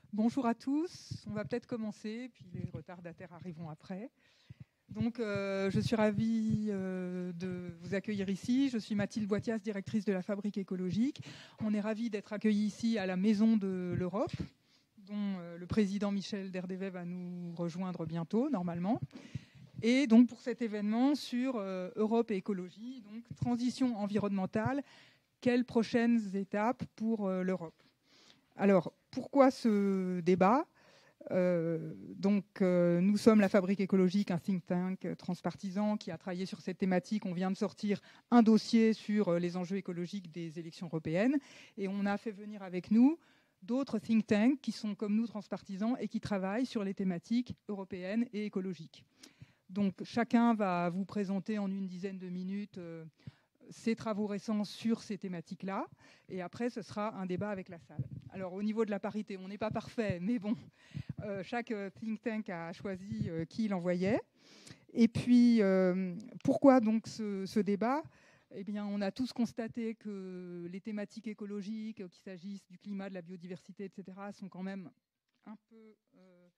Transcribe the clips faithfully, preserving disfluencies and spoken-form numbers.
Bonjour à tous, on va peut-être commencer, puis les retardataires arriveront après. Donc, euh, je suis ravie euh, de vous accueillir ici. Je suis Mathilde Boitias, directrice de la Fabrique écologique. On est ravis d'être accueillis ici à la Maison de l'Europe, dont euh, le président Michel Derdevey va nous rejoindre bientôt, normalement. Et donc, pour cet événement sur euh, Europe et écologie, donc transition environnementale, quelles prochaines étapes pour euh, l'Europe ? Alors, pourquoi ce débat ? Euh, donc, euh, nous sommes la Fabrique écologique, un think tank euh, transpartisan qui a travaillé sur cette thématique. On vient de sortir un dossier sur euh, les enjeux écologiques des élections européennes et on a fait venir avec nous d'autres think tanks qui sont comme nous transpartisans et qui travaillent sur les thématiques européennes et écologiques. Donc, chacun va vous présenter en une dizaine de minutes euh, ses travaux récents sur ces thématiques-là. Et après, ce sera un débat avec la salle. Alors, au niveau de la parité, on n'est pas parfait, mais bon, euh, chaque think tank a choisi euh, qui il envoyait. Et puis, euh, pourquoi donc ce, ce débat ? Eh bien, on a tous constaté que les thématiques écologiques, qu'il s'agisse du climat, de la biodiversité, et cetera, sont quand même un peu euh,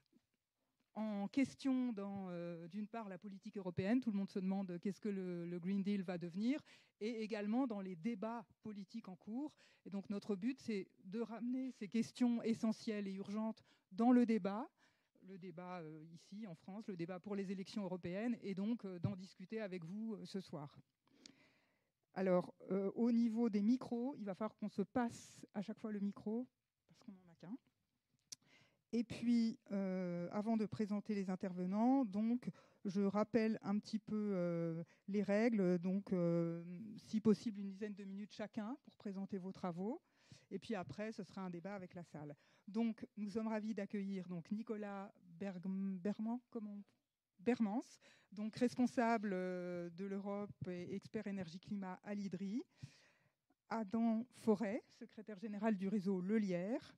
en question dans, euh, d'une part, la politique européenne. Tout le monde se demande qu'est-ce que le, le Green Deal va devenir, et également dans les débats politiques en cours. Et donc, notre but, c'est de ramener ces questions essentielles et urgentes dans le débat, le débat euh, ici en France, le débat pour les élections européennes, et donc euh, d'en discuter avec vous euh, ce soir. Alors, euh, au niveau des micros, il va falloir qu'on se passe à chaque fois le micro, parce qu'on n'en a qu'un. Et puis, euh, avant de présenter les intervenants, donc, je rappelle un petit peu euh, les règles. Donc, euh, si possible, une dizaine de minutes chacun pour présenter vos travaux. Et puis après, ce sera un débat avec la salle. Donc, nous sommes ravis d'accueillir donc Nicolas Berg- Berman, comment Bermans, donc responsable de l'Europe et expert énergie-climat à l'I D R I. Adam Forêt, secrétaire général du réseau Le Lierre.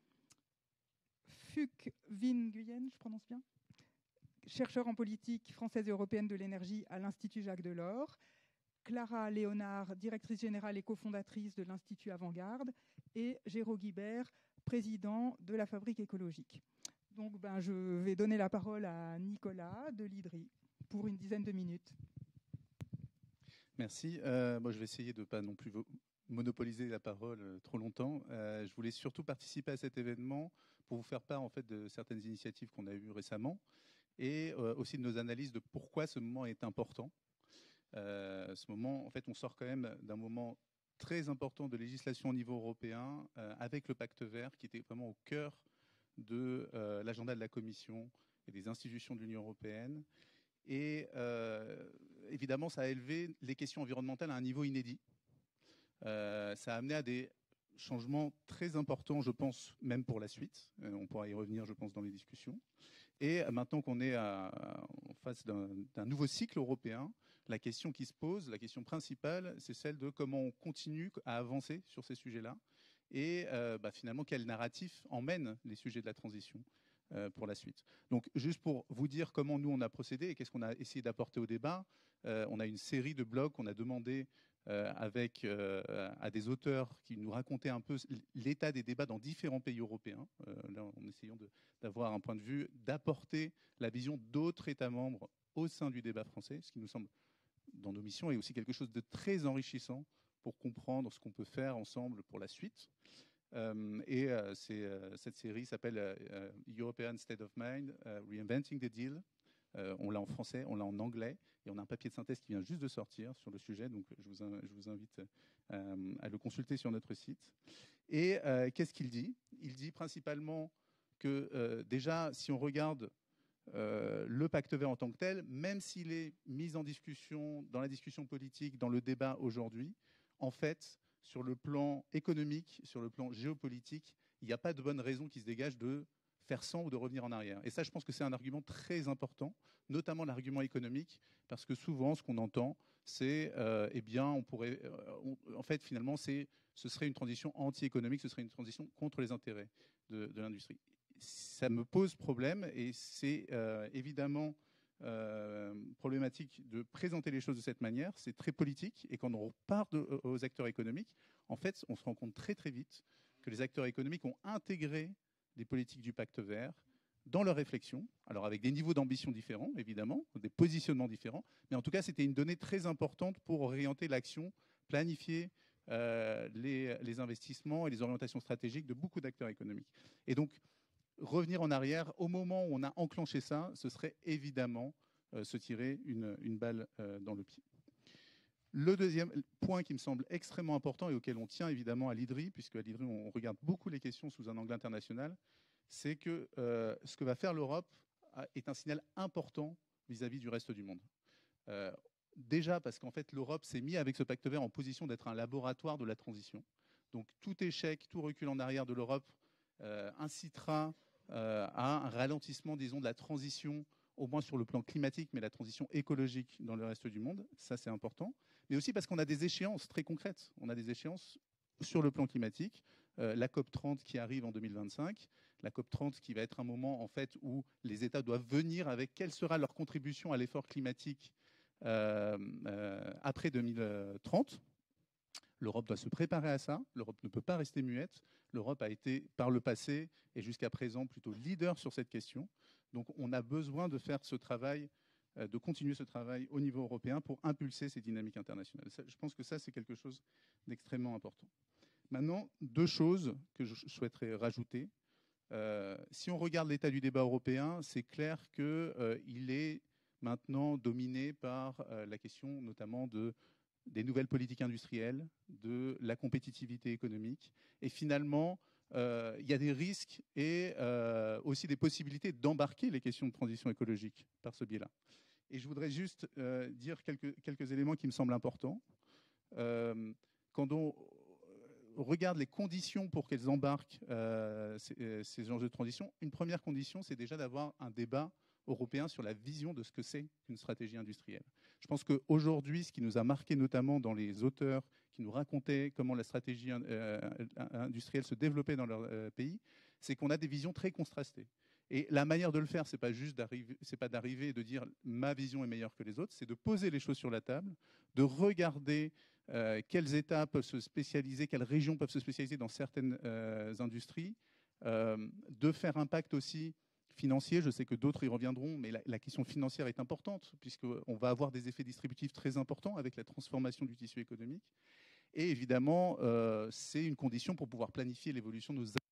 Phuc Vinh Nguyen, je prononce bien, chercheur en politique française et européenne de l'énergie à l'Institut Jacques Delors. Clara Léonard, directrice générale et cofondatrice de l'Institut Avant-Garde. Et Géraud Guibert, président de la Fabrique écologique. Donc, ben, je vais donner la parole à Nicolas de l'I D R I pour une dizaine de minutes. Merci. Euh, moi, je vais essayer de ne pas non plus monopoliser la parole euh, trop longtemps. Euh, je voulais surtout participer à cet événement pour vous faire part en fait, de certaines initiatives qu'on a eues récemment et euh, aussi de nos analyses de pourquoi ce moment est important. Euh, ce moment, en fait, on sort quand même d'un moment très important de législation au niveau européen euh, avec le pacte vert qui était vraiment au cœur de euh, l'agenda de la Commission et des institutions de l'Union européenne. Et euh, évidemment, ça a élevé les questions environnementales à un niveau inédit. Euh, ça a amené à des changements très importants, je pense, même pour la suite. Euh, on pourra y revenir, je pense, dans les discussions. Et maintenant qu'on est à, en face d'un nouveau cycle européen, la question qui se pose, la question principale, c'est celle de comment on continue à avancer sur ces sujets-là et euh, bah, finalement quel narratif emmène les sujets de la transition euh, pour la suite. Donc juste pour vous dire comment nous on a procédé et qu'est-ce qu'on a essayé d'apporter au débat, euh, on a une série de blogs qu'on a demandé euh, avec euh, à des auteurs qui nous racontaient un peu l'état des débats dans différents pays européens, euh, là, en essayant de d'avoir un point de vue, d'apporter la vision d'autres États membres au sein du débat français, ce qui nous semble, dans nos missions, est aussi quelque chose de très enrichissant pour comprendre ce qu'on peut faire ensemble pour la suite. Euh, et euh, euh, cette série s'appelle euh, European State of Mind, uh, Reinventing the Deal. Euh, on l'a en français, on l'a en anglais, et on a un papier de synthèse qui vient juste de sortir sur le sujet, donc je vous, je vous invite euh, à le consulter sur notre site. Et euh, qu'est-ce qu'il dit ? Il dit principalement que euh, déjà, si on regarde euh, le pacte vert en tant que tel, même s'il est mis en discussion, dans la discussion politique, dans le débat aujourd'hui, en fait, sur le plan économique, sur le plan géopolitique, il n'y a pas de bonne raison qui se dégage de faire sans ou de revenir en arrière. Et ça, je pense que c'est un argument très important, notamment l'argument économique, parce que souvent, ce qu'on entend, c'est, euh, eh bien, on pourrait, euh, on, en fait, finalement, c'est, ce serait une transition anti-économique, ce serait une transition contre les intérêts de, de l'industrie. Ça me pose problème et c'est euh, évidemment euh, problématique de présenter les choses de cette manière. C'est très politique et quand on repart de, aux acteurs économiques, en fait, on se rend compte très très vite que les acteurs économiques ont intégré des politiques du pacte vert dans leur réflexion, alors avec des niveaux d'ambition différents, évidemment, des positionnements différents, mais en tout cas, c'était une donnée très importante pour orienter l'action, planifier euh, les, les investissements et les orientations stratégiques de beaucoup d'acteurs économiques. Et donc, revenir en arrière, au moment où on a enclenché ça, ce serait évidemment euh, se tirer une, une balle euh, dans le pied. Le deuxième point qui me semble extrêmement important et auquel on tient évidemment à l'I D R I, puisque à l'I D R I, on regarde beaucoup les questions sous un angle international, c'est que euh, ce que va faire l'Europe est un signal important vis-à-vis du reste du monde. Euh, déjà parce qu'en fait, l'Europe s'est mise avec ce pacte vert en position d'être un laboratoire de la transition. Donc tout échec, tout recul en arrière de l'Europe euh, incitera euh, à un ralentissement, disons, de la transition, au moins sur le plan climatique, mais la transition écologique dans le reste du monde. Ça, c'est important. Mais aussi parce qu'on a des échéances très concrètes. On a des échéances sur le plan climatique. Euh, la COP trente qui arrive en deux mille vingt-cinq, la COP trente qui va être un moment en fait où les États doivent venir avec quelle sera leur contribution à l'effort climatique euh, euh, après deux mille trente. L'Europe doit se préparer à ça. L'Europe ne peut pas rester muette. L'Europe a été, par le passé et jusqu'à présent, plutôt leader sur cette question. Donc, on a besoin de faire ce travail, de continuer ce travail au niveau européen pour impulser ces dynamiques internationales. Je pense que ça, c'est quelque chose d'extrêmement important. Maintenant, deux choses que je souhaiterais rajouter. Euh, si on regarde l'état du débat européen, c'est clair qu'il euh, est maintenant dominé par euh, la question notamment de, des nouvelles politiques industrielles, de la compétitivité économique. Et finalement, euh, il y a des risques et euh, aussi des possibilités d'embarquer les questions de transition écologique par ce biais-là. Et je voudrais juste euh, dire quelques, quelques éléments qui me semblent importants. Euh, quand on regarde les conditions pour qu'elles embarquent euh, ces, ces enjeux de transition, une première condition, c'est déjà d'avoir un débat européen sur la vision de ce que c'est qu'une stratégie industrielle. Je pense qu'aujourd'hui, ce qui nous a marqué notamment dans les auteurs qui nous racontaient comment la stratégie euh, industrielle se développait dans leur euh, pays, c'est qu'on a des visions très contrastées. Et la manière de le faire, c'est pas juste d'arriver, c'est pas d'arriver et de dire ma vision est meilleure que les autres, c'est de poser les choses sur la table, de regarder euh, quels États peuvent se spécialiser, quelles régions peuvent se spécialiser dans certaines euh, industries, euh, de faire un pacte aussi financier. Je sais que d'autres y reviendront, mais la, la question financière est importante puisqu'on va avoir des effets distributifs très importants avec la transformation du tissu économique. Et évidemment, euh, c'est une condition pour pouvoir planifier l'évolution de nos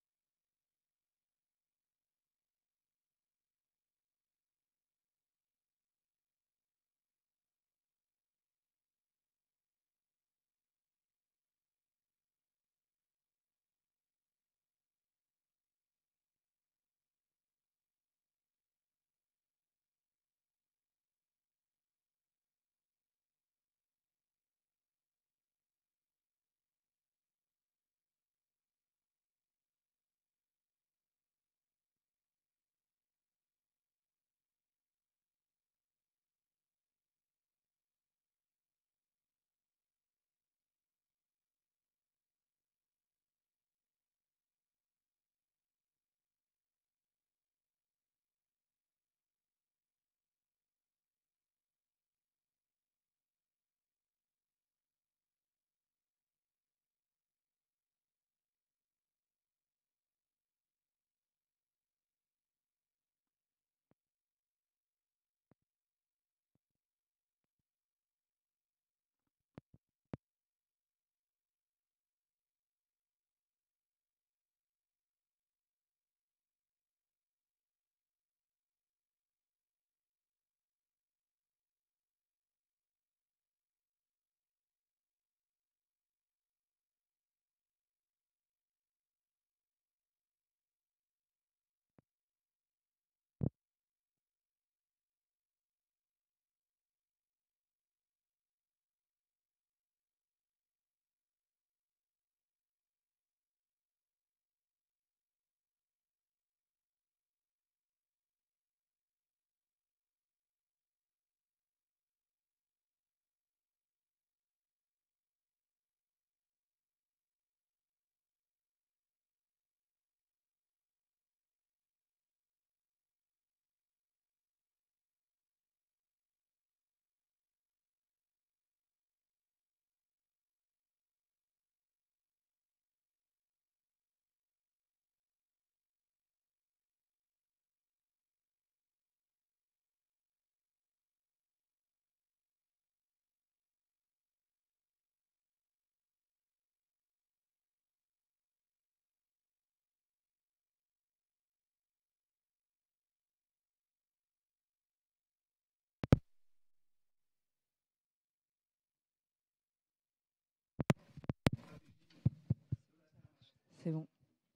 c'est bon.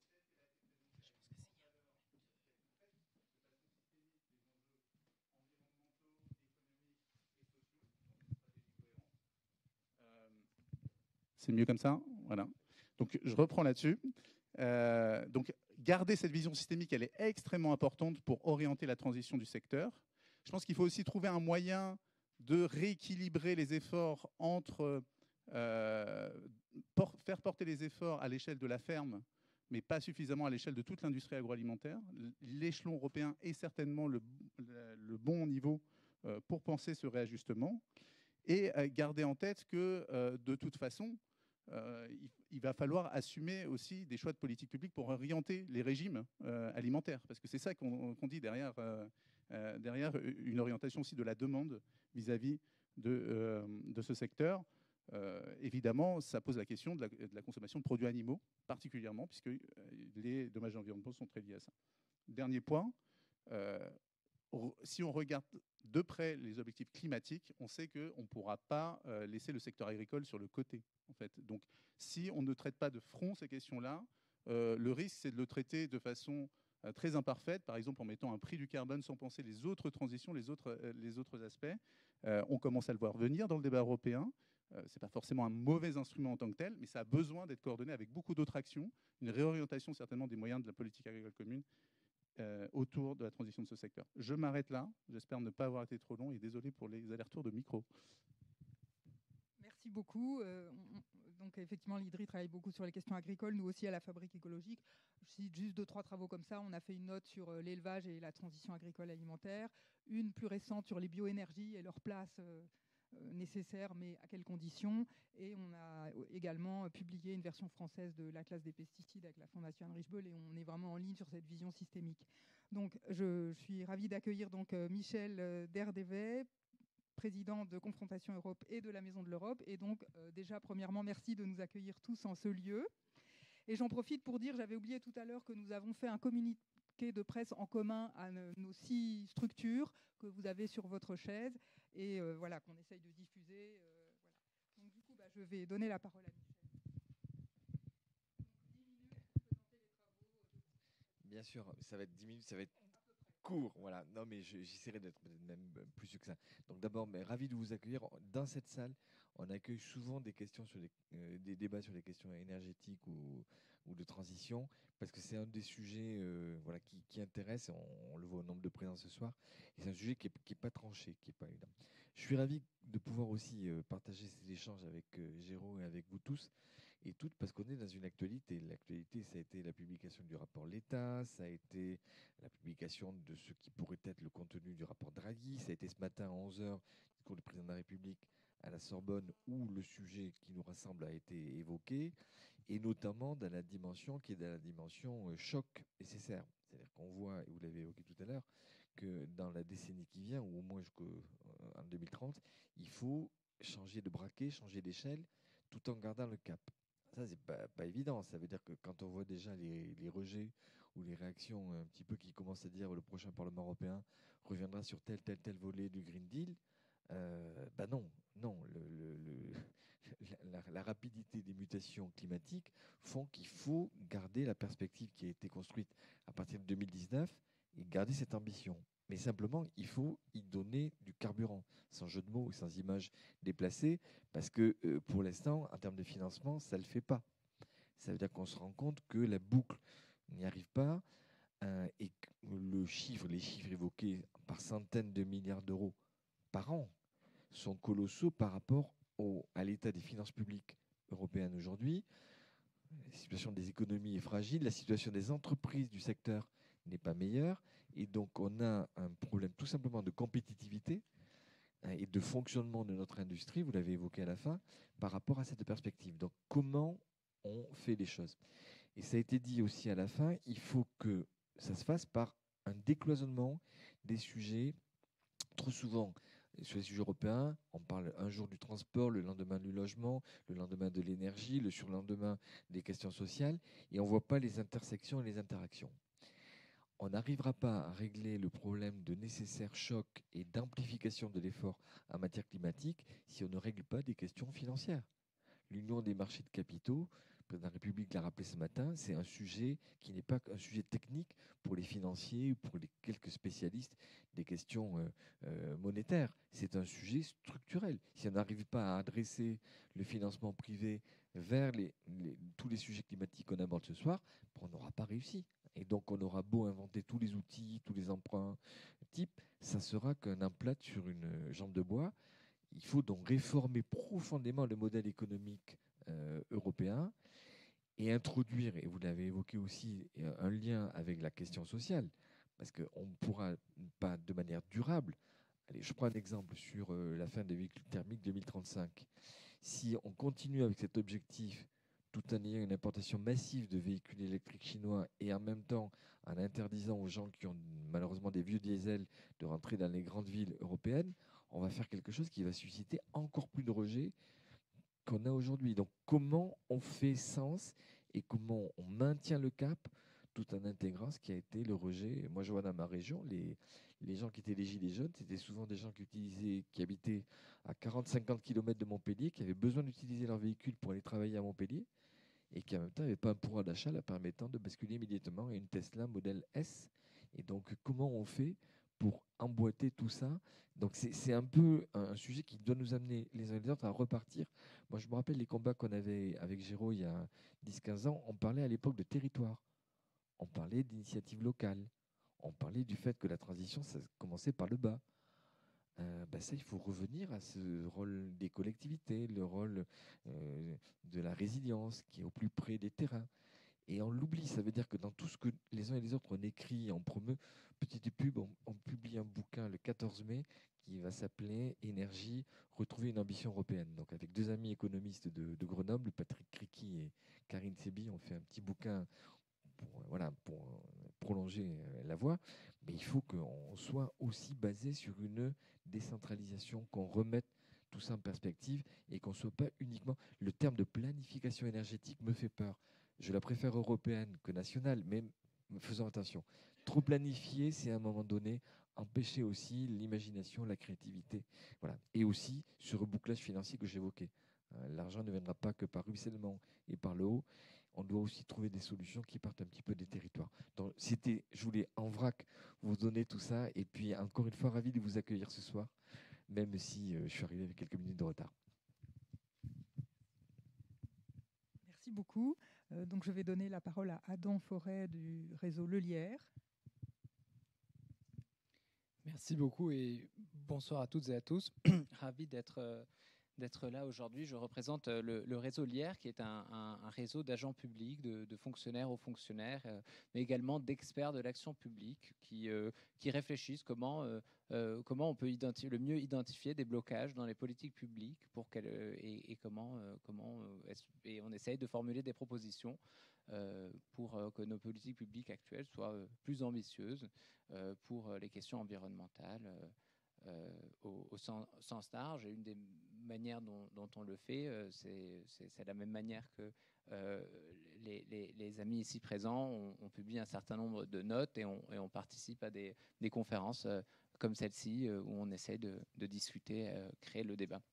C'est mieux comme ça, voilà. Donc je reprends là-dessus. Euh, donc garder cette vision systémique, elle est extrêmement importante pour orienter la transition du secteur. Je pense qu'il faut aussi trouver un moyen de rééquilibrer les efforts entre euh, por faire porter les efforts à l'échelle de la ferme, mais pas suffisamment à l'échelle de toute l'industrie agroalimentaire. L'échelon européen est certainement le, le, le bon niveau euh, pour penser ce réajustement. Et euh, garder en tête que, euh, de toute façon, euh, il, il va falloir assumer aussi des choix de politique publique pour orienter les régimes euh, alimentaires. Parce que c'est ça qu'on qu'on dit derrière, euh, euh, derrière une orientation aussi de la demande vis-à-vis de, euh, de ce secteur. Euh, évidemment, ça pose la question de la, de la consommation de produits animaux, particulièrement, puisque euh, les dommages environnementaux sont très liés à ça. Dernier point. Euh, Si on regarde de près les objectifs climatiques, on sait qu'on ne pourra pas euh, laisser le secteur agricole sur le côté. En fait. Donc, si on ne traite pas de front ces questions-là, euh, le risque, c'est de le traiter de façon euh, très imparfaite, par exemple en mettant un prix du carbone sans penser les autres transitions, les autres, euh, les autres aspects. Euh, on commence à le voir venir dans le débat européen. Euh, ce n'est pas forcément un mauvais instrument en tant que tel, mais ça a besoin d'être coordonné avec beaucoup d'autres actions, une réorientation certainement des moyens de la politique agricole commune Euh, autour de la transition de ce secteur. Je m'arrête là. J'espère ne pas avoir été trop long et désolé pour les allers-retours de micro. Merci beaucoup. Euh, on, donc effectivement, l'I D R I travaille beaucoup sur les questions agricoles, nous aussi à la Fabrique écologique. Je cite juste deux, trois travaux comme ça. On a fait une note sur euh, l'élevage et la transition agricole alimentaire, une plus récente sur les bioénergies et leur place euh, euh, nécessaire, mais à quelles conditions. Et on a également publié une version française de la classe des pesticides avec la Fondation Heinrich Böll, et on est vraiment en ligne sur cette vision systémique. Donc, je, je suis ravie d'accueillir donc euh, Michel euh, Derdevet, président de Confrontation Europe et de la Maison de l'Europe. Et donc, euh, déjà, premièrement, merci de nous accueillir tous en ce lieu. Et j'en profite pour dire, j'avais oublié tout à l'heure que nous avons fait un communiqué de presse en commun à nos six structures que vous avez sur votre chaise et euh, voilà, qu'on essaye de diffuser. Euh, voilà. Donc, du coup, bah, je vais donner la parole à Michel. Bien sûr, ça va être dix minutes, ça va être court, voilà. Non, mais j'essaierai d'être même plus succinct. Donc d'abord, mais ravi de vous accueillir. Dans cette salle, on accueille souvent des questions sur les, euh, des débats sur les questions énergétiques ou, ou de transition, parce que c'est un des sujets euh, voilà, qui, qui intéresse, on, on le voit au nombre de présents ce soir, et c'est un sujet qui n'est qui est pas tranché, qui n'est pas évident. Je suis ravi de pouvoir aussi euh, partager ces échanges avec euh, Géraud et avec vous tous, et toutes, parce qu'on est dans une actualité. L'actualité, ça a été la publication du rapport L'État, ça a été la publication de ce qui pourrait être le contenu du rapport Draghi, ça a été ce matin à onze heures, discours du président de la République à la Sorbonne, où le sujet qui nous rassemble a été évoqué, et notamment dans la dimension qui est dans la dimension euh, choc nécessaire. C'est-à-dire qu'on voit, et vous l'avez évoqué tout à l'heure, que dans la décennie qui vient, ou au moins jusqu'en euh, deux mille trente, il faut changer de braquet, changer d'échelle, tout en gardant le cap. Ça, c'est pas, pas évident. Ça veut dire que quand on voit déjà les, les rejets ou les réactions un petit peu qui commencent à dire que le prochain Parlement européen reviendra sur tel, tel, tel volet du Green Deal, euh, bah non, non. Le, le, le, la, la rapidité des mutations climatiques font qu'il faut garder la perspective qui a été construite à partir de deux mille dix-neuf et garder cette ambition. Mais simplement, il faut y donner du carburant, sans jeu de mots et sans image déplacée, parce que euh, pour l'instant, en termes de financement, ça ne le fait pas. Ça veut dire qu'on se rend compte que la boucle n'y arrive pas euh, et que le chiffre, les chiffres évoqués par centaines de milliards d'euros par an sont colossaux par rapport au, à l'état des finances publiques européennes aujourd'hui. La situation des économies est fragile, la situation des entreprises du secteur n'est pas meilleure, et donc on a un problème tout simplement de compétitivité et de fonctionnement de notre industrie, vous l'avez évoqué à la fin, par rapport à cette perspective. Donc comment on fait les choses? Et ça a été dit aussi à la fin, il faut que ça se fasse par un décloisonnement des sujets. Trop souvent, sur les sujets européens, on parle un jour du transport, le lendemain du logement, le lendemain de l'énergie, le surlendemain des questions sociales, et on ne voit pas les intersections et les interactions. On n'arrivera pas à régler le problème de nécessaire choc et d'amplification de l'effort en matière climatique si on ne règle pas des questions financières. l'union des marchés de capitaux, le président de la République l'a rappelé ce matin, c'est un sujet qui n'est pas un sujet technique pour les financiers ou pour les quelques spécialistes des questions euh, euh, monétaires. C'est un sujet structurel. Si on n'arrive pas à adresser le financement privé vers les, les, tous les sujets climatiques qu'on aborde ce soir, on n'aura pas réussi. Et donc, on aura beau inventer tous les outils, tous les emprunts types, ça sera qu'un emplat sur une jambe de bois. Il faut donc réformer profondément le modèle économique euh, européen et introduire, et vous l'avez évoqué aussi, un lien avec la question sociale, parce qu'on ne pourra pas de manière durable. Allez, je prends un exemple sur euh, la fin des véhicules thermiques deux mille trente-cinq. Si on continue avec cet objectif tout en ayant une importation massive de véhicules électriques chinois et en même temps en interdisant aux gens qui ont malheureusement des vieux diesels de rentrer dans les grandes villes européennes, on va faire quelque chose qui va susciter encore plus de rejet qu'on a aujourd'hui. Donc comment on fait sens et comment on maintient le cap tout en intégrant ce qui a été le rejet. Moi, je vois dans ma région, les, les gens qui étaient les gilets jaunes, c'était souvent des gens qui, utilisaient, qui habitaient à quarante à cinquante kilomètres de Montpellier, qui avaient besoin d'utiliser leur véhicule pour aller travailler à Montpellier, et qui en même temps n'avaient pas un pouvoir d'achat leur permettant de basculer immédiatement à une Tesla modèle S. Et donc, comment on fait pour emboîter tout ça? Donc, c'est un peu un sujet qui doit nous amener les uns et les autres à repartir. Moi, je me rappelle les combats qu'on avait avec Géraud il y a dix à quinze ans. On parlait à l'époque de territoire. On parlait d'initiatives locales. On parlait du fait que la transition, ça commençait par le bas. Euh, ben ça, il faut revenir à ce rôle des collectivités, le rôle euh, de la résilience qui est au plus près des terrains. Et on l'oublie, ça veut dire que dans tout ce que les uns et les autres on écrit, on promeut, petite pub, on, on publie un bouquin le quatorze mai qui va s'appeler Énergie, retrouver une ambition européenne. Donc avec deux amis économistes de, de Grenoble, Patrick Criqui et Karine Sebi, on fait un petit bouquin pour, voilà, pour prolonger la voie, mais il faut qu'on soit aussi basé sur une décentralisation, qu'on remette tout ça en perspective et qu'on ne soit pas uniquement... Le terme de planification énergétique me fait peur. Je la préfère européenne que nationale, mais faisons attention. Trop planifier, c'est à un moment donné empêcher aussi l'imagination, la créativité. Voilà. Et aussi ce rebouclage financier que j'évoquais. L'argent ne viendra pas que par ruissellement et par le haut. On doit aussi trouver des solutions qui partent un petit peu des territoires. Donc, c'était, je voulais en vrac vous donner tout ça. Et puis, encore une fois, ravi de vous accueillir ce soir, même si euh, je suis arrivé avec quelques minutes de retard. Merci beaucoup. Euh, donc, je vais donner la parole à Adam Forêt du réseau Le Lierre. Merci beaucoup et bonsoir à toutes et à tous. Ravi d'être... Euh, d'être là aujourd'hui. Je représente le, le réseau Lierre, qui est un, un, un réseau d'agents publics, de, de fonctionnaires aux fonctionnaires, euh, mais également d'experts de l'action publique qui, euh, qui réfléchissent comment, euh, euh, comment on peut le mieux identifier des blocages dans les politiques publiques pour qu'elles, et, et comment, euh, comment et on essaye de formuler des propositions euh, pour euh, que nos politiques publiques actuelles soient euh, plus ambitieuses euh, pour les questions environnementales euh, Euh, au, au sens, sens large. Et une des manières dont, dont on le fait, euh, c'est la même manière que euh, les, les, les amis ici présents. On, on publie un certain nombre de notes et on, et on participe à des, des conférences euh, comme celle-ci euh, où on essaie de, de discuter, euh, créer le débat.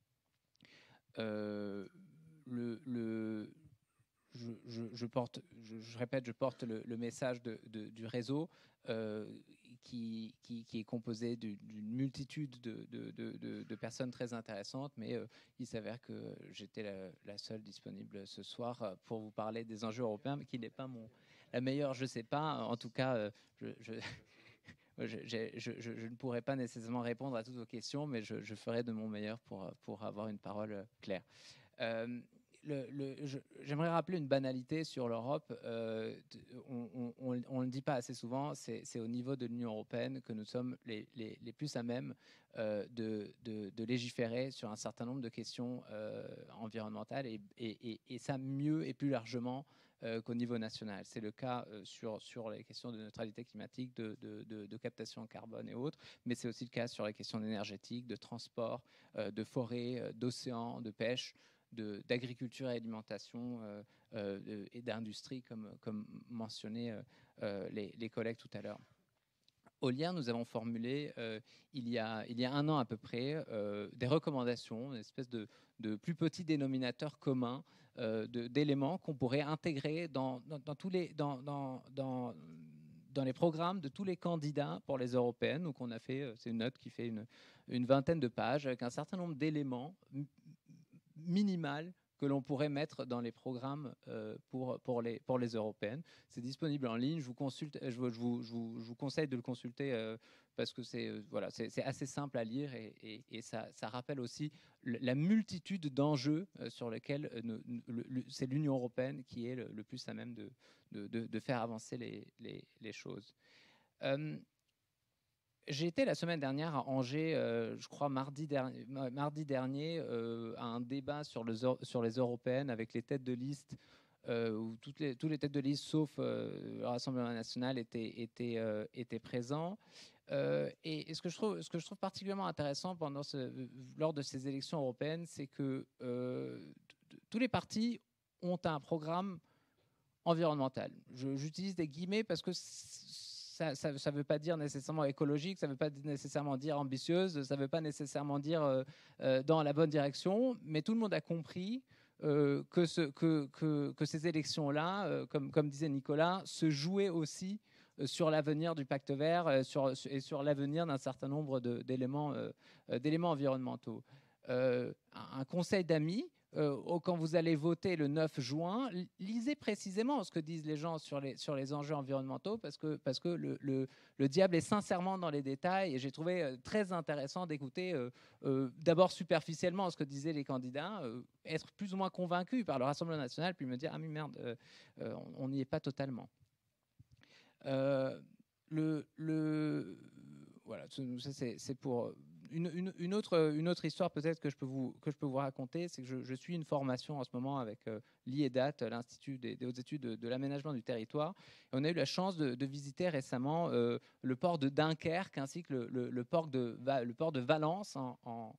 Euh, le, le, je, je, je, porte, je, je répète, je porte le, le message de, de, du réseau euh, qui, qui, qui est composé d'une multitude de, de, de, de personnes très intéressantes, mais euh, il s'avère que j'étais la, la seule disponible ce soir pour vous parler des enjeux européens, mais qui n'est pas mon, la meilleure, je ne sais pas. En tout cas, je, je, je, je, je, je ne pourrai pas nécessairement répondre à toutes vos questions, mais je, je ferai de mon meilleur pour, pour avoir une parole claire. Euh, J'aimerais rappeler une banalité sur l'Europe. Euh, on ne le dit pas assez souvent, c'est au niveau de l'Union européenne que nous sommes les, les, les plus à même euh, de, de, de légiférer sur un certain nombre de questions euh, environnementales et, et, et, et ça mieux et plus largement euh, qu'au niveau national. C'est le cas euh, sur, sur les questions de neutralité climatique, de, de, de, de captation de carbone et autres, mais c'est aussi le cas sur les questions énergétiques, de transport, euh, de forêt, d'océan, de pêche, d'agriculture et alimentation euh, euh, et d'industrie, comme, comme mentionnaient euh, les, les collègues tout à l'heure. au Lierre, nous avons formulé euh, il, y a, il y a un an à peu près euh, des recommandations, une espèce de, de plus petit dénominateur commun euh, de, d'éléments qu'on pourrait intégrer dans, dans, dans tous les, dans, dans, dans, dans les programmes de tous les candidats pour les européennes. Donc on a fait, c'est une note qui fait une, une vingtaine de pages avec un certain nombre d'éléments minimal que l'on pourrait mettre dans les programmes euh, pour, pour, les, pour les européennes. C'est disponible en ligne. Je vous, consulte, je vous, je vous, je vous, je vous conseille de le consulter euh, parce que c'est, euh, voilà, c'est, c'est assez simple à lire et, et, et ça, ça rappelle aussi le, la multitude d'enjeux euh, sur lesquels euh, ne, le, le, c'est l'Union européenne qui est le, le plus à même de, de, de, de faire avancer les, les, les choses. Euh, J'ai été la semaine dernière à Angers, euh, je crois mardi dernier, mardi dernier euh, à un débat sur, le, sur les européennes avec les têtes de liste, euh, où toutes les, tous les têtes de liste, sauf euh, le Rassemblement national, étaient, étaient, euh, étaient présents. Euh, et, et ce, que je trouve, ce que je trouve particulièrement intéressant pendant ce, lors de ces élections européennes, c'est que euh, tous les partis ont un programme environnemental. Je, j'utilise des guillemets parce que ça ne veut pas dire nécessairement écologique, ça ne veut pas nécessairement dire ambitieuse, ça ne veut pas nécessairement dire euh, euh, dans la bonne direction, mais tout le monde a compris euh, que, ce, que, que, que ces élections-là, euh, comme, comme disait Nicolas, se jouaient aussi euh, sur l'avenir du pacte vert euh, sur, et sur l'avenir d'un certain nombre de, d'éléments, euh, d'éléments environnementaux. Euh, un conseil d'amis, Euh, quand vous allez voter le neuf juin, lisez précisément ce que disent les gens sur les, sur les enjeux environnementaux parce que, parce que le, le, le diable est sincèrement dans les détails et j'ai trouvé euh, très intéressant d'écouter euh, euh, d'abord superficiellement ce que disaient les candidats, euh, être plus ou moins convaincu par le Rassemblement national puis me dire « Ah mais merde, euh, euh, on n'y est pas totalement euh, ». Le, le, voilà, ça c'est, c'est pour... Une, une, une, autre, une autre histoire peut-être que je peux vous, que je peux vous raconter, c'est que je, je suis une formation en ce moment avec euh, l'I E D A T, l'Institut des, des hautes études de, de l'aménagement du territoire. Et on a eu la chance de, de visiter récemment euh, le port de Dunkerque ainsi que le, le, le, port, de, le port de Valence en, en,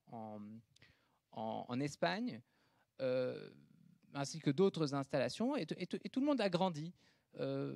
en, en Espagne, euh, ainsi que d'autres installations. Et, et, et tout le monde a grandi. Euh,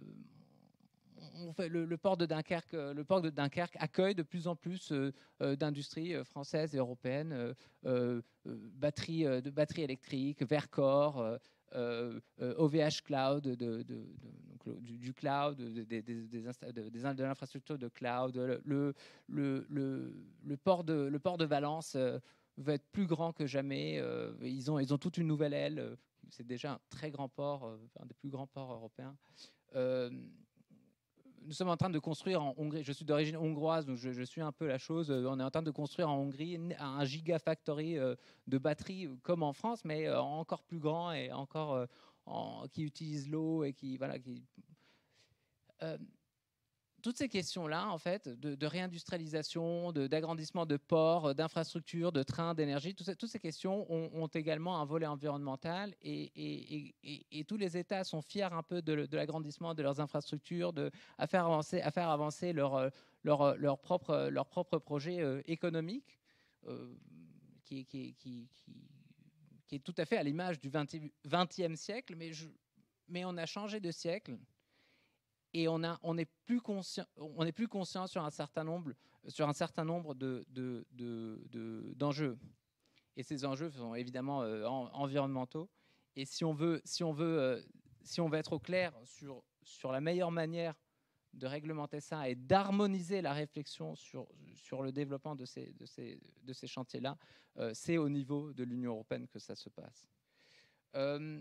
On fait le, le, port de Dunkerque, le port de Dunkerque accueille de plus en plus euh, euh, d'industries euh, françaises et européennes, euh, euh, batteries, euh, de batteries électriques, Vercor, euh, euh, O V H Cloud, de, de, de, donc, du, du cloud, de, de, de, de, de l'infrastructure de cloud. Le, le, le, le, port, de, le port de Valence euh, va être plus grand que jamais. Euh, ils, ont, ils ont toute une nouvelle aile. C'est déjà un très grand port, euh, un des plus grands ports européens. Euh, Nous sommes en train de construire en Hongrie, je suis d'origine hongroise, donc je, je suis un peu la chose, on est en train de construire en Hongrie un gigafactory de batteries comme en France, mais encore plus grand et encore en, qui utilise l'eau et qui... Voilà, qui euh, toutes ces questions-là, en fait, de, de réindustrialisation, de, d'agrandissement de ports, d'infrastructures, de trains, d'énergie, tout ça, toutes ces questions ont, ont également un volet environnemental et, et, et, et tous les États sont fiers un peu de, de l'agrandissement de leurs infrastructures, de, à faire avancer, à faire avancer leur, leur, leur, propre, leur propre projet euh, économique euh, qui, qui, qui, qui, qui est tout à fait à l'image du vingtième siècle, mais, je, mais on a changé de siècle. Et on, a, on, est plus conscient, on est plus conscient sur un certain nombre, sur un certain nombre de, de, de, de, d'enjeux. Et ces enjeux sont évidemment euh, en, environnementaux. Et si on veut, si on veut, euh, si on veut être au clair sur, sur la meilleure manière de réglementer ça et d'harmoniser la réflexion sur, sur le développement de ces, de ces, de ces chantiers-là, euh, c'est au niveau de l'Union européenne que ça se passe. Euh,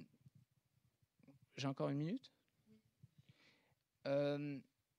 j'ai encore une minute ? Euh,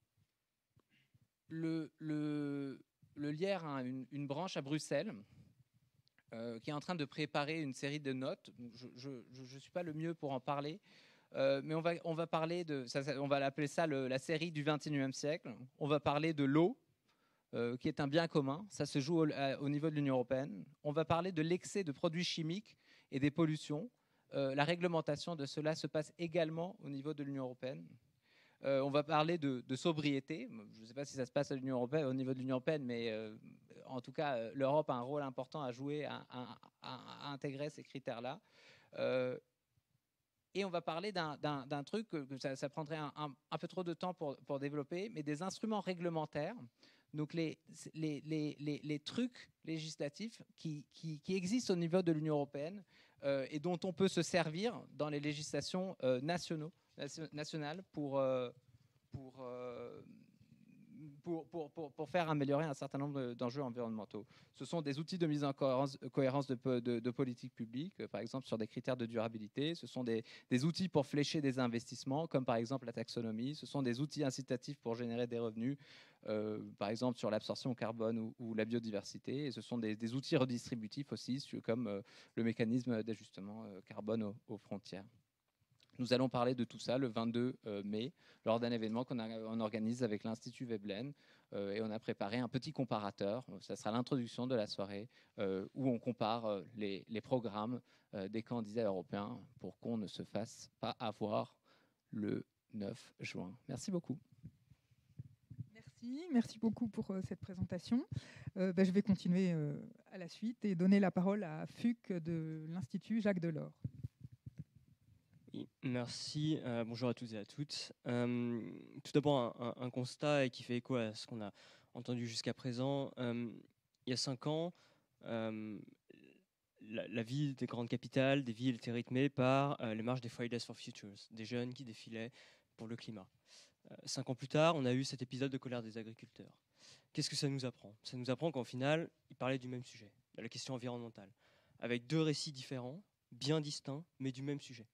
le, le, le Lierre a une, une branche à Bruxelles euh, qui est en train de préparer une série de notes. Je ne suis pas le mieux pour en parler, euh, mais on va, on va parler de, ça, on va l'appeler ça le, la série du vingt et unième siècle. On va parler de l'eau, euh, qui est un bien commun. Ça se joue au, à, au niveau de l'Union européenne. On va parler de l'excès de produits chimiques et des pollutions. Euh, la réglementation de cela se passe également au niveau de l'Union européenne. Euh, on va parler de, de sobriété. Je ne sais pas si ça se passe à l'Union européenne, au niveau de l'Union européenne, mais euh, en tout cas, euh, l'Europe a un rôle important à jouer, à, à, à, à intégrer ces critères-là. Euh, Et on va parler d'un, d'un, d'un truc que, que ça, ça prendrait un, un, un peu trop de temps pour, pour développer, mais des instruments réglementaires. Donc les, les, les, les, les trucs législatifs qui, qui, qui existent au niveau de l'Union européenne euh, et dont on peut se servir dans les législations euh, nationaux, nationales pour, euh, pour, euh, pour, pour, pour, pour faire améliorer un certain nombre d'enjeux environnementaux. Ce sont des outils de mise en cohérence, cohérence de, de, de politique publique, euh, par exemple sur des critères de durabilité. Ce sont des, des outils pour flécher des investissements, comme par exemple la taxonomie. Ce sont des outils incitatifs pour générer des revenus, euh, par exemple sur l'absorption carbone ou, ou la biodiversité. Et ce sont des, des outils redistributifs aussi, comme euh, le mécanisme d'ajustement euh, carbone aux, aux frontières. Nous allons parler de tout ça le vingt-deux mai, lors d'un événement qu'on on organise avec l'Institut Veblen. Euh, et on a préparé un petit comparateur. Ça sera l'introduction de la soirée euh, où on compare euh, les, les programmes euh, des candidats européens pour qu'on ne se fasse pas avoir le neuf juin. Merci beaucoup. Merci, merci beaucoup pour euh, cette présentation. Euh, ben, je vais continuer euh, à la suite et donner la parole à F U C de l'Institut Jacques Delors. Oui, merci. Euh, bonjour à toutes et à toutes. Euh, tout d'abord, un, un, un constat et qui fait écho à ce qu'on a entendu jusqu'à présent. Euh, il y a cinq ans, euh, la, la vie des grandes capitales, des villes, était rythmée par euh, les marches des Fridays for Futures, des jeunes qui défilaient pour le climat. Euh, cinq ans plus tard, on a eu cet épisode de colère des agriculteurs. Qu'est-ce que ça nous apprend ? Ça nous apprend qu'en final, ils parlaient du même sujet, de la question environnementale, avec deux récits différents, bien distincts, mais du même sujet.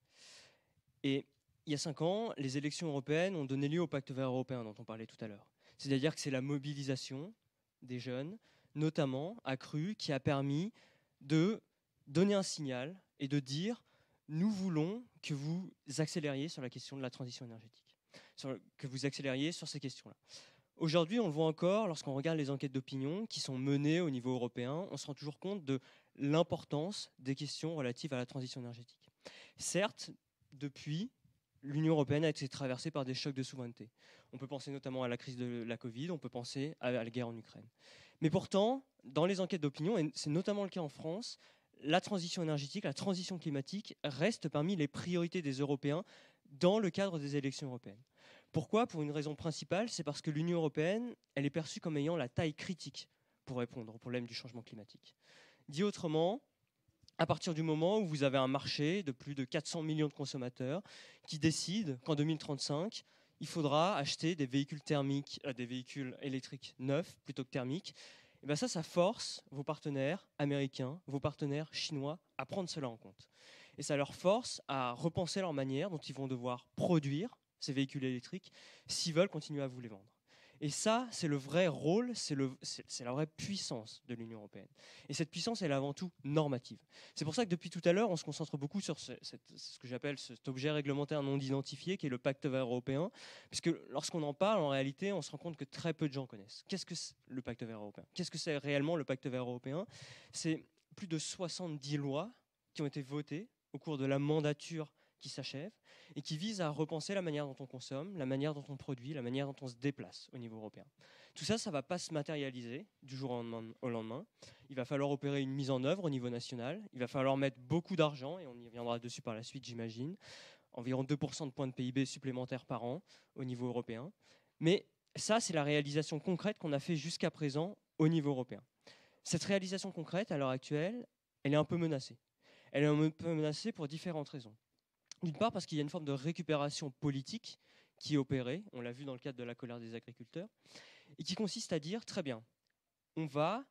Et il y a cinq ans, les élections européennes ont donné lieu au pacte vert européen dont on parlait tout à l'heure. C'est-à-dire que c'est la mobilisation des jeunes, notamment accrue, qui a permis de donner un signal et de dire « nous voulons que vous accélériez sur la question de la transition énergétique, sur, que vous accélériez sur ces questions-là ». Aujourd'hui, on le voit encore, lorsqu'on regarde les enquêtes d'opinion qui sont menées au niveau européen, on se rend toujours compte de l'importance des questions relatives à la transition énergétique. Certes, depuis, l'Union européenne a été traversée par des chocs de souveraineté. On peut penser notamment à la crise de la Covid, on peut penser à la guerre en Ukraine. Mais pourtant, dans les enquêtes d'opinion, et c'est notamment le cas en France, la transition énergétique, la transition climatique reste parmi les priorités des Européens dans le cadre des élections européennes. Pourquoi ? Pour une raison principale, c'est parce que l'Union européenne, elle est perçue comme ayant la taille critique pour répondre au problème du changement climatique. Dit autrement, à partir du moment où vous avez un marché de plus de quatre cents millions de consommateurs qui décident qu'en deux mille trente-cinq, il faudra acheter des véhicules thermiques, euh, des véhicules électriques neufs plutôt que thermiques, et bien ça, ça force vos partenaires américains, vos partenaires chinois à prendre cela en compte. Et ça leur force à repenser leur manière dont ils vont devoir produire ces véhicules électriques s'ils veulent continuer à vous les vendre. Et ça, c'est le vrai rôle, c'est, le, c'est, c'est la vraie puissance de l'Union européenne. Et cette puissance, elle est avant tout normative. C'est pour ça que depuis tout à l'heure, on se concentre beaucoup sur ce, cette, ce que j'appelle cet objet réglementaire non identifié, qui est le pacte vert européen, puisque lorsqu'on en parle, en réalité, on se rend compte que très peu de gens connaissent. Qu'est-ce que c'est le pacte vert européen ? Qu'est-ce que c'est réellement le pacte vert européen ? C'est plus de soixante-dix lois qui ont été votées au cours de la mandature qui s'achève et qui vise à repenser la manière dont on consomme, la manière dont on produit, la manière dont on se déplace au niveau européen. Tout ça, ça ne va pas se matérialiser du jour au lendemain. Il va falloir opérer une mise en œuvre au niveau national. Il va falloir mettre beaucoup d'argent, et on y reviendra dessus par la suite, j'imagine. Environ deux pour cent de points de P I B supplémentaires par an au niveau européen. Mais ça, c'est la réalisation concrète qu'on a fait jusqu'à présent au niveau européen. Cette réalisation concrète, à l'heure actuelle, elle est un peu menacée. Elle est un peu menacée pour différentes raisons. D'une part, parce qu'il y a une forme de récupération politique qui est opérée, on l'a vu dans le cadre de la colère des agriculteurs, et qui consiste à dire, très bien, on va,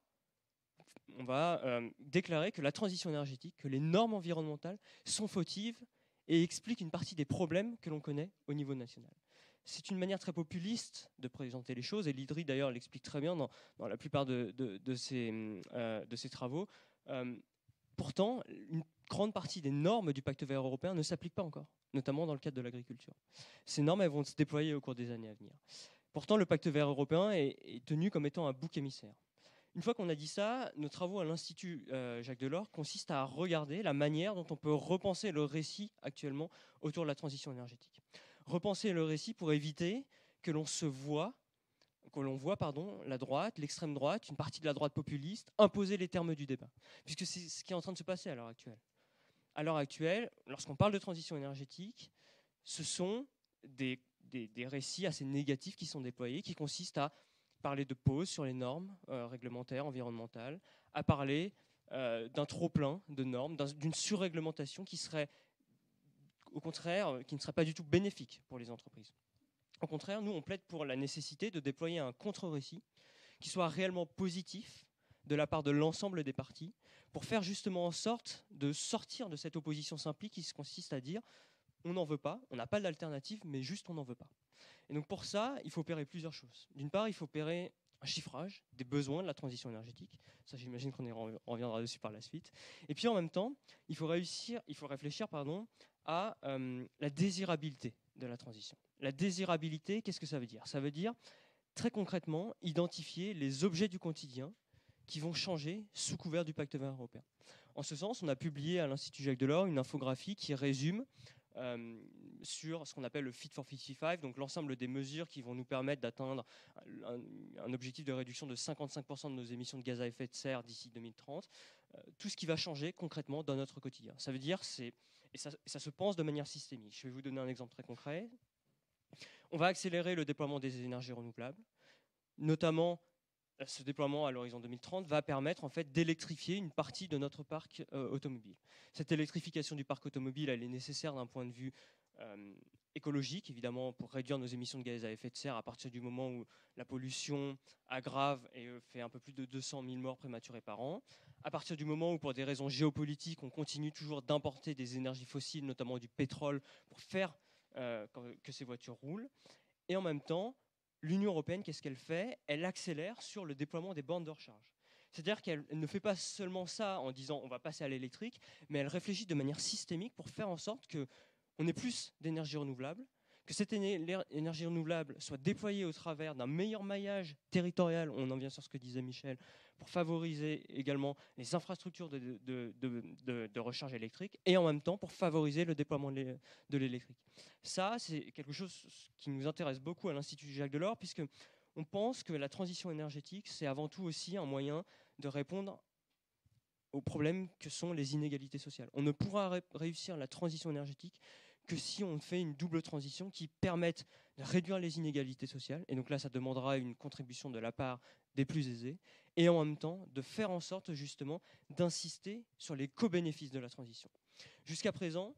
on va euh, déclarer que la transition énergétique, que les normes environnementales sont fautives et expliquent une partie des problèmes que l'on connaît au niveau national. C'est une manière très populiste de présenter les choses, et l'I D R I d'ailleurs l'explique très bien dans, dans la plupart de, de, de, ses, euh, de ses travaux. Euh, Pourtant, une grande partie des normes du pacte vert européen ne s'appliquent pas encore, notamment dans le cadre de l'agriculture. Ces normes, elles vont se déployer au cours des années à venir. Pourtant, le pacte vert européen est, est tenu comme étant un bouc émissaire. Une fois qu'on a dit ça, nos travaux à l'Institut euh, Jacques Delors consistent à regarder la manière dont on peut repenser le récit actuellement autour de la transition énergétique. Repenser le récit pour éviter que l'on se voit que l'on voit pardon, la droite, l'extrême droite, une partie de la droite populiste, imposer les termes du débat. Puisque c'est ce qui est en train de se passer à l'heure actuelle. à l'heure actuelle, lorsqu'on parle de transition énergétique, ce sont des, des, des récits assez négatifs qui sont déployés, qui consistent à parler de pause sur les normes euh, réglementaires, environnementales, à parler euh, d'un trop-plein de normes, d'une surréglementation qui serait, au contraire, qui ne serait pas du tout bénéfique pour les entreprises. Au contraire, nous, on plaide pour la nécessité de déployer un contre-récit qui soit réellement positif de la part de l'ensemble des parties, pour faire justement en sorte de sortir de cette opposition simplique qui consiste à dire on n'en veut pas, on n'a pas d'alternative, mais juste on n'en veut pas. Et donc pour ça, il faut opérer plusieurs choses. D'une part, il faut opérer un chiffrage des besoins de la transition énergétique. Ça, j'imagine qu'on y reviendra dessus par la suite. Et puis en même temps, il faut, réussir, il faut réfléchir pardon, à euh, la désirabilité de la transition. La désirabilité, qu'est-ce que ça veut dire? Ça veut dire, très concrètement, identifier les objets du quotidien qui vont changer sous couvert du Pacte vert européen. En ce sens, on a publié à l'Institut Jacques Delors une infographie qui résume euh, sur ce qu'on appelle le Fit for cinquante-cinq, donc l'ensemble des mesures qui vont nous permettre d'atteindre un, un objectif de réduction de cinquante-cinq pour cent de nos émissions de gaz à effet de serre d'ici deux mille trente, euh, tout ce qui va changer concrètement dans notre quotidien. Ça veut dire, c'est, et ça, ça se pense de manière systémique. Je vais vous donner un exemple très concret. On va accélérer le déploiement des énergies renouvelables, notamment ce déploiement à l'horizon deux mille trente va permettre en fait d'électrifier une partie de notre parc euh, automobile. Cette électrification du parc automobile, elle est nécessaire d'un point de vue euh, écologique, évidemment, pour réduire nos émissions de gaz à effet de serre à partir du moment où la pollution aggrave et euh, fait un peu plus de deux cent mille morts prématurées par an. À partir du moment où, pour des raisons géopolitiques, on continue toujours d'importer des énergies fossiles, notamment du pétrole, pour faire euh, que ces voitures roulent. Et en même temps, l'Union européenne, qu'est-ce qu'elle fait? Elle accélère sur le déploiement des bornes de recharge. C'est-à-dire qu'elle ne fait pas seulement ça en disant on va passer à l'électrique, mais elle réfléchit de manière systémique pour faire en sorte qu'on ait plus d'énergie renouvelable, que cette énergie renouvelable soit déployée au travers d'un meilleur maillage territorial, on en vient sur ce que disait Michel, pour favoriser également les infrastructures de, de, de, de, de recharge électrique et en même temps pour favoriser le déploiement de l'électrique. Ça, c'est quelque chose qui nous intéresse beaucoup à l'Institut Jacques Delors, puisqu'on pense que la transition énergétique, c'est avant tout aussi un moyen de répondre aux problèmes que sont les inégalités sociales. On ne pourra ré réussir la transition énergétique que si on fait une double transition qui permette de réduire les inégalités sociales, et donc là ça demandera une contribution de la part des plus aisés, et en même temps de faire en sorte justement d'insister sur les co-bénéfices de la transition. Jusqu'à présent,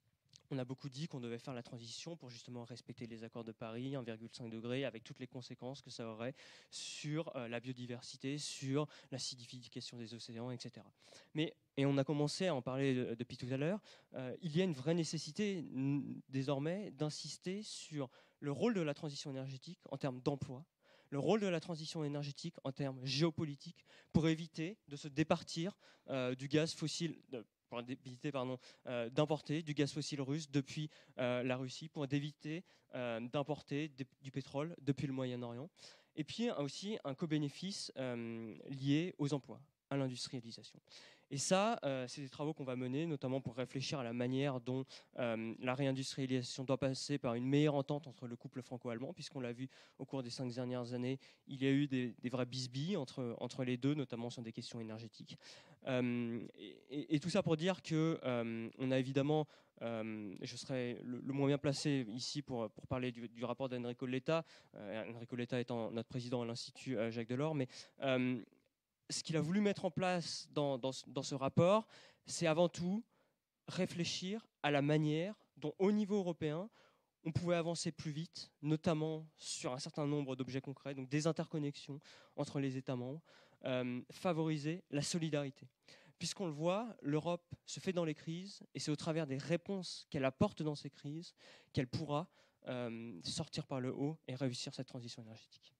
on a beaucoup dit qu'on devait faire la transition pour justement respecter les accords de Paris, un virgule cinq degré, avec toutes les conséquences que ça aurait sur euh, la biodiversité, sur l'acidification des océans, et cetera. Mais, et on a commencé à en parler de, depuis tout à l'heure, euh, il y a une vraie nécessité désormais d'insister sur le rôle de la transition énergétique en termes d'emploi, le rôle de la transition énergétique en termes géopolitiques, pour éviter de se départir euh, du gaz fossile, de, pour éviter pardon, euh, d'importer du gaz fossile russe depuis euh, la Russie, pour éviter euh, d'importer du pétrole depuis le Moyen-Orient. Et puis aussi un co-bénéfice euh, lié aux emplois, à l'industrialisation. Et ça, euh, c'est des travaux qu'on va mener, notamment pour réfléchir à la manière dont euh, la réindustrialisation doit passer par une meilleure entente entre le couple franco-allemand, puisqu'on l'a vu au cours des cinq dernières années, il y a eu des, des vrais bisbilles entre, entre les deux, notamment sur des questions énergétiques. Euh, et, et, et tout ça pour dire qu'on euh, a évidemment, euh, je serai le, le moins bien placé ici pour, pour parler du, du rapport d'Enrico Letta, euh, Enrico Letta étant notre président à l'Institut euh, Jacques Delors, mais euh, ce qu'il a voulu mettre en place dans, dans, dans ce rapport, c'est avant tout réfléchir à la manière dont, au niveau européen, on pouvait avancer plus vite, notamment sur un certain nombre d'objets concrets, donc des interconnexions entre les États membres, euh, favoriser la solidarité. Puisqu'on le voit, l'Europe se fait dans les crises, et c'est au travers des réponses qu'elle apporte dans ces crises qu'elle pourra euh, sortir par le haut et réussir cette transition énergétique.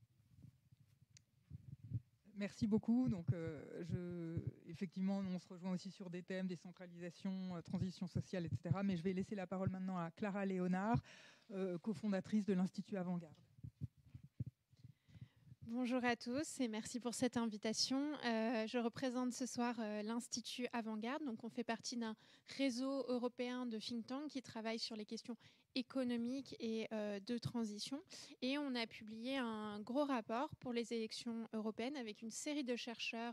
Merci beaucoup. Donc, euh, je, effectivement, on se rejoint aussi sur des thèmes, décentralisation, euh, transition sociale, et cetera. Mais je vais laisser la parole maintenant à Clara Léonard, euh, cofondatrice de l'Institut Avant-Garde. Bonjour à tous et merci pour cette invitation. Euh, je représente ce soir euh, l'Institut Avant-Garde. Donc, on fait partie d'un réseau européen de think tanks qui travaille sur les questions économiques et euh, de transition. Et on a publié un gros rapport pour les élections européennes avec une série de chercheurs euh,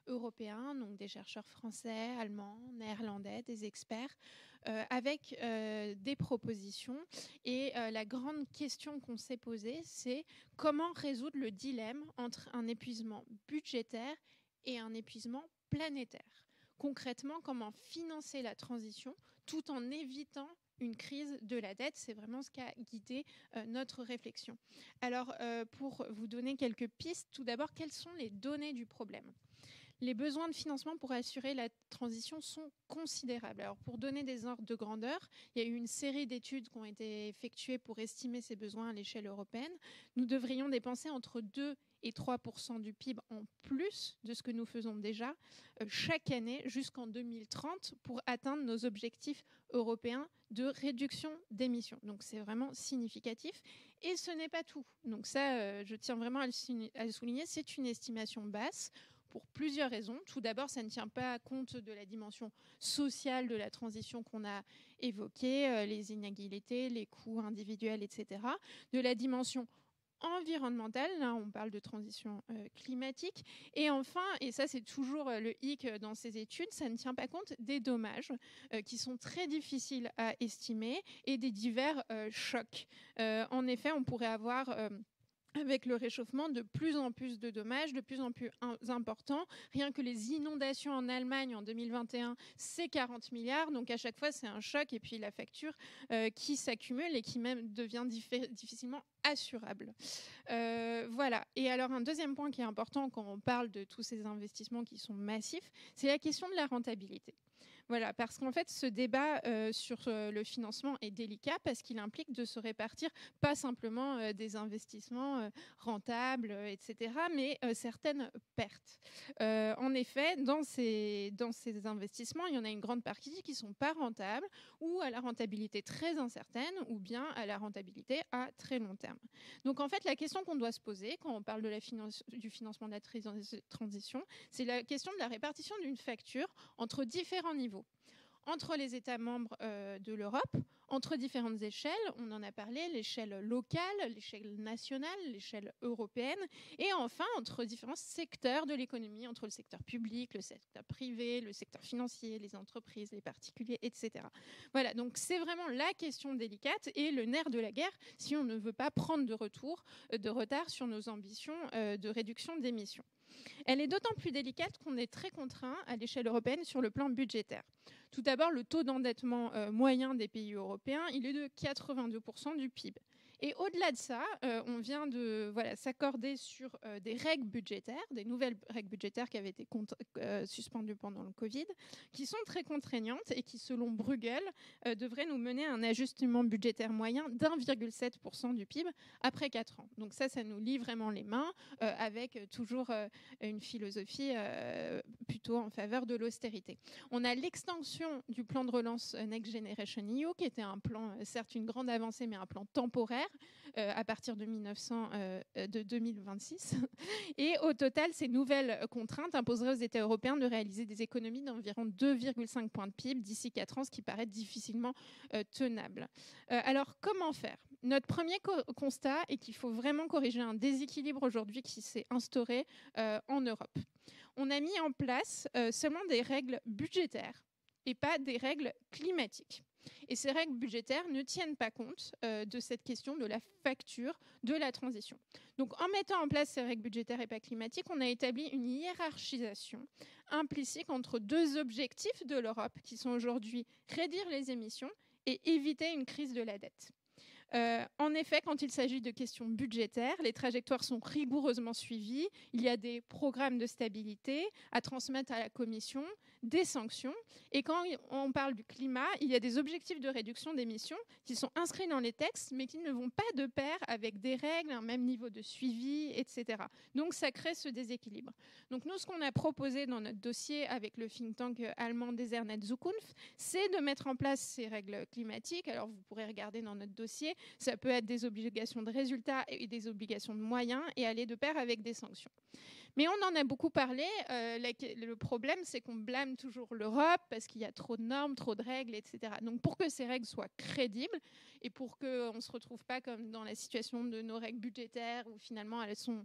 européens, donc des chercheurs français, allemands, néerlandais, des experts, euh, avec euh, des propositions. Et euh, la grande question qu'on s'est posée, c'est comment résoudre le dilemme entre un épuisement budgétaire et un épuisement planétaire. Concrètement, comment financer la transition tout en évitant une crise de la dette. C'est vraiment ce qui a guidé euh, notre réflexion. Alors, euh, pour vous donner quelques pistes, tout d'abord, quelles sont les données du problème ? Les besoins de financement pour assurer la transition sont considérables. Alors, pour donner des ordres de grandeur, il y a eu une série d'études qui ont été effectuées pour estimer ces besoins à l'échelle européenne. Nous devrions dépenser entre deux et trois pour cent du P I B en plus de ce que nous faisons déjà euh, chaque année jusqu'en deux mille trente pour atteindre nos objectifs européens de réduction d'émissions. Donc c'est vraiment significatif. Et ce n'est pas tout. Donc ça, euh, je tiens vraiment à le, à le souligner, c'est une estimation basse pour plusieurs raisons. Tout d'abord, ça ne tient pas compte de la dimension sociale de la transition qu'on a évoquée, euh, les inégalités, les coûts individuels, et cetera. De la dimension environnementale, là on parle de transition euh, climatique, et enfin, et ça c'est toujours euh, le hic dans ces études, ça ne tient pas compte des dommages euh, qui sont très difficiles à estimer et des divers euh, chocs. Euh, en effet, on pourrait avoir euh, avec le réchauffement, de plus en plus de dommages, de plus en plus importants. Rien que les inondations en Allemagne en deux mille vingt et un, c'est quarante milliards. Donc à chaque fois, c'est un choc. Et puis la facture euh, qui s'accumule et qui même devient diffé- difficilement assurable. Euh, voilà. Et alors un deuxième point qui est important quand on parle de tous ces investissements qui sont massifs, c'est la question de la rentabilité. Voilà, parce qu'en fait, ce débat euh, sur euh, le financement est délicat parce qu'il implique de se répartir pas simplement euh, des investissements euh, rentables, euh, et cetera, mais euh, certaines pertes. Euh, en effet, dans ces, dans ces investissements, il y en a une grande partie qui ne sont pas rentables ou à la rentabilité très incertaine ou bien à la rentabilité à très long terme. Donc en fait, la question qu'on doit se poser quand on parle de la finance, du financement de la transition, c'est la question de la répartition d'une facture entre différents niveaux. Entre les États membres euh, de l'Europe, entre différentes échelles, on en a parlé, l'échelle locale, l'échelle nationale, l'échelle européenne, et enfin entre différents secteurs de l'économie, entre le secteur public, le secteur privé, le secteur financier, les entreprises, les particuliers, et cetera. Voilà, donc c'est vraiment la question délicate et le nerf de la guerre si on ne veut pas prendre de retour, de retard sur nos ambitions euh, de réduction d'émissions. Elle est d'autant plus délicate qu'on est très contraint à l'échelle européenne sur le plan budgétaire. Tout d'abord, le taux d'endettement euh, moyen des pays européens, il est de quatre-vingt-deux pour cent du P I B. Et au-delà de ça, euh, on vient de voilà, s'accorder sur euh, des règles budgétaires, des nouvelles règles budgétaires qui avaient été contre, euh, suspendues pendant le Covid, qui sont très contraignantes et qui, selon Bruegel, euh, devraient nous mener à un ajustement budgétaire moyen d'un virgule sept pour cent du P I B après quatre ans. Donc ça, ça nous lie vraiment les mains euh, avec toujours euh, une philosophie euh, plutôt en faveur de l'austérité. On a l'extension du plan de relance Next Generation E U, qui était un plan, certes une grande avancée, mais un plan temporaire, Euh, à partir de, mille neuf cents, euh, de deux mille vingt-six. Et au total, ces nouvelles contraintes imposeraient aux États européens de réaliser des économies d'environ deux virgule cinq points de P I B d'ici quatre ans, ce qui paraît difficilement euh, tenable. Euh, alors, comment faire ? Notre premier co- constat est qu'il faut vraiment corriger un déséquilibre aujourd'hui qui s'est instauré euh, en Europe. On a mis en place euh, seulement des règles budgétaires et pas des règles climatiques. Et ces règles budgétaires ne tiennent pas compte euh, de cette question de la facture de la transition. Donc, en mettant en place ces règles budgétaires et pas climatiques, on a établi une hiérarchisation implicite entre deux objectifs de l'Europe, qui sont aujourd'hui réduire les émissions et éviter une crise de la dette. Euh, en effet, quand il s'agit de questions budgétaires, les trajectoires sont rigoureusement suivies. Il y a des programmes de stabilité à transmettre à la Commission, des sanctions. Et quand on parle du climat, il y a des objectifs de réduction d'émissions qui sont inscrits dans les textes, mais qui ne vont pas de pair avec des règles, un même niveau de suivi, et cetera. Donc, ça crée ce déséquilibre. Donc, nous, ce qu'on a proposé dans notre dossier avec le think tank allemand Desernetz Zukunft, c'est de mettre en place ces règles climatiques. Alors, vous pourrez regarder dans notre dossier. Ça peut être des obligations de résultats et des obligations de moyens et aller de pair avec des sanctions. Mais on en a beaucoup parlé. Euh, le problème, c'est qu'on blâme toujours l'Europe parce qu'il y a trop de normes, trop de règles, et cetera. Donc, pour que ces règles soient crédibles et pour qu'on ne se retrouve pas comme dans la situation de nos règles budgétaires où finalement elles sont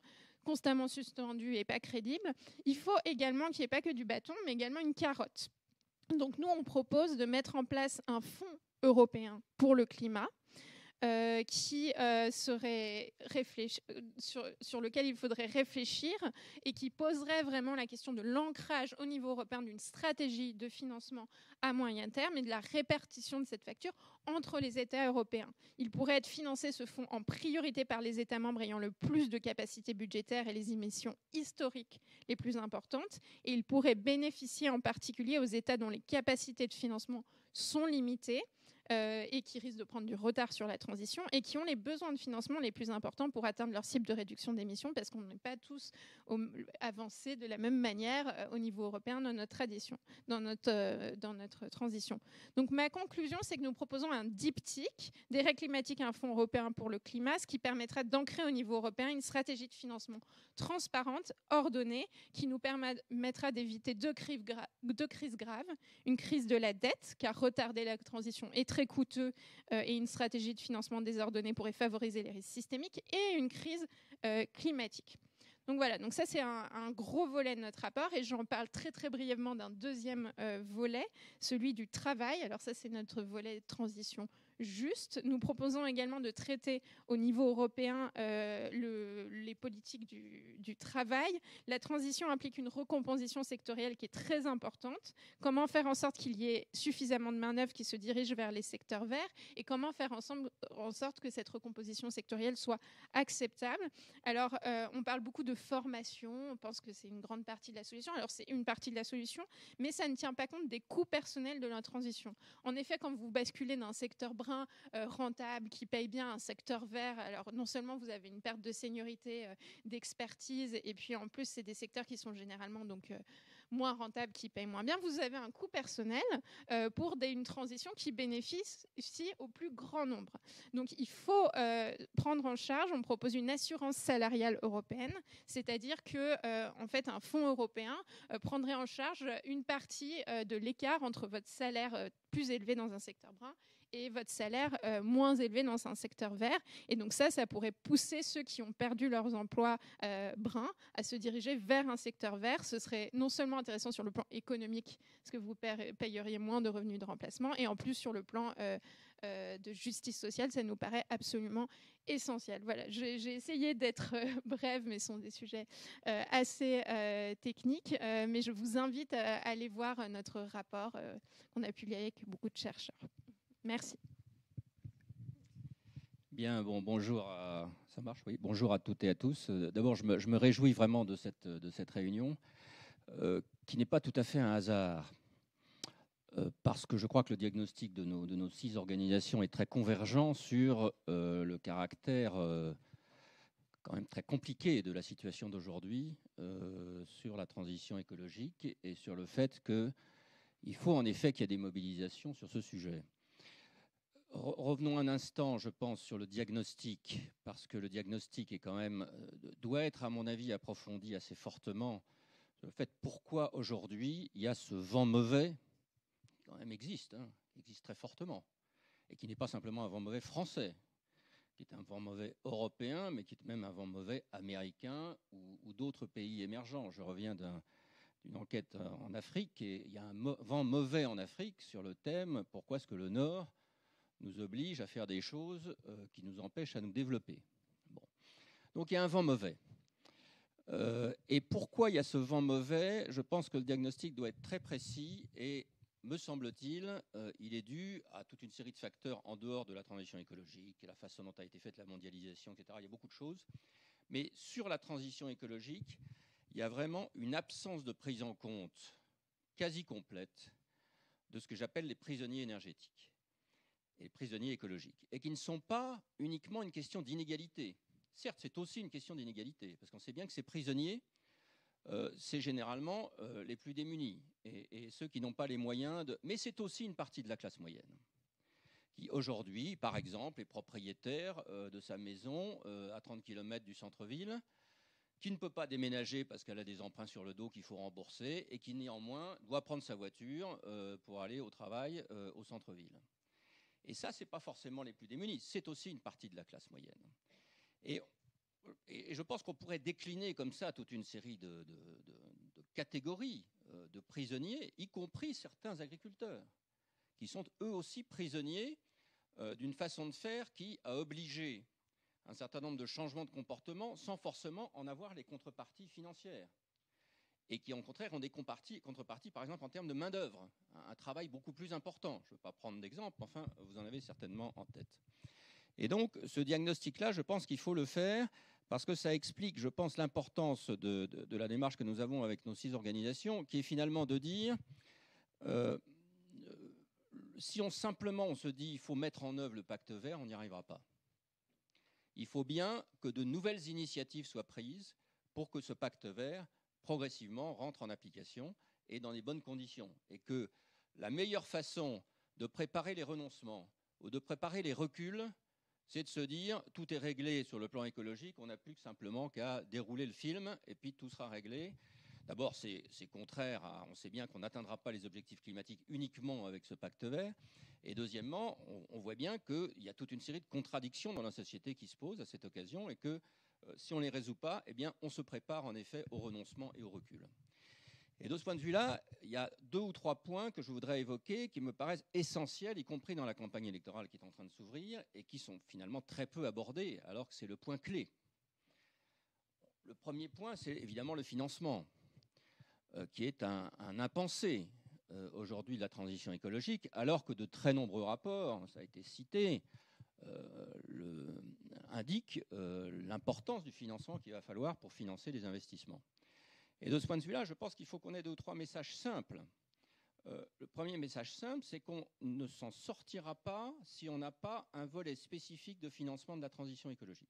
constamment suspendu et pas crédible. Il faut également qu'il n'y ait pas que du bâton, mais également une carotte. Donc nous, on propose de mettre en place un fonds européen pour le climat, Euh, qui euh, serait réfléchi- sur, sur lequel il faudrait réfléchir et qui poserait vraiment la question de l'ancrage au niveau européen d'une stratégie de financement à moyen terme et de la répartition de cette facture entre les États européens. Il pourrait être financé, ce fonds, en priorité par les États membres ayant le plus de capacités budgétaires et les émissions historiques les plus importantes, et il pourrait bénéficier en particulier aux États dont les capacités de financement sont limitées, Euh, et qui risquent de prendre du retard sur la transition et qui ont les besoins de financement les plus importants pour atteindre leur cible de réduction d'émissions, parce qu'on n'est pas tous au, avancés de la même manière euh, au niveau européen dans notre tradition, dans notre, euh, dans notre transition. Donc ma conclusion, c'est que nous proposons un diptyque, des règles climatiques et un fonds européen pour le climat, ce qui permettra d'ancrer au niveau européen une stratégie de financement transparente, ordonnée, qui nous permettra d'éviter deux crises, gra- deux crises graves, une crise de la dette, car retarder la transition est très coûteux euh, et une stratégie de financement désordonnée pourrait favoriser les risques systémiques, et une crise euh, climatique. Donc voilà, donc ça c'est un, un gros volet de notre rapport, et j'en parle très très brièvement d'un deuxième euh, volet, celui du travail. Alors ça c'est notre volet de transition juste. Nous proposons également de traiter au niveau européen euh, le, les politiques du, du travail. La transition implique une recomposition sectorielle qui est très importante. Comment faire en sorte qu'il y ait suffisamment de main-d'œuvre qui se dirige vers les secteurs verts, et comment faire ensemble, en sorte que cette recomposition sectorielle soit acceptable. Alors, euh, on parle beaucoup de formation, on pense que c'est une grande partie de la solution. Alors, c'est une partie de la solution, mais ça ne tient pas compte des coûts personnels de la transition. En effet, quand vous basculez d'un secteur brun euh, rentable, qui paye bien, un secteur vert, alors non seulement vous avez une perte de seniorité, euh, d'expertise, et puis en plus, c'est des secteurs qui sont généralement donc euh, moins rentables, qui payent moins bien. Vous avez un coût personnel euh, pour des, une transition qui bénéficie au plus grand nombre. Donc, il faut euh, prendre en charge, on propose une assurance salariale européenne, c'est-à-dire que, euh, en fait, un fonds européen euh, prendrait en charge une partie euh, de l'écart entre votre salaire euh, plus élevé dans un secteur brun et votre salaire euh, moins élevé dans un secteur vert. Et donc ça, ça pourrait pousser ceux qui ont perdu leurs emplois euh, bruns à se diriger vers un secteur vert. Ce serait non seulement intéressant sur le plan économique, parce que vous payeriez moins de revenus de remplacement, et en plus sur le plan euh, euh, de justice sociale, ça nous paraît absolument essentiel. Voilà, j'ai, j'ai essayé d'être euh, brève, mais ce sont des sujets euh, assez euh, techniques. Euh, mais je vous invite à, à aller voir notre rapport euh, qu'on a publié avec beaucoup de chercheurs. Merci. Bien, bon, bonjour à, ça marche, oui. Bonjour à toutes et à tous. D'abord, je me, je me réjouis vraiment de cette, de cette réunion, euh, qui n'est pas tout à fait un hasard, euh, parce que je crois que le diagnostic de nos, de nos six organisations est très convergent sur euh, le caractère euh, quand même très compliqué de la situation d'aujourd'hui, euh, sur la transition écologique, et sur le fait qu'il faut en effet qu'il y ait des mobilisations sur ce sujet. Revenons un instant, je pense, sur le diagnostic, parce que le diagnostic est quand même, doit être, à mon avis, approfondi assez fortement sur le fait pourquoi aujourd'hui il y a ce vent mauvais, qui quand même existe, hein, qui existe très fortement, et qui n'est pas simplement un vent mauvais français, qui est un vent mauvais européen, mais qui est même un vent mauvais américain ou, ou d'autres pays émergents. Je reviens d'un, d'une enquête en Afrique, et il y a un mo- vent mauvais en Afrique sur le thème « Pourquoi est-ce que le Nord nous oblige à faire des choses euh, qui nous empêchent à nous développer ». Bon. Donc il y a un vent mauvais. Euh, et pourquoi il y a ce vent mauvais ? Je pense que le diagnostic doit être très précis, et me semble-t-il, euh, il est dû à toute une série de facteurs en dehors de la transition écologique et la façon dont a été faite la mondialisation, et cetera. Il y a beaucoup de choses. Mais sur la transition écologique, il y a vraiment une absence de prise en compte quasi complète de ce que j'appelle les prisonniers énergétiques et les prisonniers écologiques, et qui ne sont pas uniquement une question d'inégalité. Certes, c'est aussi une question d'inégalité, parce qu'on sait bien que ces prisonniers, euh, c'est généralement euh, les plus démunis, et, et ceux qui n'ont pas les moyens de... Mais c'est aussi une partie de la classe moyenne, qui aujourd'hui, par exemple, est propriétaire euh, de sa maison euh, à trente kilomètres du centre-ville, qui ne peut pas déménager parce qu'elle a des emprunts sur le dos qu'il faut rembourser, et qui néanmoins doit prendre sa voiture euh, pour aller au travail euh, au centre-ville. Et ça, ce n'est pas forcément les plus démunis, c'est aussi une partie de la classe moyenne. Et et je pense qu'on pourrait décliner comme ça toute une série de, de, de, de catégories euh, de prisonniers, y compris certains agriculteurs, qui sont eux aussi prisonniers euh, d'une façon de faire qui a obligé un certain nombre de changements de comportement sans forcément en avoir les contreparties financières. Et qui, au contraire, ont des contreparties, contreparties par exemple, en termes de main-d'œuvre, un, un travail beaucoup plus important. Je ne veux pas prendre d'exemple, enfin, vous en avez certainement en tête. Et donc, ce diagnostic-là, je pense qu'il faut le faire parce que ça explique, je pense, l'importance de, de, de la démarche que nous avons avec nos six organisations, qui est finalement de dire, euh, si on simplement on se dit il faut mettre en œuvre le pacte vert, on n'y arrivera pas. Il faut bien que de nouvelles initiatives soient prises pour que ce pacte vert, progressivement, rentre en application et dans les bonnes conditions. Et que la meilleure façon de préparer les renoncements ou de préparer les reculs, c'est de se dire tout est réglé sur le plan écologique, on n'a plus que simplement qu'à dérouler le film et puis tout sera réglé. D'abord, c'est contraire à, on sait bien qu'on n'atteindra pas les objectifs climatiques uniquement avec ce pacte vert. Et deuxièmement, on, on voit bien qu'il y a toute une série de contradictions dans la société qui se posent à cette occasion et que euh, si on ne les résout pas, eh bien, on se prépare en effet au renoncement et au recul. Et de ce point de vue-là, il y a deux ou trois points que je voudrais évoquer qui me paraissent essentiels, y compris dans la campagne électorale qui est en train de s'ouvrir et qui sont finalement très peu abordés, alors que c'est le point clé. Le premier point, c'est évidemment le financement, euh, qui est un, un impensé euh, aujourd'hui de la transition écologique, alors que de très nombreux rapports, ça a été cité, euh, le, indiquent euh, l'importance du financement qu'il va falloir pour financer les investissements. Et de ce point de vue-là, je pense qu'il faut qu'on ait deux ou trois messages simples. Euh, le premier message simple, c'est qu'on ne s'en sortira pas si on n'a pas un volet spécifique de financement de la transition écologique,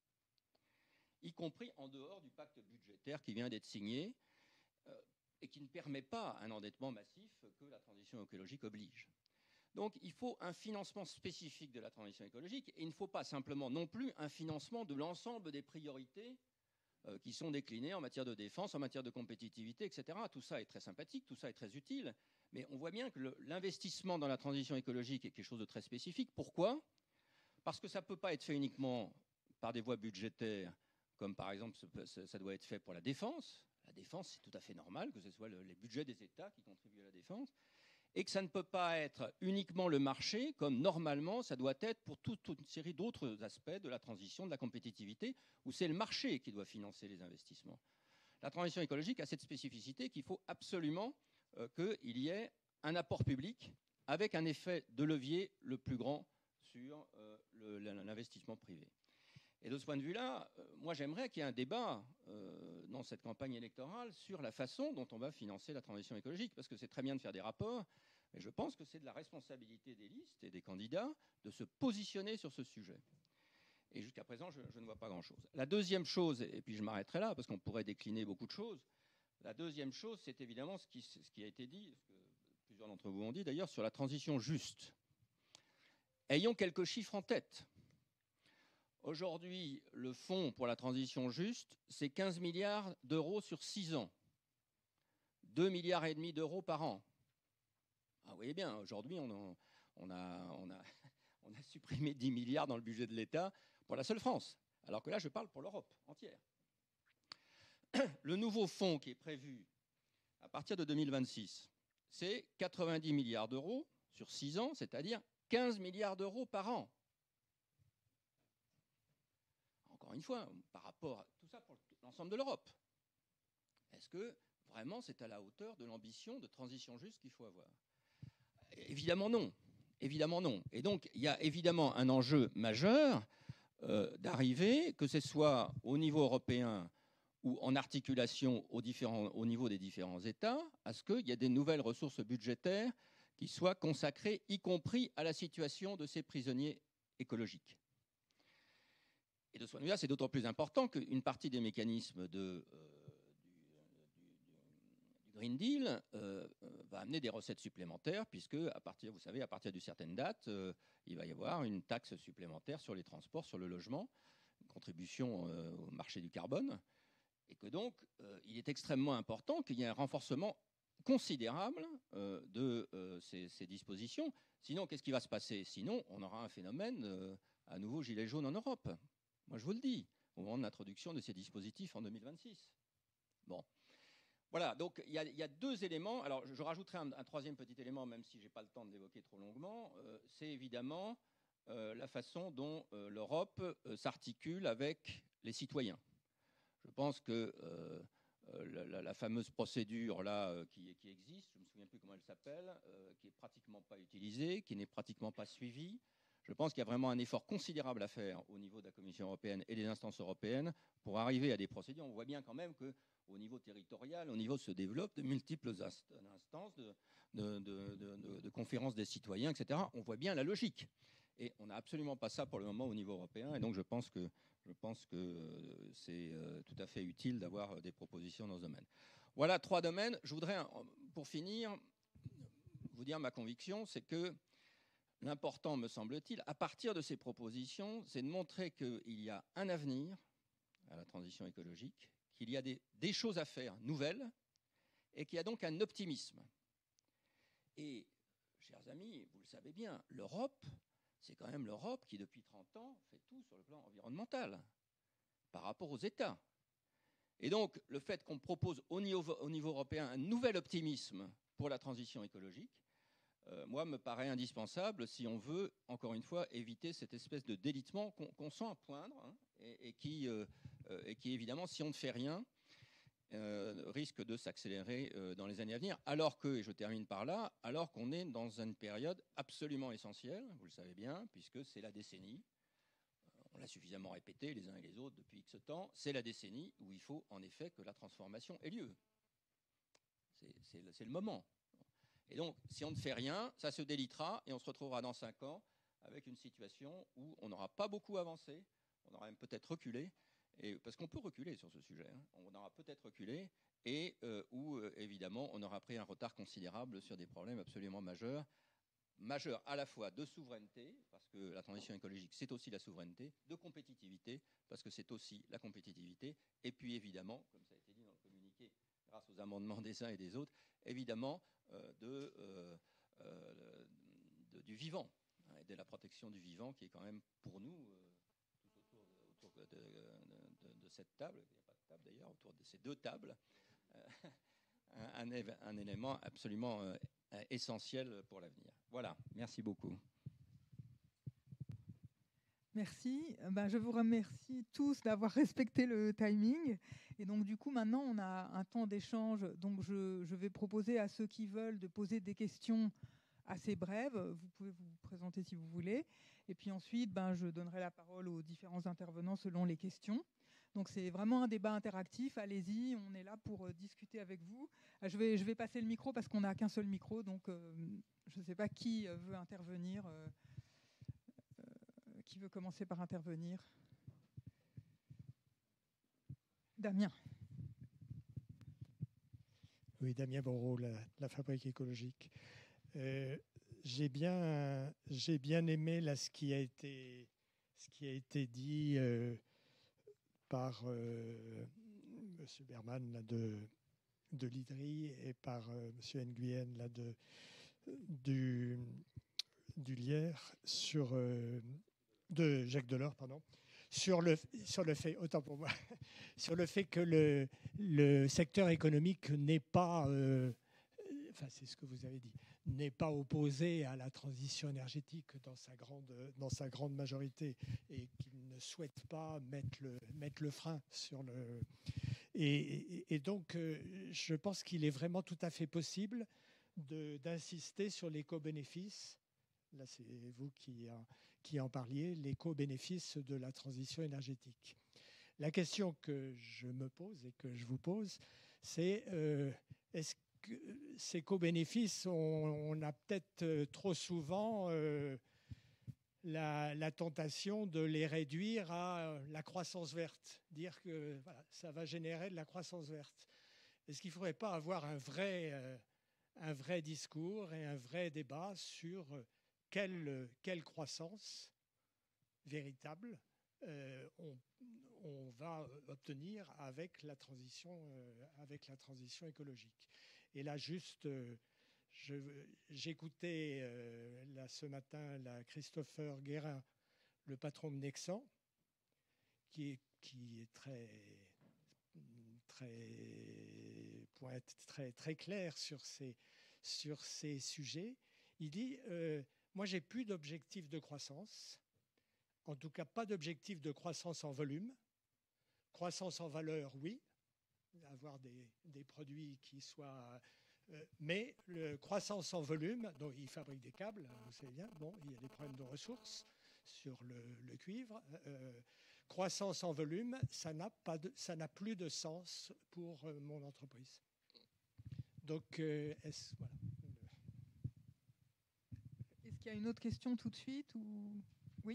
y compris en dehors du pacte budgétaire qui vient d'être signé euh, et qui ne permet pas un endettement massif que la transition écologique oblige. Donc il faut un financement spécifique de la transition écologique et il ne faut pas simplement non plus un financement de l'ensemble des priorités euh, qui sont déclinées en matière de défense, en matière de compétitivité, et cetera. Tout ça est très sympathique, tout ça est très utile, mais on voit bien que l'investissement dans la transition écologique est quelque chose de très spécifique. Pourquoi ? Parce que ça ne peut pas être fait uniquement par des voies budgétaires, comme par exemple ça doit être fait pour la défense. La défense, c'est tout à fait normal que ce soit le, les budgets des États qui contribuent à la défense, et que ça ne peut pas être uniquement le marché, comme normalement ça doit être pour toute, toute une série d'autres aspects de la transition, de la compétitivité, où c'est le marché qui doit financer les investissements. La transition écologique a cette spécificité qu'il faut absolument euh, qu'il y ait un apport public avec un effet de levier le plus grand sur euh, l'investissement privé. Et de ce point de vue-là, euh, moi j'aimerais qu'il y ait un débat euh, dans cette campagne électorale sur la façon dont on va financer la transition écologique, parce que c'est très bien de faire des rapports, mais je pense que c'est de la responsabilité des listes et des candidats de se positionner sur ce sujet. Et jusqu'à présent, je, je ne vois pas grand-chose. La deuxième chose, et puis je m'arrêterai là, parce qu'on pourrait décliner beaucoup de choses, la deuxième chose, c'est évidemment ce qui, ce qui a été dit, ce que plusieurs d'entre vous ont dit d'ailleurs, sur la transition juste. Ayons quelques chiffres en tête. Aujourd'hui, le fonds pour la transition juste, c'est quinze milliards d'euros sur six ans. deux milliards et demi d'euros par an. Ah, vous voyez bien, aujourd'hui, on, on, a, on, a, on a supprimé dix milliards dans le budget de l'État pour la seule France. Alors que là, je parle pour l'Europe entière. Le nouveau fonds qui est prévu à partir de deux mille vingt-six, c'est quatre-vingt-dix milliards d'euros sur six ans, c'est-à-dire quinze milliards d'euros par an. Encore une fois, par rapport à tout ça pour l'ensemble de l'Europe. Est-ce que vraiment c'est à la hauteur de l'ambition de transition juste qu'il faut avoir? Évidemment non. Évidemment non. Et donc il y a évidemment un enjeu majeur euh, d'arriver, que ce soit au niveau européen ou en articulation aux différents, au niveau des différents États, à ce qu'il y ait des nouvelles ressources budgétaires qui soient consacrées, y compris à la situation de ces prisonniers écologiques. Et de ce point de vue-là, c'est d'autant plus important qu'une partie des mécanismes de, euh, du, du, du Green Deal euh, va amener des recettes supplémentaires, puisque, à partir, vous savez, à partir d'une certaine date, euh, il va y avoir une taxe supplémentaire sur les transports, sur le logement, une contribution euh, au marché du carbone, et que donc, euh, il est extrêmement important qu'il y ait un renforcement considérable euh, de euh, ces, ces dispositions. Sinon, qu'est-ce qui va se passer? Sinon, on aura un phénomène euh, à nouveau gilet jaune en Europe. Moi, je vous le dis, au moment de l'introduction de ces dispositifs en deux mille vingt-six. Bon. Voilà, donc il y, y a deux éléments. Alors, je, je rajouterai un, un troisième petit élément, même si je n'ai pas le temps de l'évoquer trop longuement. Euh, c'est évidemment euh, la façon dont euh, l'Europe euh, s'articule avec les citoyens. Je pense que euh, euh, la, la fameuse procédure là euh, qui, qui existe, je ne me souviens plus comment elle s'appelle, euh, qui n'est pratiquement pas utilisée, qui n'est pratiquement pas suivie. Je pense qu'il y a vraiment un effort considérable à faire au niveau de la Commission européenne et des instances européennes pour arriver à des procédures. On voit bien quand même qu'au niveau territorial, au niveau se développent de multiples instances de, de, de, de, de conférences des citoyens, et cetera. On voit bien la logique. Et on n'a absolument pas ça pour le moment au niveau européen. Et donc je pense que, je pense que c'est tout à fait utile d'avoir des propositions dans ce domaine. Voilà trois domaines. Je voudrais, pour finir, vous dire ma conviction, c'est que l'important, me semble-t-il, à partir de ces propositions, c'est de montrer qu'il y a un avenir à la transition écologique, qu'il y a des, des choses à faire nouvelles et qu'il y a donc un optimisme. Et, chers amis, vous le savez bien, l'Europe, c'est quand même l'Europe qui, depuis trente ans, fait tout sur le plan environnemental par rapport aux États. Et donc, le fait qu'on propose au niveau, au niveau européen un nouvel optimisme pour la transition écologique, Euh, moi, me paraît indispensable si on veut, encore une fois, éviter cette espèce de délitement qu'on qu'on sent poindre hein, et, et, qui, euh, et qui, évidemment, si on ne fait rien, euh, risque de s'accélérer euh, dans les années à venir. Alors que, et je termine par là, alors qu'on est dans une période absolument essentielle, vous le savez bien, puisque c'est la décennie, on l'a suffisamment répété les uns et les autres depuis X temps, c'est la décennie où il faut en effet que la transformation ait lieu. C'est le moment. Et donc, si on ne fait rien, ça se délitera et on se retrouvera dans cinq ans avec une situation où on n'aura pas beaucoup avancé, on aura même peut-être reculé, et, parce qu'on peut reculer sur ce sujet, hein, on aura peut-être reculé, et euh, où, euh, évidemment, on aura pris un retard considérable sur des problèmes absolument majeurs, majeurs à la fois de souveraineté, parce que la transition écologique, c'est aussi la souveraineté, de compétitivité, parce que c'est aussi la compétitivité, et puis, évidemment, comme ça a été dit dans le communiqué, grâce aux amendements des uns et des autres, évidemment, euh, de, euh, euh, de, du vivant, hein, et de la protection du vivant, qui est quand même pour nous, euh, tout autour, de, autour de, de, de, de cette table, il n'y a pas de table d'ailleurs, autour de ces deux tables, euh, un, un, un élément absolument euh, essentiel pour l'avenir. Voilà, merci beaucoup. Merci. Ben, je vous remercie tous d'avoir respecté le timing. Et donc, du coup, maintenant, on a un temps d'échange. Donc, je, je vais proposer à ceux qui veulent de poser des questions assez brèves. Vous pouvez vous présenter si vous voulez. Et puis ensuite, ben, je donnerai la parole aux différents intervenants selon les questions. Donc, c'est vraiment un débat interactif. Allez-y, on est là pour euh, discuter avec vous. Je vais, je vais passer le micro parce qu'on n'a qu'un seul micro. Donc, euh, je ne sais pas qui veut intervenir. Euh, Qui veut commencer par intervenir? Damien. Oui, Damien Borot, la, la Fabrique écologique. Euh, j'ai bien, j'ai bien aimé là, ce, qui a été, ce qui a été dit euh, par euh, M. Berman là, de, de l'I D R I et par euh, M. Nguyen là, de, du, du Lierre sur... Euh, de Jacques Delors, pardon, sur le, sur le fait, autant pour moi, sur le fait que le, le secteur économique n'est pas, euh, enfin c'est ce que vous avez dit, n'est pas opposé à la transition énergétique dans sa grande, dans sa grande majorité et qu'il ne souhaite pas mettre le, mettre le frein sur le... Et, et, et donc, euh, je pense qu'il est vraiment tout à fait possible de, d'insister sur l'éco-bénéfice. Là, c'est vous qui... Euh, qui en parliez, l'éco-bénéfice de la transition énergétique. La question que je me pose et que je vous pose, c'est euh, est-ce que ces éco-bénéfices, on, on a peut-être trop souvent euh, la, la tentation de les réduire à la croissance verte, dire que voilà, ça va générer de la croissance verte. Est-ce qu'il ne faudrait pas avoir un vrai, euh, un vrai discours et un vrai débat sur Quelle, quelle croissance véritable euh, on, on va obtenir avec la transition, euh, avec la transition écologique. Et là, juste, euh, j'écoutais euh, là, ce matin là, Christopher Guérin, le patron de Nexan, qui est qui est très, très, pointe, très, très clair sur ces, sur ces sujets. Il dit euh, moi, j'ai plus d'objectif de croissance, en tout cas pas d'objectif de croissance en volume. Croissance en valeur, oui, avoir des, des produits qui soient... Euh, mais le croissance en volume, donc il fabrique des câbles, vous savez bien, bon, il y a des problèmes de ressources sur le, le cuivre. Euh, croissance en volume, ça n'a pas de, ça n'a plus de sens pour euh, mon entreprise. Donc, euh, est-ce, voilà. Est-ce qu'il y a une autre question tout de suite ou... Oui.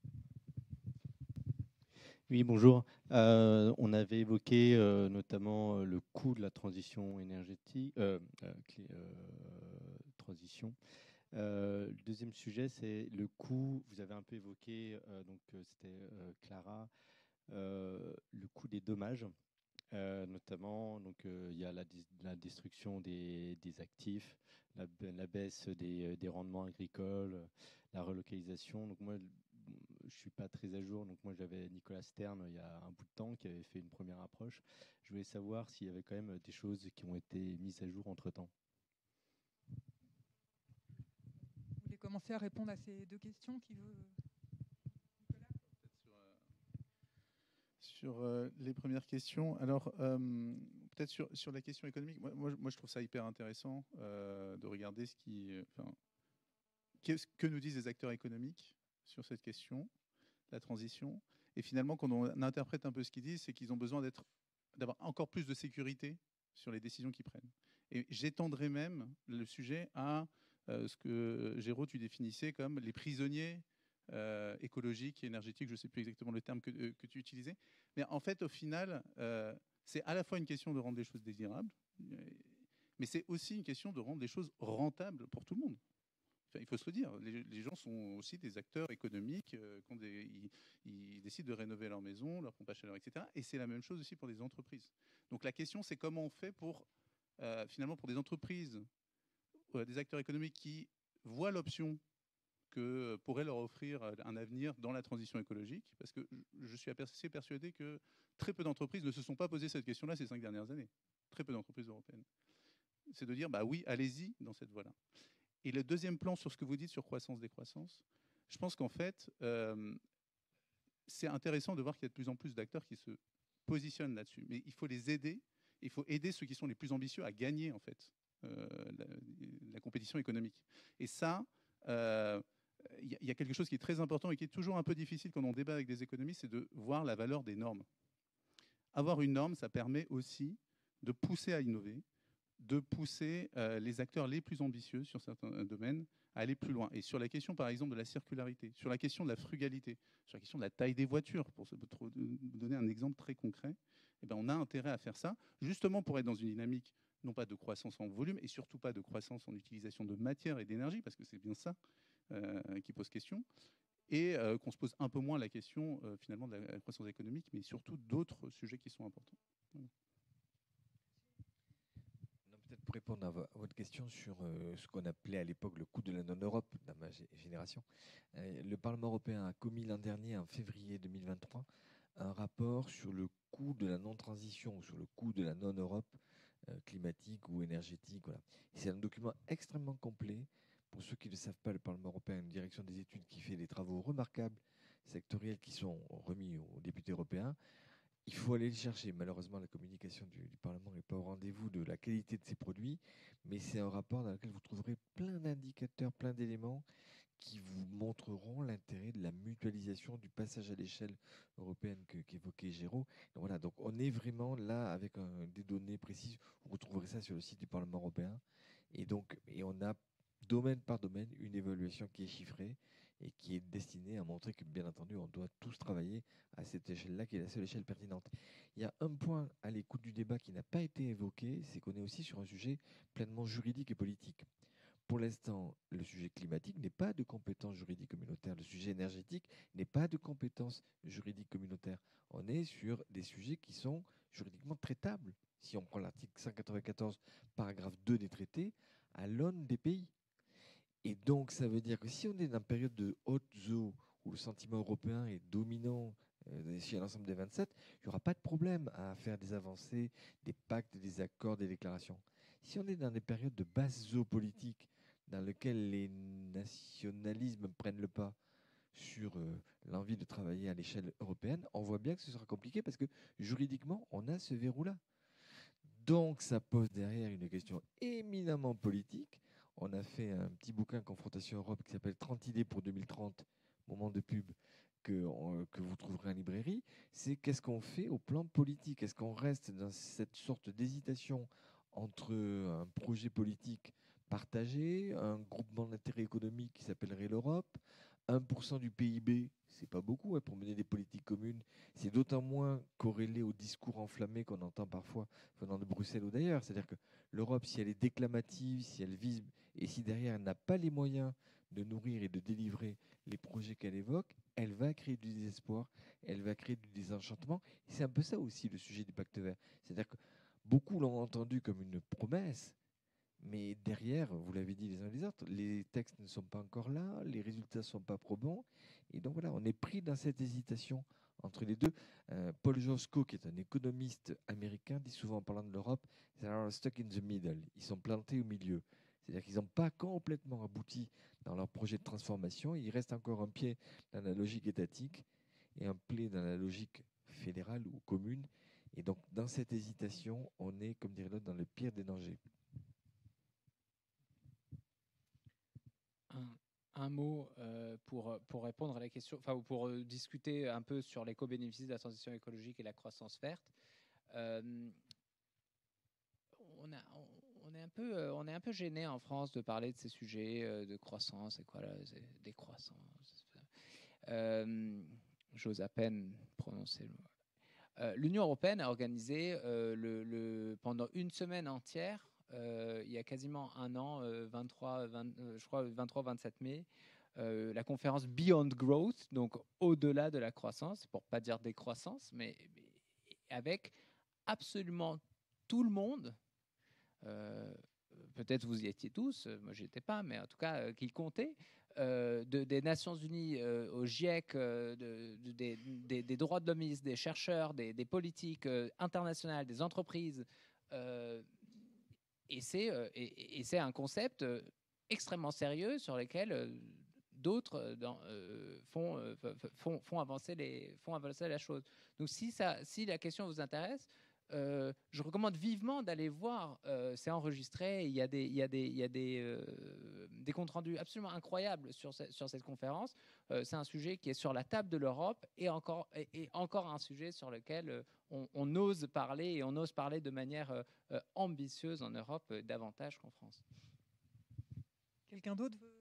Oui, bonjour. Euh, on avait évoqué euh, notamment euh, le coût de la transition énergétique, euh, euh, euh, transition. Euh, le deuxième sujet, c'est le coût. Vous avez un peu évoqué, euh, donc euh, c'était euh, Clara, euh, le coût des dommages, euh, notamment. Donc euh, il y a la, la destruction des, des actifs, la, la baisse des, des rendements agricoles, la relocalisation. Donc moi, je ne suis pas très à jour, donc moi j'avais Nicolas Stern il y a un bout de temps qui avait fait une première approche. Je voulais savoir s'il y avait quand même des choses qui ont été mises à jour entre-temps. Vous voulez commencer à répondre à ces deux questions qui veut... Nicolas ? Sur, sur euh, les premières questions, alors euh, peut-être sur, sur la question économique, moi, moi, moi je trouve ça hyper intéressant euh, de regarder ce qui, enfin, qu'est-ce que nous disent les acteurs économiques sur cette question, la transition. Et finalement, quand on interprète un peu ce qu'ils disent, c'est qu'ils ont besoin d'être, d'avoir encore plus de sécurité sur les décisions qu'ils prennent. Et j'étendrai même le sujet à euh, ce que, Géraud, tu définissais comme les prisonniers euh, écologiques et énergétiques, je ne sais plus exactement le terme que, euh, que tu utilisais. Mais en fait, au final, euh, c'est à la fois une question de rendre les choses désirables, mais c'est aussi une question de rendre les choses rentables pour tout le monde. Enfin, il faut se le dire, les, les gens sont aussi des acteurs économiques, euh, quand des, ils, ils décident de rénover leur maison, leur pompe à chaleur, et cetera. Et c'est la même chose aussi pour les entreprises. Donc la question, c'est comment on fait pour, euh, finalement, pour des entreprises, euh, des acteurs économiques qui voient l'option que pourrait leur offrir un avenir dans la transition écologique, parce que je suis assez persuadé que très peu d'entreprises ne se sont pas posé cette question-là ces cinq dernières années. Très peu d'entreprises européennes. C'est de dire, bah oui, allez-y dans cette voie-là. Et le deuxième plan sur ce que vous dites sur croissance-décroissance, je pense qu'en fait, euh, c'est intéressant de voir qu'il y a de plus en plus d'acteurs qui se positionnent là-dessus. Mais il faut les aider, il faut aider ceux qui sont les plus ambitieux à gagner en fait euh, la, la compétition économique. Et ça, il euh, y, y a quelque chose qui est très important et qui est toujours un peu difficile quand on débat avec des économistes, c'est de voir la valeur des normes. Avoir une norme, ça permet aussi de pousser à innover, de pousser euh, les acteurs les plus ambitieux sur certains domaines à aller plus loin. Et sur la question, par exemple, de la circularité, sur la question de la frugalité, sur la question de la taille des voitures, pour vous donner un exemple très concret, eh ben, on a intérêt à faire ça, justement pour être dans une dynamique, non pas de croissance en volume, et surtout pas de croissance en utilisation de matière et d'énergie, parce que c'est bien ça euh, qui pose question, et euh, qu'on se pose un peu moins la question, euh, finalement, de la croissance économique, mais surtout d'autres sujets qui sont importants. Voilà. Peut-être pour répondre à votre question sur euh, ce qu'on appelait à l'époque le coût de la non-Europe, dans ma génération, euh, le Parlement européen a commis l'an dernier, en février deux mille vingt-trois, un rapport sur le coût de la non-transition, sur le coût de la non-Europe euh, climatique ou énergétique. Voilà. C'est un document extrêmement complet. Pour ceux qui ne le savent pas, le Parlement européen a une direction des études qui fait des travaux remarquables, sectoriels, qui sont remis aux députés européens. Il faut aller le chercher. Malheureusement, la communication du, du Parlement n'est pas au rendez-vous de la qualité de ces produits, mais c'est un rapport dans lequel vous trouverez plein d'indicateurs, plein d'éléments qui vous montreront l'intérêt de la mutualisation, du passage à l'échelle européenne que, qu'évoquait Géraud. Donc voilà, donc on est vraiment là avec un, des données précises. Vous retrouverez ça sur le site du Parlement européen. Et donc, et on a domaine par domaine une évaluation qui est chiffrée et qui est destinée à montrer que, bien entendu, on doit tous travailler à cette échelle-là, qui est la seule échelle pertinente. Il y a un point à l'écoute du débat qui n'a pas été évoqué, c'est qu'on est aussi sur un sujet pleinement juridique et politique. Pour l'instant, le sujet climatique n'est pas de compétence juridique communautaire. Le sujet énergétique n'est pas de compétence juridique communautaire. On est sur des sujets qui sont juridiquement traitables. Si on prend l'article cent quatre-vingt-quatorze, paragraphe deux des traités, à l'aune des pays. Et donc, ça veut dire que si on est dans une période de haute eau où le sentiment européen est dominant euh, chez l'ensemble des vingt-sept, il n'y aura pas de problème à faire des avancées, des pactes, des accords, des déclarations. Si on est dans des périodes de basse géopolitique, dans lesquelles les nationalismes prennent le pas sur euh, l'envie de travailler à l'échelle européenne, on voit bien que ce sera compliqué parce que juridiquement, on a ce verrou-là. Donc, ça pose derrière une question éminemment politique. On a fait un petit bouquin Confrontation Europe qui s'appelle trente idées pour deux mille trente, moment de pub, que, on, que vous trouverez en librairie. C'est qu'est-ce qu'on fait au plan politique? Est-ce qu'on reste dans cette sorte d'hésitation entre un projet politique partagé, un groupement d'intérêt économique qui s'appellerait l'Europe, un pour cent du P I B, c'est pas beaucoup hein, pour mener des politiques communes. C'est d'autant moins corrélé au discours enflammé qu'on entend parfois venant de Bruxelles ou d'ailleurs. C'est-à-dire que l'Europe, si elle est déclamative, si elle vise, et si derrière elle n'a pas les moyens de nourrir et de délivrer les projets qu'elle évoque, elle va créer du désespoir, elle va créer du désenchantement. Et c'est un peu ça aussi le sujet du pacte vert. C'est-à-dire que beaucoup l'ont entendu comme une promesse, mais derrière, vous l'avez dit les uns et les autres, les textes ne sont pas encore là, les résultats ne sont pas probants. Et donc voilà, on est pris dans cette hésitation entre les deux. Euh, Paul Josko, qui est un économiste américain, dit souvent en parlant de l'Europe, « they are stuck in the middle ». Ils sont plantés au milieu. C'est-à-dire qu'ils n'ont pas complètement abouti dans leur projet de transformation. Il reste encore un pied dans la logique étatique et un pied dans la logique fédérale ou commune. Et donc, dans cette hésitation, on est, comme dirait l'autre, dans le pire des dangers. Un, un mot euh, pour, pour répondre à la question, enfin, ou pour euh, discuter un peu sur l'éco-bénéfice de la transition écologique et la croissance verte. Euh, on, a, on, on, est un peu, euh, on est un peu gêné en France de parler de ces sujets euh, de croissance et quoi là, décroissance. Euh, J'ose à peine prononcer le mot. Euh, L'Union européenne a organisé euh, le, le, pendant une semaine entière, euh, il y a quasiment un an, euh, vingt-trois, vingt, euh, je crois vingt-trois vingt-sept mai, euh, la conférence Beyond Growth, donc au-delà de la croissance, pour ne pas dire décroissance, mais, mais avec absolument tout le monde. Euh, peut-être vous y étiez tous, moi j'y étais pas, mais en tout cas euh, qui comptait. Euh, de, des Nations Unies euh, au GIEC, euh, de, de, des, des, des droits de l'homme, des chercheurs, des, des politiques euh, internationales, des entreprises. Euh, et c'est euh, et, et c'est un concept euh, extrêmement sérieux sur lequel euh, d'autres euh, font, euh, font, font, avancer les, font avancer la chose. Donc si, ça, si la question vous intéresse, Euh, je recommande vivement d'aller voir. Euh, c'est enregistré. Il y a des, il y a des, il y a des, euh, des comptes rendus absolument incroyables sur, ce, sur cette conférence. Euh, c'est un sujet qui est sur la table de l'Europe et encore, et, et encore un sujet sur lequel euh, on, on ose parler et on ose parler de manière euh, ambitieuse en Europe euh, davantage qu'en France. Quelqu'un d'autre veut...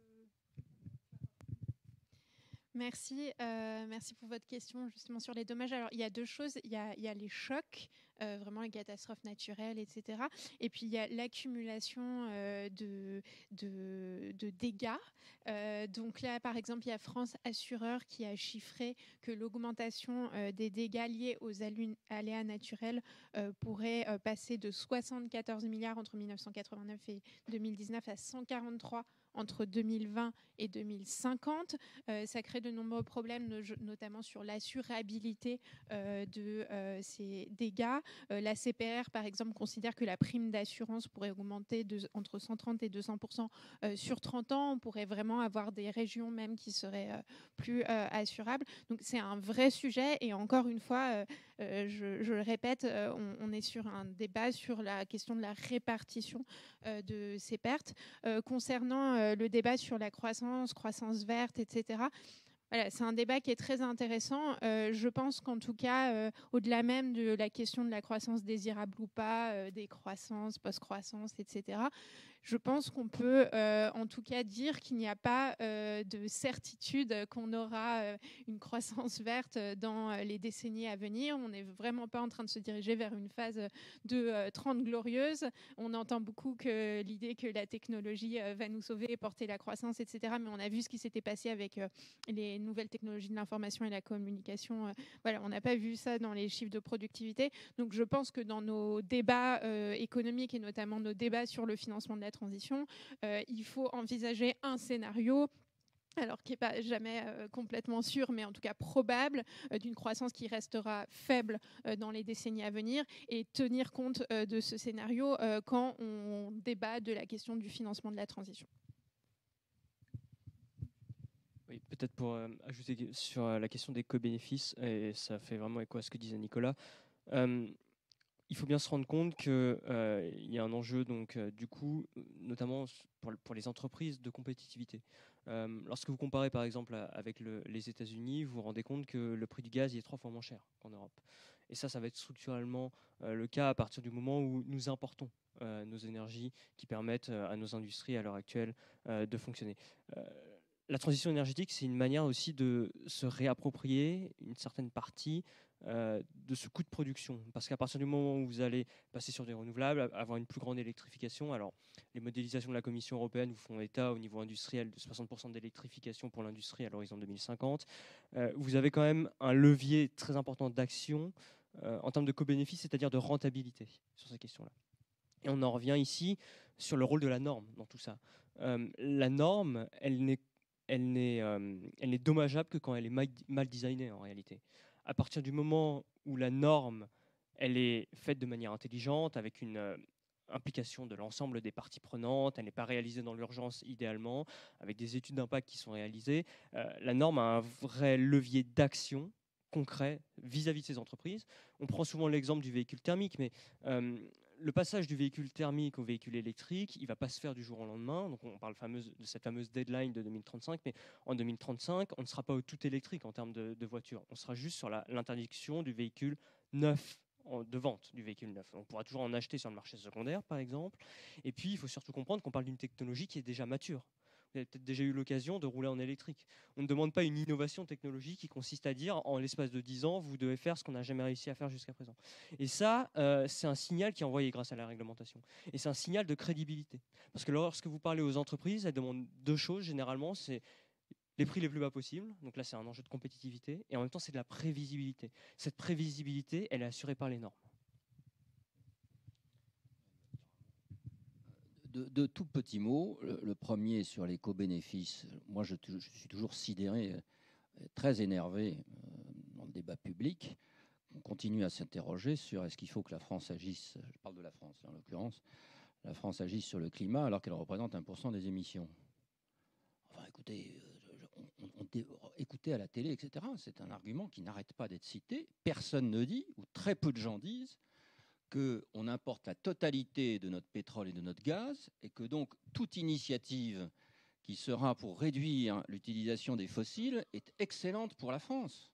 Merci, euh, merci pour votre question justement sur les dommages. Alors il y a deux choses, il y a, il y a les chocs, euh, vraiment les catastrophes naturelles, et cetera. Et puis il y a l'accumulation euh, de, de, de dégâts. Euh, donc là, par exemple, il y a France Assureur qui a chiffré que l'augmentation euh, des dégâts liés aux aléas naturels euh, pourrait euh, passer de soixante-quatorze milliards entre mille neuf cent quatre-vingt-neuf et deux mille dix-neuf à cent quarante-trois entre deux mille vingt et deux mille cinquante. Euh, ça crée de nombreux problèmes, notamment sur l'assurabilité euh, de euh, ces dégâts. Euh, la C P R, par exemple, considère que la prime d'assurance pourrait augmenter de, entre cent trente et deux cents pour cent euh, sur trente ans. On pourrait vraiment avoir des régions même qui seraient euh, plus euh, assurables. Donc c'est un vrai sujet. Et encore une fois, euh, euh, je, je le répète, euh, on, on est sur un débat sur la question de la répartition euh, de ces pertes. Euh, concernant euh, le débat sur la croissance, croissance verte, et cetera. Voilà, c'est un débat qui est très intéressant. Euh, je pense qu'en tout cas, euh, au-delà même de la question de la croissance désirable ou pas, euh, des croissances, post-croissance, et cetera, je pense qu'on peut euh, en tout cas dire qu'il n'y a pas euh, de certitude qu'on aura euh, une croissance verte dans les décennies à venir. On n'est vraiment pas en train de se diriger vers une phase de euh, trente glorieuses. On entend beaucoup que l'idée que la technologie euh, va nous sauver et porter la croissance, et cetera. Mais on a vu ce qui s'était passé avec euh, les nouvelles technologies de l'information et la communication. Euh, voilà, on n'a pas vu ça dans les chiffres de productivité. Donc je pense que dans nos débats euh, économiques et notamment nos débats sur le financement de la transition, euh, il faut envisager un scénario alors qui n'est pas jamais euh, complètement sûr, mais en tout cas probable, euh, d'une croissance qui restera faible euh, dans les décennies à venir, et tenir compte euh, de ce scénario euh, quand on débat de la question du financement de la transition. Oui, peut-être pour euh, ajouter sur euh, la question des co-bénéfices, et ça fait vraiment écho à ce que disait Nicolas. Euh, il faut bien se rendre compte qu'il euh, y a un enjeu, donc, euh, du coup, notamment pour, pour les entreprises, de compétitivité. Euh, lorsque vous comparez par exemple à, avec le, les États-Unis, vous vous rendez compte que le prix du gaz il est trois fois moins cher qu'en Europe. Et ça, ça va être structurellement euh, le cas à partir du moment où nous importons euh, nos énergies qui permettent euh, à nos industries à l'heure actuelle euh, de fonctionner. Euh, la transition énergétique, c'est une manière aussi de se réapproprier une certaine partie euh, de ce coût de production. Parce qu'à partir du moment où vous allez passer sur des renouvelables, avoir une plus grande électrification, alors les modélisations de la Commission européenne vous font état au niveau industriel de soixante pour cent d'électrification pour l'industrie à l'horizon deux mille cinquante, euh, vous avez quand même un levier très important d'action euh, en termes de co-bénéfice, c'est-à-dire de rentabilité sur ces questions-là. Et on en revient ici sur le rôle de la norme dans tout ça. Euh, la norme, elle n'est Elle n'est, euh, elle n'est dommageable que quand elle est mal, mal designée en réalité. À partir du moment où la norme elle est faite de manière intelligente, avec une euh, implication de l'ensemble des parties prenantes, elle n'est pas réalisée dans l'urgence idéalement, avec des études d'impact qui sont réalisées, euh, la norme a un vrai levier d'action concret vis-à-vis de ces entreprises. On prend souvent l'exemple du véhicule thermique, mais euh, le passage du véhicule thermique au véhicule électrique, il ne va pas se faire du jour au lendemain. Donc on parle fameuse, de cette fameuse deadline de deux mille trente-cinq, mais en deux mille trente-cinq, on ne sera pas au tout électrique en termes de, de voitures. On sera juste sur la, l'interdiction du véhicule neuf, en, de vente du véhicule neuf. On pourra toujours en acheter sur le marché secondaire, par exemple. Et puis, il faut surtout comprendre qu'on parle d'une technologie qui est déjà mature. Vous avez peut-être déjà eu l'occasion de rouler en électrique. On ne demande pas une innovation technologique qui consiste à dire en l'espace de dix ans, vous devez faire ce qu'on n'a jamais réussi à faire jusqu'à présent. Et ça, euh, c'est un signal qui est envoyé grâce à la réglementation. Et c'est un signal de crédibilité. Parce que lorsque vous parlez aux entreprises, elles demandent deux choses généralement, c'est les prix les plus bas possibles. Donc là, c'est un enjeu de compétitivité. Et en même temps, c'est de la prévisibilité. Cette prévisibilité, elle est assurée par les normes. De, de tout petits mots, le, le premier sur les co-bénéfices. Moi, je, je suis toujours sidéré, très énervé dans le débat public. On continue à s'interroger sur est-ce qu'il faut que la France agisse, je parle de la France en l'occurrence, la France agisse sur le climat alors qu'elle représente un pour cent des émissions. Enfin, écoutez, on, on, on, écoutez à la télé, et cetera. C'est un argument qui n'arrête pas d'être cité. Personne ne dit, ou très peu de gens disent, qu'on importe la totalité de notre pétrole et de notre gaz, et que donc toute initiative qui sera pour réduire l'utilisation des fossiles est excellente pour la France.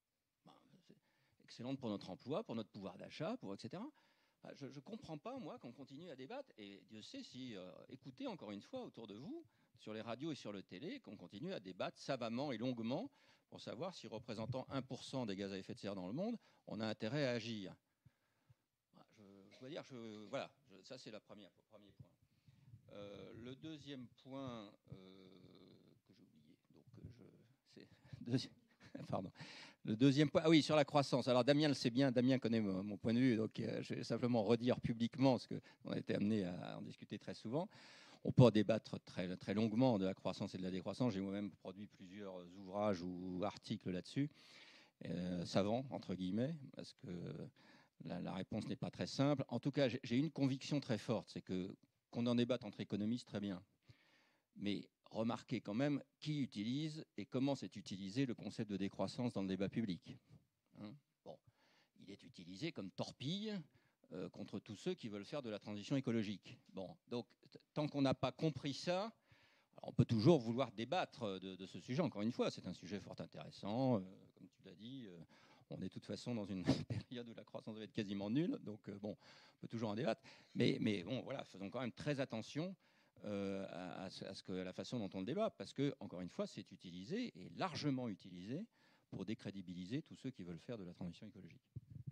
Excellente pour notre emploi, pour notre pouvoir d'achat, pour et cetera. Je ne comprends pas, moi, qu'on continue à débattre, et Dieu sait si, euh, écoutez encore une fois autour de vous, sur les radios et sur le télé, qu'on continue à débattre savamment et longuement pour savoir si, représentant un pour cent des gaz à effet de serre dans le monde, on a intérêt à agir. Je, je dois dire, je, voilà, je, ça c'est le premier point. Euh, le deuxième point euh, que j'ai oublié, donc je, c'est deuxième, pardon. Le deuxième point, ah oui, sur la croissance. Alors Damien le sait bien, Damien connaît mon, mon point de vue, donc euh, je vais simplement redire publiquement, parce qu'on a été amené à en discuter très souvent. On peut en débattre très, très longuement de la croissance et de la décroissance. J'ai moi-même produit plusieurs ouvrages ou articles là-dessus, euh, savants, entre guillemets, parce que la, la réponse n'est pas très simple. En tout cas, j'ai, j'ai une conviction très forte, c'est que qu'on en débatte entre économistes, très bien. Mais remarquez quand même qui utilise et comment c'est utilisé le concept de décroissance dans le débat public. Hein, bon, il est utilisé comme torpille euh, contre tous ceux qui veulent faire de la transition écologique. Bon, donc t- tant qu'on n'a pas compris ça, on peut toujours vouloir débattre de, de ce sujet. Encore une fois, c'est un sujet fort intéressant. Euh, comme tu l'as dit, euh, on est de toute façon dans une période où la croissance va être quasiment nulle. Donc, euh, bon, on peut toujours en débattre. Mais, mais bon, voilà, faisons quand même très attention euh, à, à, ce que, à la façon dont on le débat. Parce que, encore une fois, c'est utilisé, et largement utilisé, pour décrédibiliser tous ceux qui veulent faire de la transition écologique.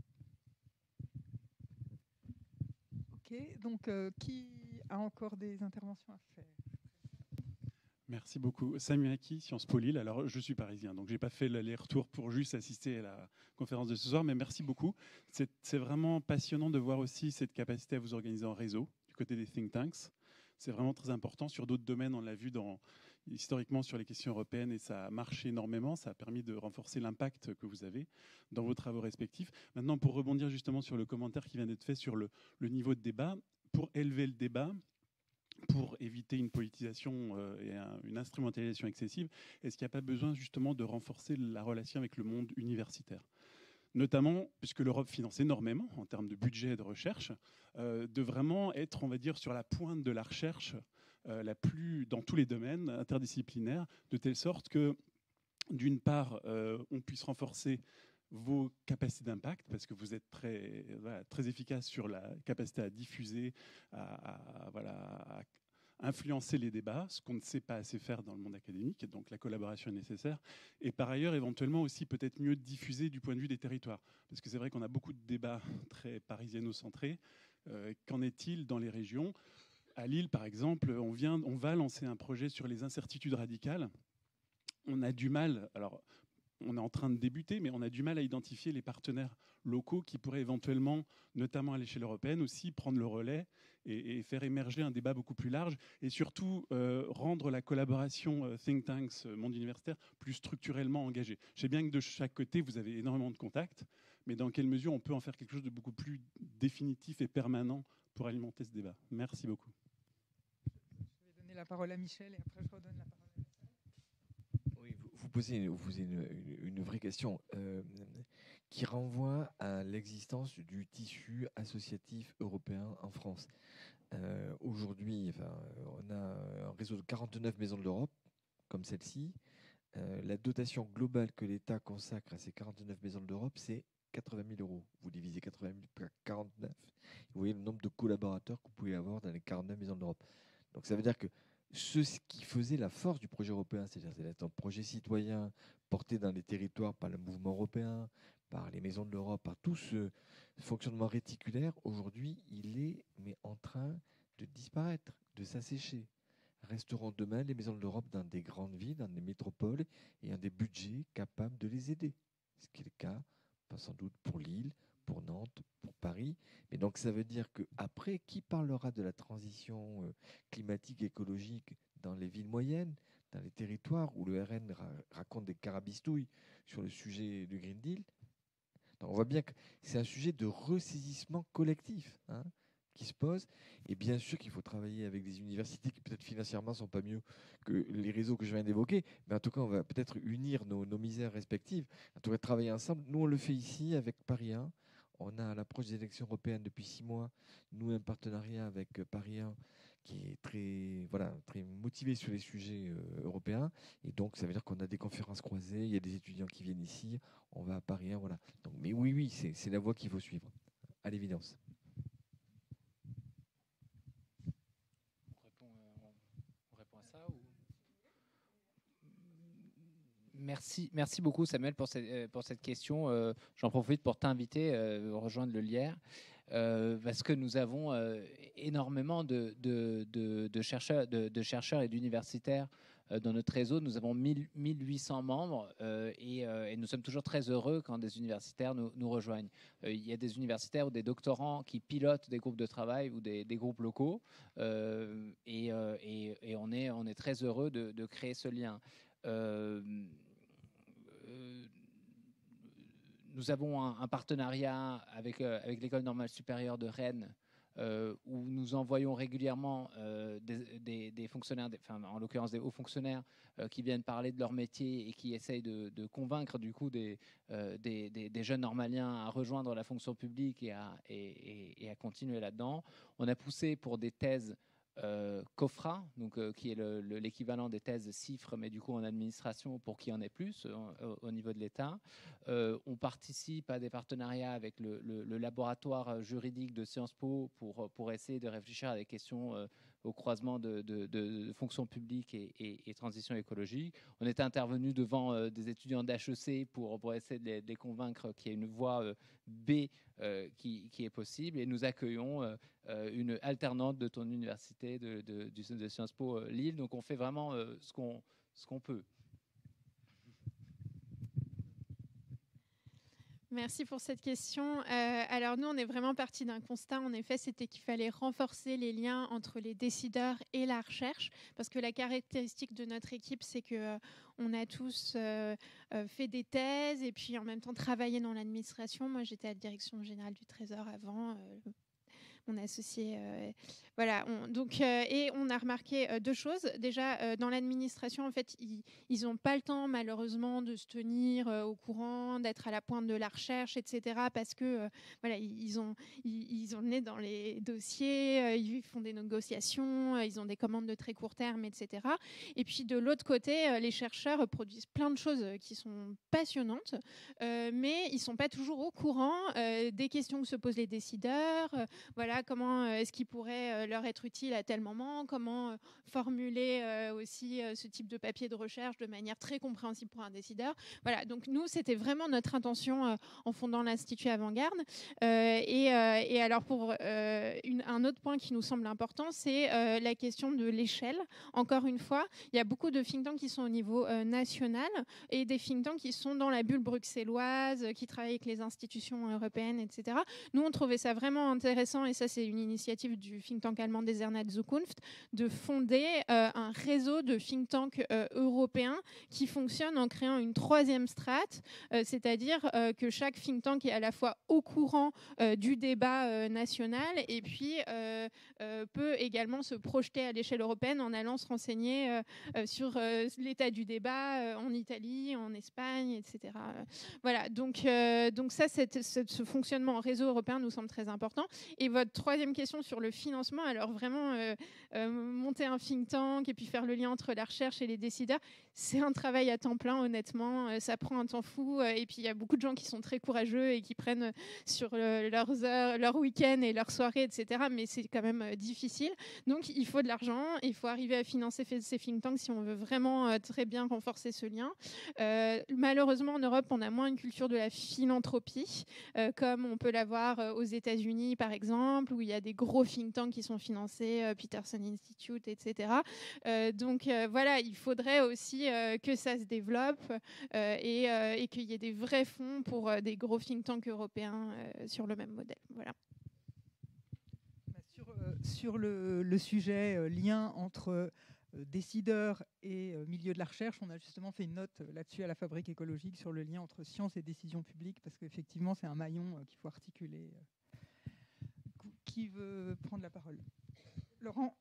Ok, donc euh, qui a encore des interventions à faire ? Merci beaucoup. Samuel Aki, Sciences Po Lille. Alors, je suis parisien, donc je n'ai pas fait l'aller-retour pour juste assister à la conférence de ce soir, mais merci beaucoup. C'est, c'est vraiment passionnant de voir aussi cette capacité à vous organiser en réseau, du côté des think tanks. c'est vraiment très important. Sur d'autres domaines, on l'a vu dans, historiquement sur les questions européennes et ça a marché énormément. Ça a permis de renforcer l'impact que vous avez dans vos travaux respectifs. Maintenant, pour rebondir justement sur le commentaire qui vient d'être fait sur le, le niveau de débat, pour élever le débat, pour éviter une politisation euh, et un, une instrumentalisation excessive, est-ce qu'il n'y a pas besoin justement de renforcer la relation avec le monde universitaire ? Notamment, puisque l'Europe finance énormément en termes de budget et de recherche, euh, de vraiment être, on va dire, sur la pointe de la recherche, euh, la plus, dans tous les domaines interdisciplinaires, de telle sorte que, d'une part, euh, on puisse renforcer vos capacités d'impact, parce que vous êtes très, voilà, très efficace sur la capacité à diffuser, à, à, voilà, à influencer les débats, ce qu'on ne sait pas assez faire dans le monde académique, donc la collaboration est nécessaire. Et par ailleurs, éventuellement aussi peut-être mieux diffuser du point de vue des territoires, parce que c'est vrai qu'on a beaucoup de débats très parisiano-centrés. Euh, qu'en est-il dans les régions ? À Lille, par exemple, on, vient, on va lancer un projet sur les incertitudes radicales. On a du mal, alors on est en train de débuter, mais on a du mal à identifier les partenaires locaux qui pourraient éventuellement, notamment à l'échelle européenne aussi, prendre le relais et, et faire émerger un débat beaucoup plus large et surtout euh, rendre la collaboration euh, think tanks, euh, monde universitaire, plus structurellement engagée. Je sais bien que de chaque côté, vous avez énormément de contacts, mais dans quelle mesure on peut en faire quelque chose de beaucoup plus définitif et permanent pour alimenter ce débat ? Merci beaucoup. Je vais donner la parole à Michel et après je redonne la parole. Vous posez une, vous posez une, une, une vraie question euh, qui renvoie à l'existence du tissu associatif européen en France. Euh, Aujourd'hui, enfin, on a un réseau de quarante-neuf maisons de l'Europe, comme celle-ci. Euh, la dotation globale que l'État consacre à ces quarante-neuf maisons de l'Europe, c'est quatre-vingt mille euros. Vous divisez quatre-vingt mille par quarante-neuf. Vous voyez le nombre de collaborateurs que vous pouvez avoir dans les quarante-neuf maisons de l'Europe. Donc ça veut dire que ce qui faisait la force du projet européen, c'est-à-dire d'être un projet citoyen porté dans les territoires par le mouvement européen, par les maisons de l'Europe, par tout ce fonctionnement réticulaire, aujourd'hui, il est mais en train de disparaître, de s'assécher. Resteront demain les maisons de l'Europe dans des grandes villes, dans des métropoles, et ont des budgets capables de les aider. Ce qui est le cas, pas sans doute pour Lille, pour Nantes, pour Paris. Mais donc ça veut dire qu'après, qui parlera de la transition euh, climatique, écologique dans les villes moyennes, dans les territoires où le R N ra raconte des carabistouilles sur le sujet du Green Deal? Donc on voit bien que c'est un sujet de ressaisissement collectif hein, qui se pose. Et bien sûr qu'il faut travailler avec des universités qui peut-être financièrement ne sont pas mieux que les réseaux que je viens d'évoquer, mais en tout cas on va peut-être unir nos, nos misères respectives, en tout cas travailler ensemble. Nous on le fait ici avec Paris un. On a à l'approche des élections européennes depuis six mois, nous un partenariat avec Paris un qui est très, voilà, très motivé sur les sujets euh, européens. Et donc ça veut dire qu'on a des conférences croisées, il y a des étudiants qui viennent ici, on va à Paris un, voilà. Donc, mais oui, oui, c'est la voie qu'il faut suivre, à l'évidence. Merci, merci beaucoup Samuel pour cette, pour cette question. Euh, J'en profite pour t'inviter à euh, rejoindre le Lierre euh, parce que nous avons euh, énormément de, de, de, de, chercheurs, de, de chercheurs et d'universitaires euh, dans notre réseau. Nous avons mille huit cents membres euh, et, euh, et nous sommes toujours très heureux quand des universitaires nous, nous rejoignent. Euh, il y a des universitaires ou des doctorants qui pilotent des groupes de travail ou des, des groupes locaux euh, et, euh, et, et on, est, on est très heureux de, de créer ce lien. Euh, Nous avons un, un partenariat avec, euh, avec l'École normale supérieure de Rennes euh, où nous envoyons régulièrement euh, des, des, des fonctionnaires, des, enfin, en l'occurrence des hauts fonctionnaires euh, qui viennent parler de leur métier et qui essayent de, de convaincre du coup des, euh, des, des, des jeunes normaliens à rejoindre la fonction publique et à, et, et, et à continuer là-dedans. On a poussé pour des thèses Euh, COFRA, donc, euh, qui est l'équivalent le, le, des thèses CIFRE, mais du coup en administration pour qu'il y en ait plus euh, au, au niveau de l'État. Euh, on participe à des partenariats avec le, le, le laboratoire juridique de Sciences Po pour, pour essayer de réfléchir à des questions euh, au croisement de, de, de, de fonction publique et, et, et transition écologique. On était intervenu devant euh, des étudiants d'H E C pour, pour essayer de les, de les convaincre qu'il y a une voie euh, B euh, qui, qui est possible, et nous accueillons euh, une alternante de ton université de, de, de, de Sciences Po euh, Lille. Donc on fait vraiment euh, ce qu'on ce qu'on peut. Merci pour cette question. Euh, alors nous, on est vraiment parti d'un constat, en effet, c'était qu'il fallait renforcer les liens entre les décideurs et la recherche, parce que la caractéristique de notre équipe, c'est que euh, on a tous euh, euh, fait des thèses et puis en même temps travaillé dans l'administration. Moi, j'étais à la direction générale du Trésor avant. Euh, mon associé, euh, voilà. On, donc, euh, et on a remarqué euh, deux choses. Déjà, euh, dans l'administration, en fait, ils n'ont pas le temps, malheureusement, de se tenir euh, au courant, d'être à la pointe de la recherche, et cetera. Parce que, euh, voilà, ils ont, ils, ils ont le nez dans les dossiers, euh, ils font des négociations, euh, ils ont des commandes de très court terme, et cetera. Et puis, de l'autre côté, euh, les chercheurs produisent plein de choses qui sont passionnantes, euh, mais ils ne sont pas toujours au courant euh, des questions que se posent les décideurs. Euh, voilà. Comment est-ce qu'il pourrait leur être utile à tel moment, comment formuler aussi ce type de papier de recherche de manière très compréhensible pour un décideur. Voilà, donc nous, c'était vraiment notre intention en fondant l'Institut Avant-Garde. Euh, et, euh, et alors, pour euh, une, un autre point qui nous semble important, c'est euh, la question de l'échelle. Encore une fois, il y a beaucoup de think tanks qui sont au niveau euh, national et des think tanks qui sont dans la bulle bruxelloise, qui travaillent avec les institutions européennes, et cetera. Nous, on trouvait ça vraiment intéressant, et ça, c'est une initiative du think tank allemand des Ernat Zukunft, de fonder euh, un réseau de think tanks euh, européens qui fonctionne en créant une troisième strate, euh, c'est-à-dire euh, que chaque think tank est à la fois au courant euh, du débat euh, national et puis euh, euh, peut également se projeter à l'échelle européenne en allant se renseigner euh, euh, sur euh, l'état du débat euh, en Italie, en Espagne, et cetera. Voilà, donc, euh, donc ça, cette, cette, ce fonctionnement en réseau européen nous semble très important. Et votre troisième question sur le financement, alors vraiment euh, euh, monter un think tank et puis faire le lien entre la recherche et les décideurs, c'est un travail à temps plein, honnêtement. Euh, ça prend un temps fou. Euh, et puis il y a beaucoup de gens qui sont très courageux et qui prennent sur euh, leurs heures, leur week-end et leurs soirées, et cetera. Mais c'est quand même euh, difficile. Donc il faut de l'argent. Il faut arriver à financer ces think tanks si on veut vraiment euh, très bien renforcer ce lien. Euh, malheureusement, en Europe, on a moins une culture de la philanthropie, euh, comme on peut l'avoir euh, aux États-Unis, par exemple, où il y a des gros think tanks qui sont financés, euh, Peterson Institute, et cetera. Euh, donc euh, voilà, il faudrait aussi euh, que ça se développe euh, et, euh, et qu'il y ait des vrais fonds pour euh, des gros think tanks européens euh, sur le même modèle. Voilà. Sur, euh, sur le, le sujet euh, lien entre euh, décideurs et euh, milieu de la recherche, on a justement fait une note euh, là-dessus à la Fabrique écologique sur le lien entre science et décision publique, parce qu'effectivement, c'est un maillon euh, qu'il faut articuler. Euh. Qui veut prendre la parole? Laurent.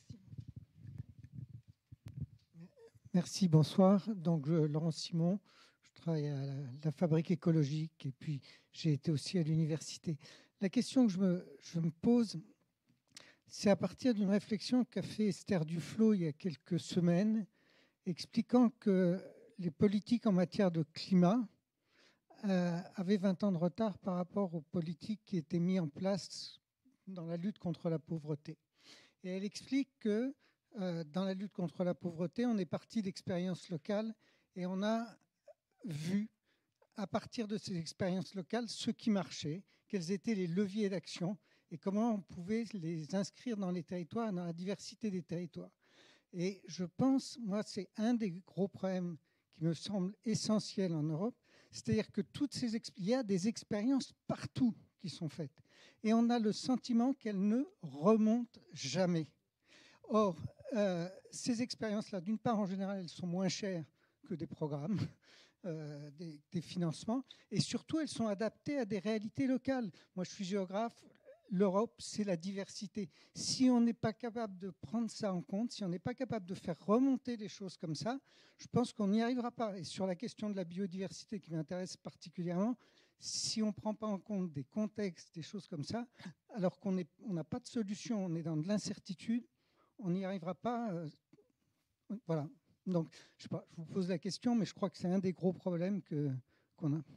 Merci, bonsoir. Donc, je, Laurent Simon, je travaille à la, la Fabrique écologique et puis j'ai été aussi à l'université. La question que je me, je me pose, c'est à partir d'une réflexion qu'a fait Esther Duflo il y a quelques semaines, expliquant que les politiques en matière de climat euh, avaient vingt ans de retard par rapport aux politiques qui étaient mises en place dans la lutte contre la pauvreté. Et elle explique que euh, dans la lutte contre la pauvreté, on est parti d'expériences locales et on a vu, à partir de ces expériences locales, ce qui marchait, quels étaient les leviers d'action et comment on pouvait les inscrire dans les territoires, dans la diversité des territoires. Et je pense, moi, c'est un des gros problèmes qui me semble essentiel en Europe, c'est-à-dire que toutes ces exp- il y a des expériences partout qui sont faites. Et on a le sentiment qu'elles ne remontent jamais. Or, euh, ces expériences-là, d'une part, en général, elles sont moins chères que des programmes, euh, des, des financements, et surtout, elles sont adaptées à des réalités locales. Moi, je suis géographe. L'Europe, c'est la diversité. Si on n'est pas capable de prendre ça en compte, si on n'est pas capable de faire remonter les choses comme ça, je pense qu'on n'y arrivera pas. Et sur la question de la biodiversité qui m'intéresse particulièrement, si on ne prend pas en compte des contextes, des choses comme ça, alors qu'on on n'a pas de solution, on est dans de l'incertitude, on n'y arrivera pas. Euh, voilà. Donc, je sais pas, je vous pose la question, mais je crois que c'est un des gros problèmes que, qu'on a.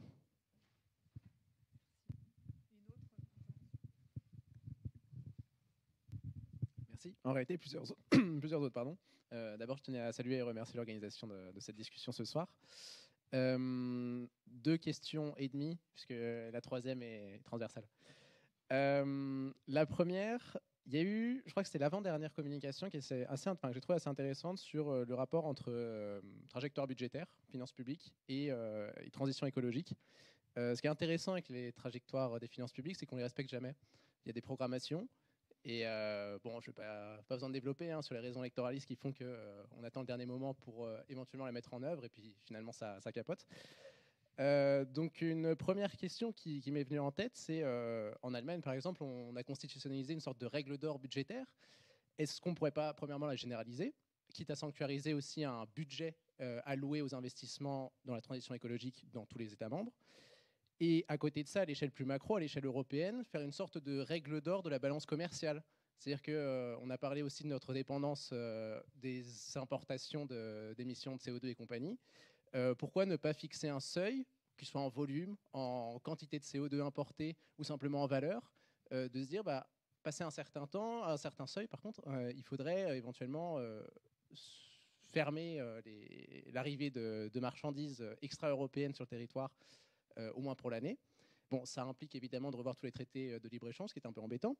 Merci. En réalité, plusieurs, plusieurs autres. Pardon. Euh, d'abord, je tenais à saluer et remercier l'organisation de, de cette discussion ce soir. Euh, deux questions et demie, puisque la troisième est transversale. Euh, la première, il y a eu, je crois que c'était l'avant-dernière communication qui est assez, enfin, que j'ai trouvé assez intéressante sur le rapport entre euh, trajectoire budgétaire, finances publiques et, euh, et transition écologique. Euh, ce qui est intéressant avec les trajectoires des finances publiques, c'est qu'on ne les respecte jamais. Il y a des programmations. Et euh, bon, je n'ai pas, pas besoin de développer hein, sur les raisons électoralistes qui font qu'on euh, attend le dernier moment pour euh, éventuellement la mettre en œuvre, et puis finalement ça, ça capote. Euh, donc une première question qui, qui m'est venue en tête, c'est euh, en Allemagne par exemple, on a constitutionnalisé une sorte de règle d'or budgétaire. Est-ce qu'on ne pourrait pas premièrement la généraliser, quitte à sanctuariser aussi un budget euh, alloué aux investissements dans la transition écologique dans tous les États membres? Et à côté de ça, à l'échelle plus macro, à l'échelle européenne, faire une sorte de règle d'or de la balance commerciale. C'est-à-dire qu'on euh, a parlé aussi de notre dépendance euh, des importations de, d'émissions de C O deux et compagnie. Euh, pourquoi ne pas fixer un seuil, qu'il soit en volume, en quantité de C O deux importé ou simplement en valeur, euh, de se dire, bah, passer un certain temps, un certain seuil, par contre, euh, il faudrait euh, éventuellement euh, fermer euh, les, l'arrivée de, de marchandises extra-européennes sur le territoire, Euh, au moins pour l'année. Bon, ça implique évidemment de revoir tous les traités de libre-échange, ce qui est un peu embêtant.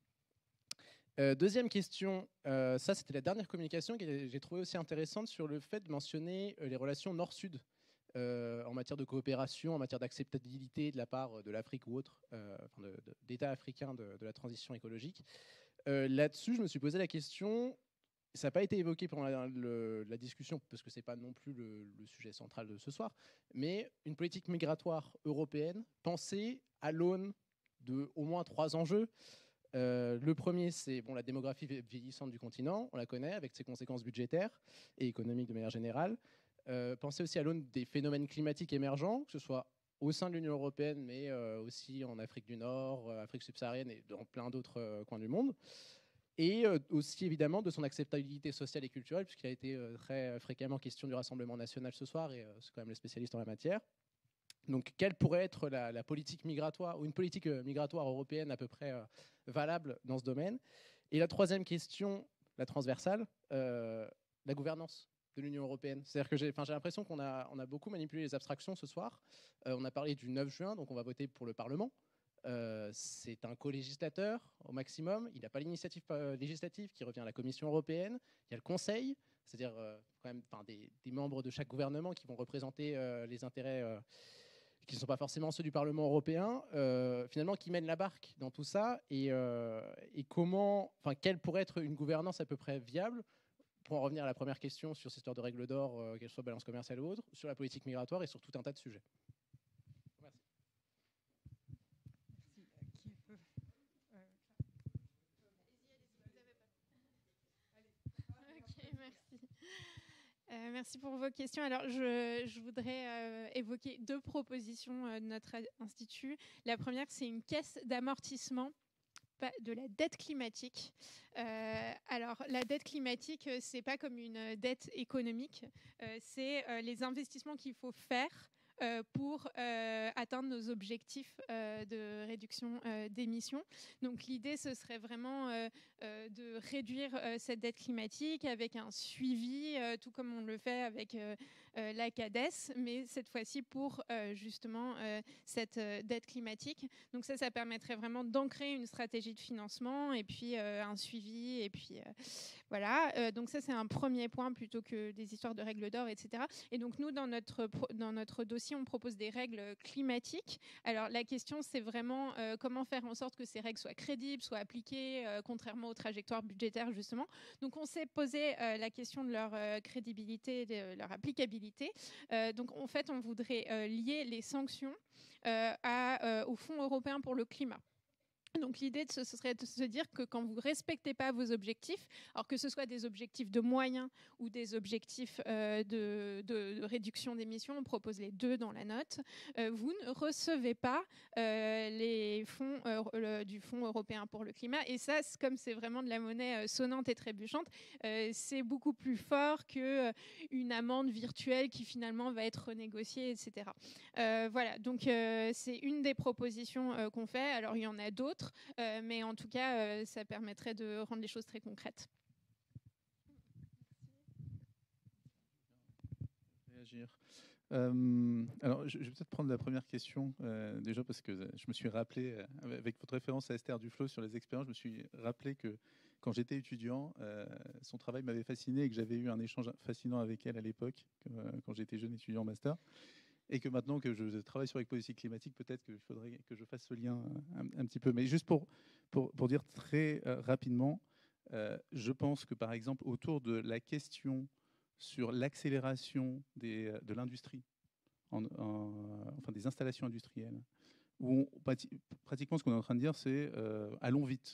Euh, deuxième question, euh, ça c'était la dernière communication que j'ai trouvé aussi intéressante sur le fait de mentionner euh, les relations nord-sud euh, en matière de coopération, en matière d'acceptabilité de la part de l'Afrique ou autre, euh, enfin de, de, d'États africains de, de la transition écologique. Euh, là-dessus, je me suis posé la question. Ça n'a pas été évoqué pendant la, le, la discussion, parce que ce n'est pas non plus le, le sujet central de ce soir, mais une politique migratoire européenne pensée à l'aune de au moins trois enjeux. Euh, le premier, c'est bon, la démographie vieillissante du continent, on la connaît, avec ses conséquences budgétaires et économiques de manière générale. Euh, pensez aussi à l'aune des phénomènes climatiques émergents, que ce soit au sein de l'Union européenne, mais euh, aussi en Afrique du Nord, Afrique subsaharienne et dans plein d'autres euh, coins du monde. Et aussi évidemment de son acceptabilité sociale et culturelle, puisqu'il a été très fréquemment question du Rassemblement national ce soir, et c'est quand même les spécialistes en la matière. Donc quelle pourrait être la, la politique migratoire, ou une politique migratoire européenne à peu près euh, valable dans ce domaine? Et la troisième question, la transversale, euh, la gouvernance de l'Union européenne. C'est-à-dire que j'ai, enfin, j'ai l'impression qu'on a, on a beaucoup manipulé les abstractions ce soir. Euh, on a parlé du neuf juin, donc on va voter pour le Parlement. Euh, c'est un co-législateur au maximum. Il n'a pas l'initiative euh, législative qui revient à la Commission européenne. Il y a le Conseil, c'est-à-dire euh, quand même des, des membres de chaque gouvernement qui vont représenter euh, les intérêts euh, qui ne sont pas forcément ceux du Parlement européen, euh, finalement qui mènent la barque dans tout ça. Et, euh, et comment, enfin, quelle pourrait être une gouvernance à peu près viable, pour en revenir à la première question sur cette histoire de règles d'or, euh, qu'elle soit balance commerciale ou autre, sur la politique migratoire et sur tout un tas de sujets. Euh, merci pour vos questions. Alors, je, je voudrais euh, évoquer deux propositions euh, de notre institut. La première, c'est une caisse d'amortissement de la dette climatique. Euh, alors, la dette climatique, c'est pas comme une dette économique. Euh, c'est euh, les investissements qu'il faut faire Euh, pour euh, atteindre nos objectifs euh, de réduction euh, d'émissions. Donc l'idée, ce serait vraiment euh, euh, de réduire euh, cette dette climatique avec un suivi, euh, tout comme on le fait avec euh, euh, la CADES, mais cette fois-ci pour euh, justement euh, cette euh, dette climatique. Donc ça, ça permettrait vraiment d'ancrer une stratégie de financement et puis euh, un suivi. Et puis euh, voilà. Euh, donc ça, c'est un premier point plutôt que des histoires de règles d'or, et cetera. Et donc nous, dans notre, dans notre dossier, on propose des règles climatiques. Alors la question, c'est vraiment euh, comment faire en sorte que ces règles soient crédibles, soient appliquées, euh, contrairement aux trajectoires budgétaires, justement. Donc on s'est posé euh, la question de leur euh, crédibilité, de leur applicabilité. Euh, donc en fait, on voudrait euh, lier les sanctions euh, à, euh, au Fonds européen pour le climat. Donc l'idée, ce serait de se dire que quand vous ne respectez pas vos objectifs, alors que ce soit des objectifs de moyens ou des objectifs euh, de, de, de réduction d'émissions, on propose les deux dans la note, euh, vous ne recevez pas euh, les fonds euh, le, du Fonds européen pour le climat. Et ça, c'est, comme c'est vraiment de la monnaie euh, sonnante et trébuchante, euh, c'est beaucoup plus fort qu'une amende virtuelle qui finalement va être renégociée, et cetera. Euh, voilà, donc euh, c'est une des propositions euh, qu'on fait. Alors il y en a d'autres. Euh, mais en tout cas, euh, ça permettrait de rendre les choses très concrètes. Réagir. Euh, alors, je, je vais peut-être prendre la première question, euh, déjà parce que je me suis rappelé, euh, avec votre référence à Esther Duflo sur les expériences, je me suis rappelé que quand j'étais étudiant, euh, son travail m'avait fasciné et que j'avais eu un échange fascinant avec elle à l'époque, euh, quand j'étais jeune étudiant en master. et que maintenant que je travaille sur les politiques climatiques, peut-être qu'il faudrait que je fasse ce lien un, un petit peu. Mais juste pour, pour, pour dire très euh, rapidement, euh, je pense que par exemple autour de la question sur l'accélération des, de l'industrie, en, en, enfin des installations industrielles, où on, pratiquement ce qu'on est en train de dire, c'est euh, allons vite.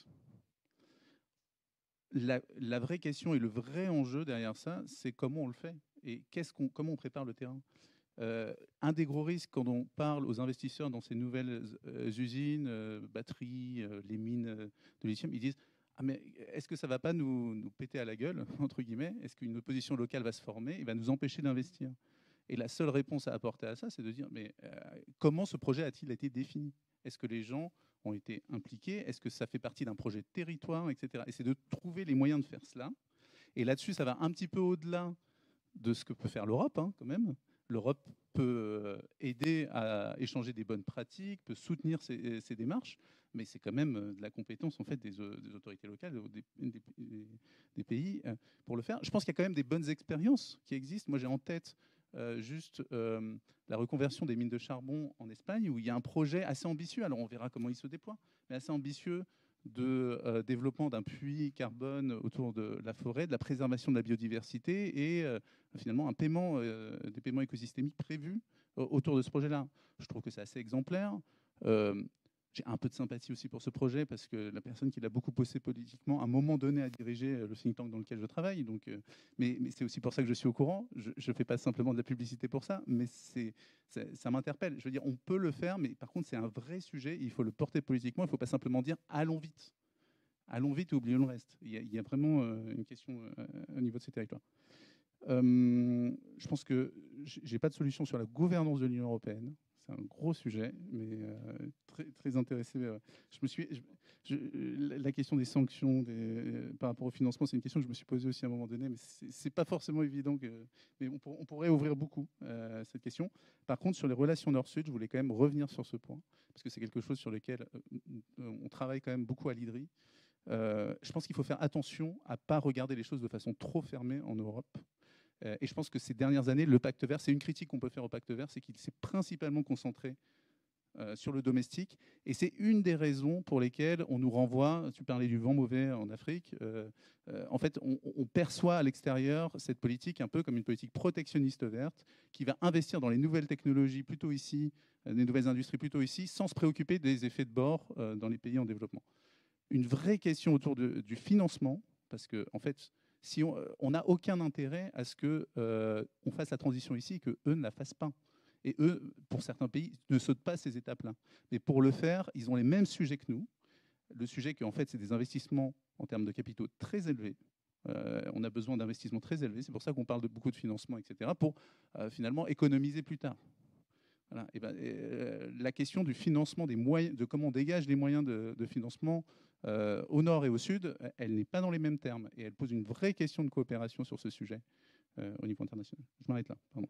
La, la vraie question et le vrai enjeu derrière ça, c'est comment on le fait et qu'est-ce qu'on, comment on prépare le terrain. Euh, un des gros risques quand on parle aux investisseurs dans ces nouvelles euh, usines, euh, batteries, euh, les mines euh, de lithium, ils disent ah mais est-ce que ça ne va pas nous, nous péter à la gueule, entre guillemets? Est-ce qu'une opposition locale va se former et va nous empêcher d'investir? Et la seule réponse à apporter à ça, c'est de dire mais euh, comment ce projet a-t-il été défini? Est-ce que les gens ont été impliqués? Est-ce que ça fait partie d'un projet de territoire, et cetera. Et c'est de trouver les moyens de faire cela. Et là-dessus, ça va un petit peu au-delà de ce que peut faire l'Europe, hein, quand même. L'Europe peut aider à échanger des bonnes pratiques, peut soutenir ces, ces démarches, mais c'est quand même de la compétence en fait, des, des autorités locales, des, des, des pays pour le faire. Je pense qu'il y a quand même des bonnes expériences qui existent. Moi, j'ai en tête euh, juste euh, la reconversion des mines de charbon en Espagne, où il y a un projet assez ambitieux, alors on verra comment il se déploie, mais assez ambitieux, de euh, développement d'un puits carbone autour de la forêt, de la préservation de la biodiversité et euh, finalement un paiement, euh, des paiements écosystémiques prévus euh, autour de ce projet-là. Je trouve que c'est assez exemplaire. Euh, j'ai un peu de sympathie aussi pour ce projet parce que la personne qui l'a beaucoup poussé politiquement, à un moment donné, a dirigé le think tank dans lequel je travaille. Donc, euh, mais, mais c'est aussi pour ça que je suis au courant. Je ne fais pas simplement de la publicité pour ça, mais c'est, ça m'interpelle. Je veux dire, on peut le faire, mais par contre, c'est un vrai sujet. Il faut le porter politiquement. Il ne faut pas simplement dire allons vite. Allons vite et oublions le reste. Il y a, il y a vraiment euh, une question euh, au niveau de ces territoires. Euh, je pense que je n'ai pas de solution sur la gouvernance de l'Union européenne. C'est un gros sujet, mais euh, très, très intéressé. Je me suis, je, je, la question des sanctions des, euh, par rapport au financement, c'est une question que je me suis posée aussi à un moment donné, mais c'est pas forcément évident. Que, mais on, pour, on pourrait ouvrir beaucoup euh, cette question. Par contre, sur les relations Nord-Sud, je voulais quand même revenir sur ce point, parce que c'est quelque chose sur lequel euh, on travaille quand même beaucoup à l'I D R I. Euh, je pense qu'il faut faire attention à ne pas regarder les choses de façon trop fermée en Europe. Euh, et je pense que ces dernières années, le pacte vert, c'est une critique qu'on peut faire au pacte vert, c'est qu'il s'est principalement concentré euh, sur le domestique. Et c'est une des raisons pour lesquelles on nous renvoie, tu parlais du vent mauvais en Afrique, euh, euh, en fait, on, on perçoit à l'extérieur cette politique un peu comme une politique protectionniste verte qui va investir dans les nouvelles technologies plutôt ici, euh, les nouvelles industries plutôt ici, sans se préoccuper des effets de bord euh, dans les pays en développement. Une vraie question autour de, du financement, parce que en fait, si on n'a aucun intérêt à ce qu'on euh, fasse la transition ici et qu'eux ne la fassent pas. Et eux, pour certains pays, ne sautent pas ces étapes-là. Mais pour le faire, ils ont les mêmes sujets que nous. Le sujet qu'en fait, c'est des investissements en termes de capitaux très élevés. Euh, on a besoin d'investissements très élevés. C'est pour ça qu'on parle de beaucoup de financement, et cetera, pour euh, finalement économiser plus tard. Voilà. Et ben, euh, la question du financement, des moyens, de comment on dégage les moyens de, de financement euh, au nord et au sud, elle n'est pas dans les mêmes termes. Et elle pose une vraie question de coopération sur ce sujet euh, au niveau international. Je m'arrête là. Pardon.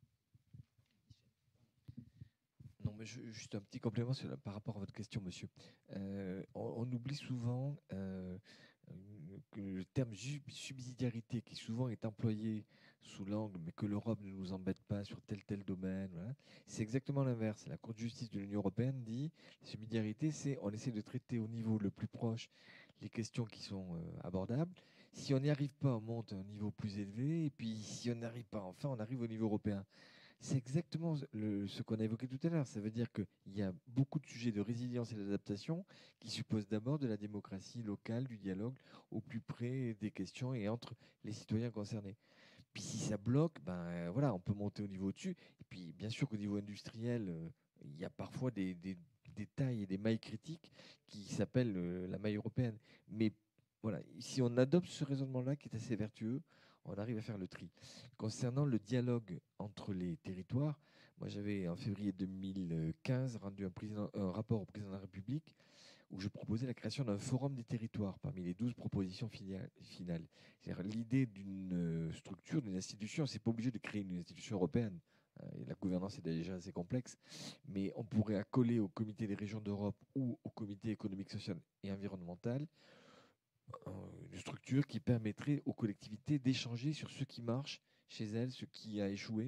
Non, mais je, juste un petit complément sur la, par rapport à votre question, monsieur. Euh, on, on oublie souvent euh, que le terme subsidiarité, qui souvent est employé sous l'angle, mais que l'Europe ne nous embête pas sur tel tel domaine, voilà. C'est exactement l'inverse. La Cour de justice de l'Union européenne dit la subsidiarité, c'est on essaie de traiter au niveau le plus proche les questions qui sont euh, abordables. Si on n'y arrive pas, on monte à un niveau plus élevé, et puis si on n'arrive pas, enfin, on arrive au niveau européen. C'est exactement le, ce qu'on a évoqué tout à l'heure. Ça veut dire qu'il y a beaucoup de sujets de résilience et d'adaptation qui supposent d'abord de la démocratie locale, du dialogue au plus près des questions et entre les citoyens concernés. Puis si ça bloque, ben voilà, on peut monter au niveau au-dessus. Et puis bien sûr qu'au niveau industriel, euh, il y a parfois des, des, des tailles et des mailles critiques qui s'appellent euh, la maille européenne. Mais voilà, si on adopte ce raisonnement-là qui est assez vertueux, on arrive à faire le tri. Concernant le dialogue entre les territoires, moi j'avais en février deux mille quinze rendu un, président, un rapport au président de la République où je proposais la création d'un forum des territoires parmi les douze propositions finales. C'est-à-dire l'idée d'une structure, d'une institution, c'est pas obligé de créer une institution européenne. La gouvernance est déjà assez complexe, mais on pourrait accoler au comité des régions d'Europe ou au comité économique, social et environnemental une structure qui permettrait aux collectivités d'échanger sur ce qui marche chez elles, ce qui a échoué,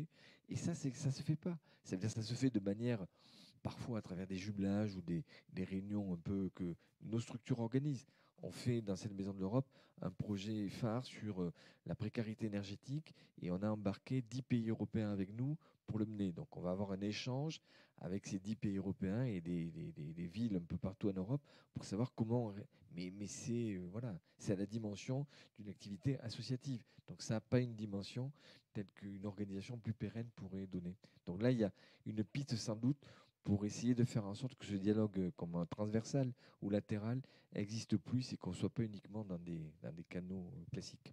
Et ça, c'est que ça ne se fait pas. Ça veut dire que ça se fait de manière, parfois à travers des jumelages ou des, des réunions un peu que nos structures organisent. On fait dans cette Maison de l'Europe un projet phare sur euh, la précarité énergétique et on a embarqué dix pays européens avec nous pour le mener. Donc on va avoir un échange avec ces dix pays européens et des, des, des, des villes un peu partout en Europe pour savoir comment... Mais, mais c'est euh, voilà, c'est à la dimension d'une activité associative. Donc ça n'a pas une dimension telle qu'une organisation plus pérenne pourrait donner. Donc là, il y a une piste sans doute pour essayer de faire en sorte que ce dialogue comme transversal ou latéral n'existe plus et qu'on ne soit pas uniquement dans des, dans des canaux classiques.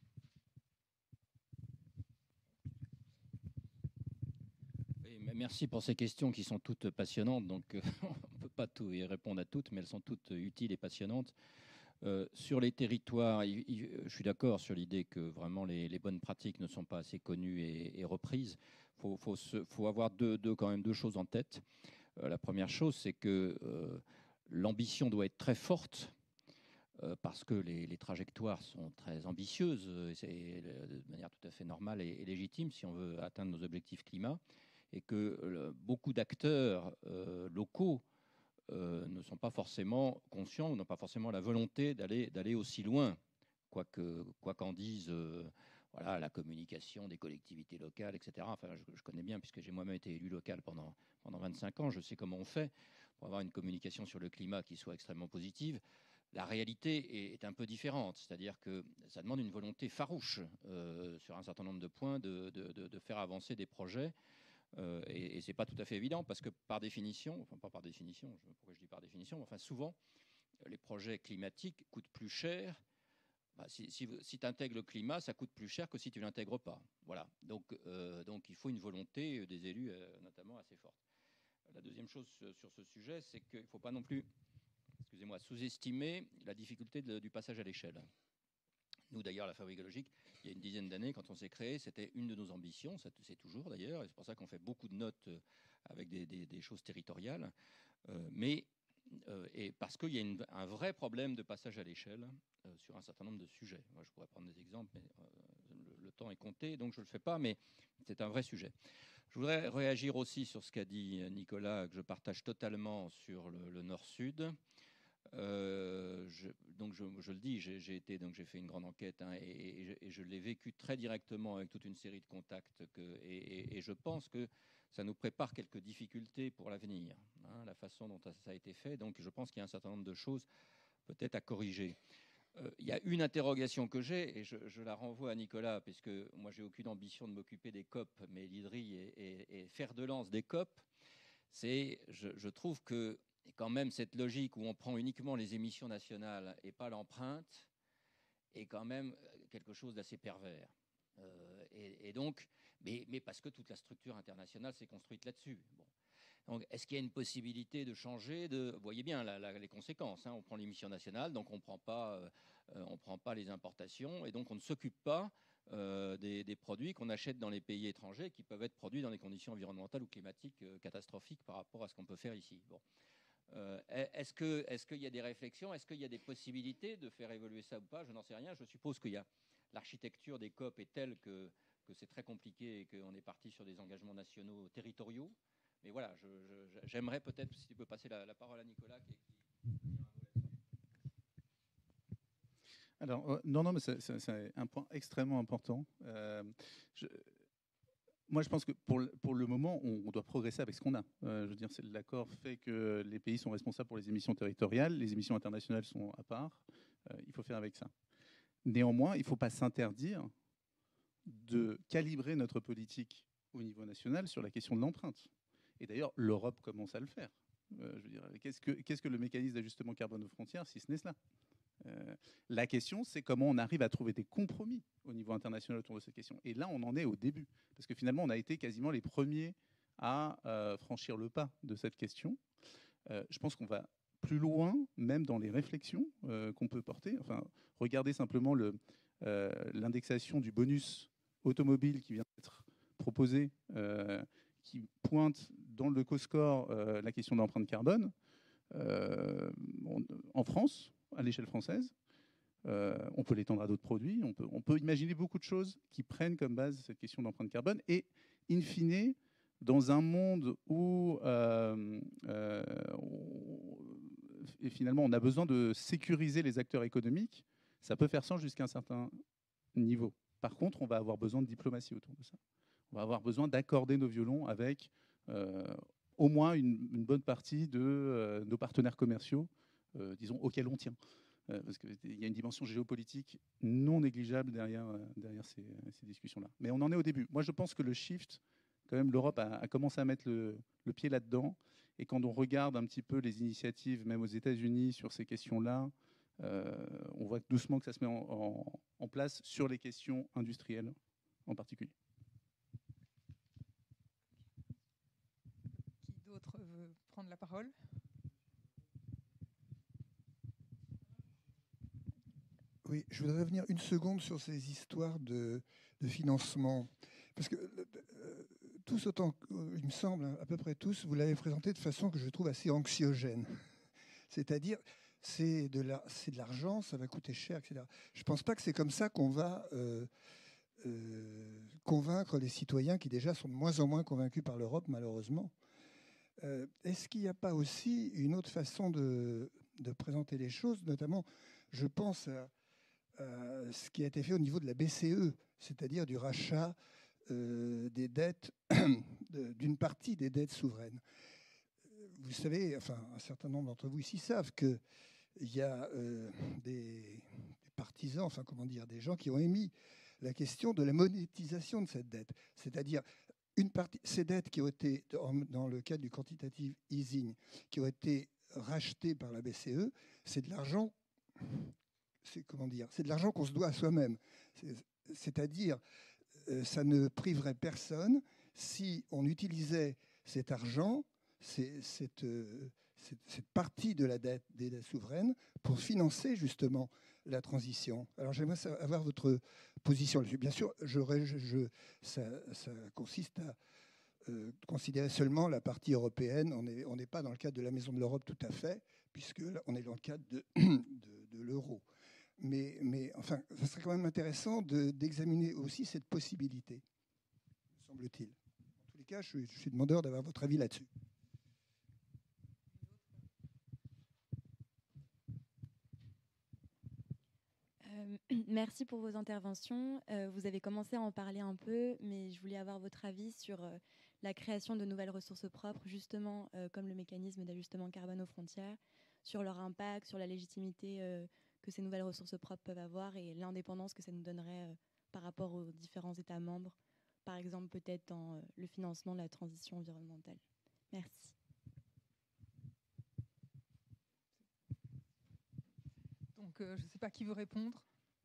Oui, merci pour ces questions qui sont toutes passionnantes. Donc, euh, on ne peut pas tout y répondre à toutes, mais elles sont toutes utiles et passionnantes. Euh, sur les territoires, il, il, je suis d'accord sur l'idée que vraiment les, les bonnes pratiques ne sont pas assez connues et, et reprises. Il faut, faut, se, faut avoir deux, deux, quand même deux choses en tête. Euh, la première chose, c'est que euh, l'ambition doit être très forte euh, parce que les, les trajectoires sont très ambitieuses. C'est de manière tout à fait normale et, et légitime si on veut atteindre nos objectifs climat. Et que euh, beaucoup d'acteurs euh, locaux Euh, ne sont pas forcément conscients ou n'ont pas forcément la volonté d'aller d'aller aussi loin, quoi que quoi qu'en dise euh, voilà, la communication des collectivités locales, et cetera. Enfin, je, je connais bien puisque j'ai moi-même été élu local pendant pendant vingt-cinq ans. Je sais comment on fait pour avoir une communication sur le climat qui soit extrêmement positive. La réalité est, est un peu différente, c'est-à-dire que ça demande une volonté farouche euh, sur un certain nombre de points de, de, de, de faire avancer des projets. Euh, et, et c'est pas tout à fait évident parce que par définition, enfin pas par définition, je, pourquoi je dis par définition, enfin souvent les projets climatiques coûtent plus cher. Bah, si si, si tu intègres le climat, ça coûte plus cher que si tu l'intègres pas. Voilà. Donc, euh, donc il faut une volonté des élus, euh, notamment assez forte. La deuxième chose sur ce sujet, c'est qu'il ne faut pas non plus, excusez-moi, sous-estimer la difficulté de, du passage à l'échelle. Nous, d'ailleurs, la Fabrique écologique, il y a une dizaine d'années, quand on s'est créé, c'était une de nos ambitions, c'est toujours d'ailleurs, et c'est pour ça qu'on fait beaucoup de notes avec des, des, des choses territoriales, euh, mais euh, et parce qu'il y a une, un vrai problème de passage à l'échelle euh, sur un certain nombre de sujets. Moi, je pourrais prendre des exemples, mais euh, le, le temps est compté, donc je ne le fais pas, mais c'est un vrai sujet. Je voudrais réagir aussi sur ce qu'a dit Nicolas, que je partage totalement sur le, le Nord-Sud. Euh, je, donc je, je le dis, j'ai été donc j'ai fait une grande enquête hein, et, et, je, et je l'ai vécu très directement avec toute une série de contacts que, et, et, et je pense que ça nous prépare quelques difficultés pour l'avenir, hein, la façon dont ça a été fait. Donc je pense qu'il y a un certain nombre de choses peut-être à corriger. Euh, il y a une interrogation que j'ai et je, je la renvoie à Nicolas puisque moi j'ai aucune ambition de m'occuper des C O P, mais l'I D R I est, est, est fer de lance des C O P. C'est, je, je trouve que et quand même, cette logique où on prend uniquement les émissions nationales et pas l'empreinte est quand même quelque chose d'assez pervers. Euh, et, et donc, mais, mais parce que toute la structure internationale s'est construite là-dessus. Bon. Donc, est-ce qu'il y a une possibilité de changer de... Vous voyez bien la, la, les conséquences. Hein. On prend l'émission nationale, donc on ne prend pas, euh, on prend pas les importations, et donc on ne s'occupe pas euh, des, des produits qu'on achète dans les pays étrangers qui peuvent être produits dans des conditions environnementales ou climatiques euh, catastrophiques par rapport à ce qu'on peut faire ici. Bon. Euh, est-ce que, est-ce qu'il y a des réflexions? Est-ce qu'il y a des possibilités de faire évoluer ça ou pas? Je n'en sais rien. Je suppose qu'il y a l'architecture des C O P est telle que, que c'est très compliqué et qu'on est parti sur des engagements nationaux territoriaux. Mais voilà, je, je, j'aimerais peut-être, si tu peux passer la, la parole à Nicolas. Qui, qui... Alors, euh, non, non, mais c'est, c'est, c'est un point extrêmement important. Euh, je... Moi, je pense que pour le, pour le moment, on, on doit progresser avec ce qu'on a. Euh, je veux dire, c'est l'accord fait que les pays sont responsables pour les émissions territoriales, les émissions internationales sont à part. Euh, il faut faire avec ça. Néanmoins, il ne faut pas s'interdire de calibrer notre politique au niveau national sur la question de l'empreinte. Et d'ailleurs, l'Europe commence à le faire. Euh, je veux dire, qu'est-ce que, qu'est-ce que le mécanisme d'ajustement carbone aux frontières, si ce n'est cela ? Euh, la question, c'est comment on arrive à trouver des compromis au niveau international autour de cette question. Et là, on en est au début. Parce que finalement, on a été quasiment les premiers à euh, franchir le pas de cette question. Euh, je pense qu'on va plus loin, même dans les réflexions euh, qu'on peut porter. Enfin, regardez simplement le, euh, l'indexation du bonus automobile qui vient d'être proposé, euh, qui pointe dans le co-score euh, la question de l'empreinte carbone. Euh, on, en France, à l'échelle française, euh, on peut l'étendre à d'autres produits, on peut, on peut imaginer beaucoup de choses qui prennent comme base cette question d'empreinte carbone et in fine, dans un monde où, euh, euh, on, et finalement on a besoin de sécuriser les acteurs économiques, ça peut faire sens jusqu'à un certain niveau. Par contre, on va avoir besoin de diplomatie autour de ça. On va avoir besoin d'accorder nos violons avec euh, au moins une, une bonne partie de euh, nos partenaires commerciaux, euh, disons, auxquels on tient. Euh, parce qu'il y a une dimension géopolitique non négligeable derrière, euh, derrière ces, ces discussions-là. Mais on en est au début. Moi, je pense que le shift, quand même, l'Europe a, a commencé à mettre le, le pied là-dedans. Et quand on regarde un petit peu les initiatives, même aux États-Unis, sur ces questions-là, euh, on voit doucement que ça se met en, en, en place sur les questions industrielles en particulier. Qui d'autre veut prendre la parole ? Oui, je voudrais revenir une seconde sur ces histoires de, de financement. Parce que euh, tous autant, il me semble, à peu près tous, vous l'avez présenté de façon que je trouve assez anxiogène. C'est-à-dire, c'est de la, c'est de l'argent, ça va coûter cher, et cetera. Je ne pense pas que c'est comme ça qu'on va euh, euh, convaincre les citoyens qui déjà sont de moins en moins convaincus par l'Europe, malheureusement. Euh, est-ce qu'il n'y a pas aussi une autre façon de, de présenter les choses? Notamment, je pense à, à ce qui a été fait au niveau de la B C E, c'est-à-dire du rachat euh, des dettes, d'une partie des dettes souveraines. Vous savez, enfin, un certain nombre d'entre vous ici savent qu'il y a euh, des, des partisans, enfin, comment dire, des gens qui ont émis la question de la monétisation de cette dette, c'est-à-dire une partie, ces dettes qui ont été, dans le cadre du quantitative easing, qui ont été rachetées par la B C E, c'est de l'argent, c'est comment dire, c'est de l'argent qu'on se doit à soi-même. C'est-à-dire, euh, ça ne priverait personne si on utilisait cet argent, c'est, cette, euh, cette, cette partie de la dette des dettes souveraines, pour financer justement la transition. Alors j'aimerais avoir votre position là-dessus. Bien sûr, je, je, je, ça, ça consiste à euh, considérer seulement la partie européenne. On n'est on n'est pas dans le cadre de la Maison de l'Europe tout à fait, puisque là, on est dans le cadre de, de, de l'euro. Mais, mais enfin, ça serait quand même intéressant de, d'examiner aussi cette possibilité, me semble-t-il. En tous les cas, je suis, je suis demandeur d'avoir votre avis là-dessus. Euh, merci pour vos interventions. Euh, vous avez commencé à en parler un peu, mais je voulais avoir votre avis sur euh, la création de nouvelles ressources propres, justement euh, comme le mécanisme d'ajustement carbone aux frontières, sur leur impact, sur la légitimité euh, que ces nouvelles ressources propres peuvent avoir et l'indépendance que ça nous donnerait euh, par rapport aux différents États membres, par exemple peut-être dans euh, le financement de la transition environnementale. Merci. Donc, euh, je ne sais pas qui veut répondre.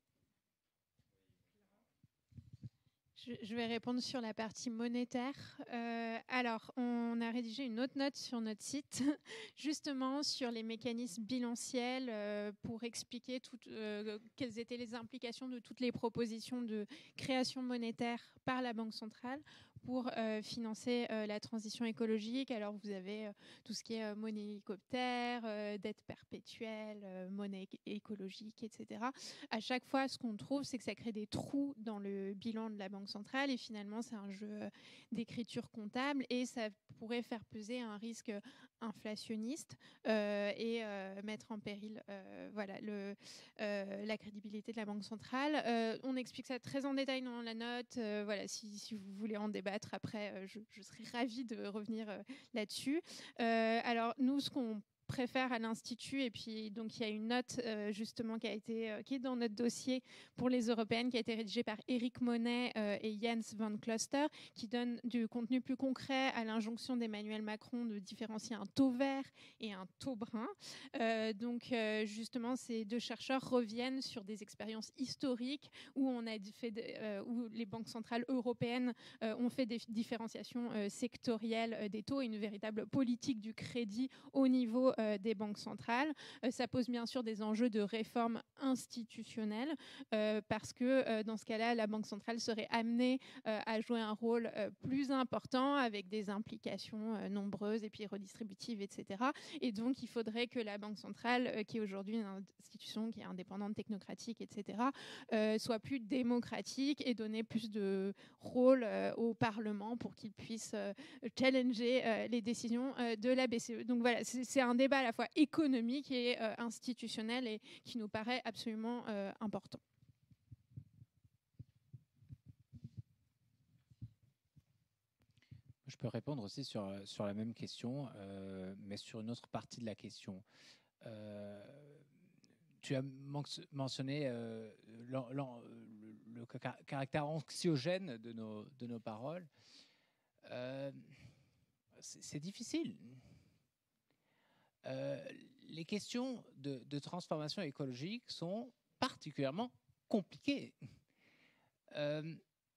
Je, je vais répondre sur la partie monétaire. Euh, alors, on a rédigé une autre note sur notre site, justement sur les mécanismes bilanciels euh, pour expliquer tout, euh, quelles étaient les implications de toutes les propositions de création monétaire par la Banque centrale pour euh, financer euh, la transition écologique. Alors, vous avez euh, tout ce qui est euh, monnaie hélicoptère, euh, dette perpétuelle, euh, monnaie écologique, et cetera. À chaque fois, ce qu'on trouve, c'est que ça crée des trous dans le bilan de la Banque centrale et finalement, c'est un jeu d'écriture comptable et ça pourrait faire peser un risque inflationniste euh, et euh, mettre en péril euh, voilà, le, euh, la crédibilité de la Banque centrale. Euh, on explique ça très en détail dans la note. Euh, voilà, si, si vous voulez en débattre après, euh, je, je serais ravie de revenir euh, là-dessus. Euh, alors, nous, ce qu'on préfère à l'Institut, et puis donc il y a une note euh, justement qui a été euh, qui est dans notre dossier pour les européennes, qui a été rédigée par Éric Monet euh, et Jens van Cluster, qui donne du contenu plus concret à l'injonction d'Emmanuel Macron de différencier un taux vert et un taux brun. Euh, donc euh, justement, ces deux chercheurs reviennent sur des expériences historiques où on a fait de, euh, où les banques centrales européennes euh, ont fait des différenciations euh, sectorielles euh, des taux et une véritable politique du crédit au niveau euh, des banques centrales. Euh, ça pose bien sûr des enjeux de réforme institutionnelle euh, parce que euh, dans ce cas-là, la Banque centrale serait amenée euh, à jouer un rôle euh, plus important avec des implications euh, nombreuses et puis redistributives, et cetera. Et donc, il faudrait que la Banque centrale, euh, qui est aujourd'hui une institution qui est indépendante, technocratique, et cetera, euh, soit plus démocratique et donner plus de rôle euh, au Parlement pour qu'il puisse euh, challenger euh, les décisions euh, de la B C E. Donc voilà, c'est, c'est un débat à la fois économique et euh, institutionnel et qui nous paraît absolument euh, important. Je peux répondre aussi sur, sur la même question, euh, mais sur une autre partie de la question. Euh, tu as mentionné euh, l'en, l'en, le, le caractère anxiogène de nos, de nos paroles. Euh, c'est, c'est difficile. Euh, les questions de, de transformation écologique sont particulièrement compliquées. Euh,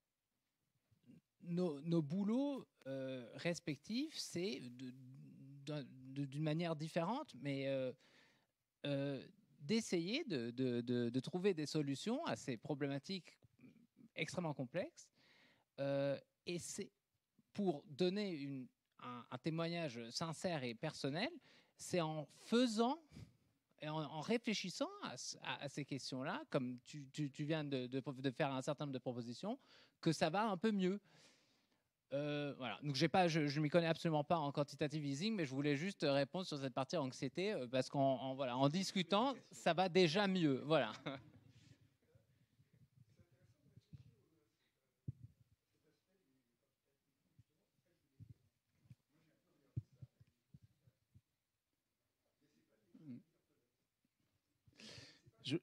nos, nos boulots euh, respectifs, c'est de, de, d'une manière différente, mais euh, euh, d'essayer de, de, de, de trouver des solutions à ces problématiques extrêmement complexes. Euh, et c'est pour donner une, un, un témoignage sincère et personnel, c'est en faisant et en, en réfléchissant à, à, à ces questions-là, comme tu, tu, tu viens de, de, de faire un certain nombre de propositions, que ça va un peu mieux. Euh, voilà. Donc j'ai pas, je ne m'y connais absolument pas en quantitative easing, mais je voulais juste répondre sur cette partie anxiété, euh, parce qu'en en, voilà, en discutant, ça va déjà mieux. Voilà. Je...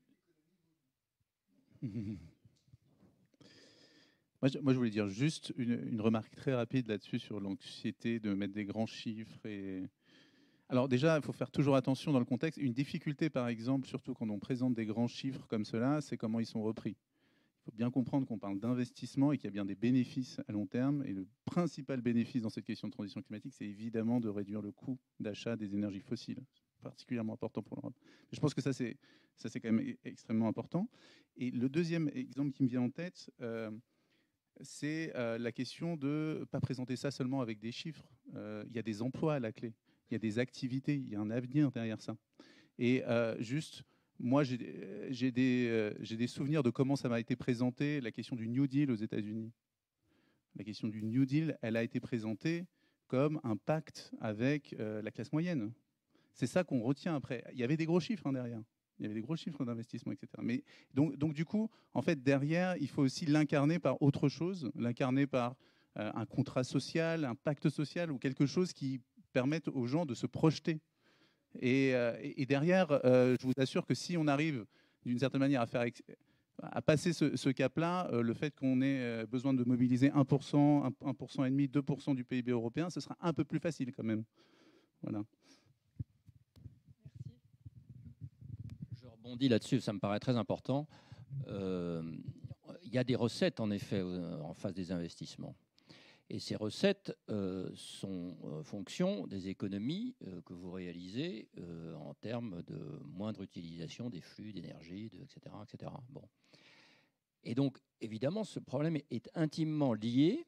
Moi je, moi, je voulais dire juste une, une remarque très rapide là-dessus sur l'anxiété de mettre des grands chiffres. Et... Alors déjà, il faut faire toujours attention dans le contexte. Une difficulté, par exemple, surtout quand on présente des grands chiffres comme cela, c'est comment ils sont repris. Il faut bien comprendre qu'on parle d'investissement et qu'il y a bien des bénéfices à long terme. Et le principal bénéfice dans cette question de transition climatique, c'est évidemment de réduire le coût d'achat des énergies fossiles. C'est particulièrement important pour l'Europe. Je pense que ça, c'est, ça, c'est quand même extrêmement important. Et le deuxième exemple qui me vient en tête, euh, c'est euh, la question de ne pas présenter ça seulement avec des chiffres. Euh, il y a des emplois à la clé, il y a des activités, il y a un avenir derrière ça. Et euh, juste... Moi, j'ai, j'ai, des, euh, j'ai des souvenirs de comment ça m'a été présenté, la question du New Deal aux États-Unis. La question du New Deal, elle a été présentée comme un pacte avec euh, la classe moyenne. C'est ça qu'on retient après. Il y avait des gros chiffres hein, derrière. Il y avait des gros chiffres d'investissement, et cetera. Mais donc, donc, du coup, en fait, derrière, il faut aussi l'incarner par autre chose, l'incarner par euh, un contrat social, un pacte social ou quelque chose qui permette aux gens de se projeter. Et, euh, et derrière, euh, je vous assure que si on arrive d'une certaine manière à, faire ex- à passer ce, ce cap-là, euh, le fait qu'on ait besoin de mobiliser un pour cent, un pour cent et demi, deux pour cent du P I B européen, ce sera un peu plus facile quand même. Voilà. Merci. Je rebondis là-dessus, ça me paraît très important. Euh, il y a des recettes en effet en face des investissements. Et ces recettes euh, sont euh, fonction des économies euh, que vous réalisez euh, en termes de moindre utilisation des flux d'énergie, de, et cetera, et cetera. Bon. Et donc, évidemment, ce problème est intimement lié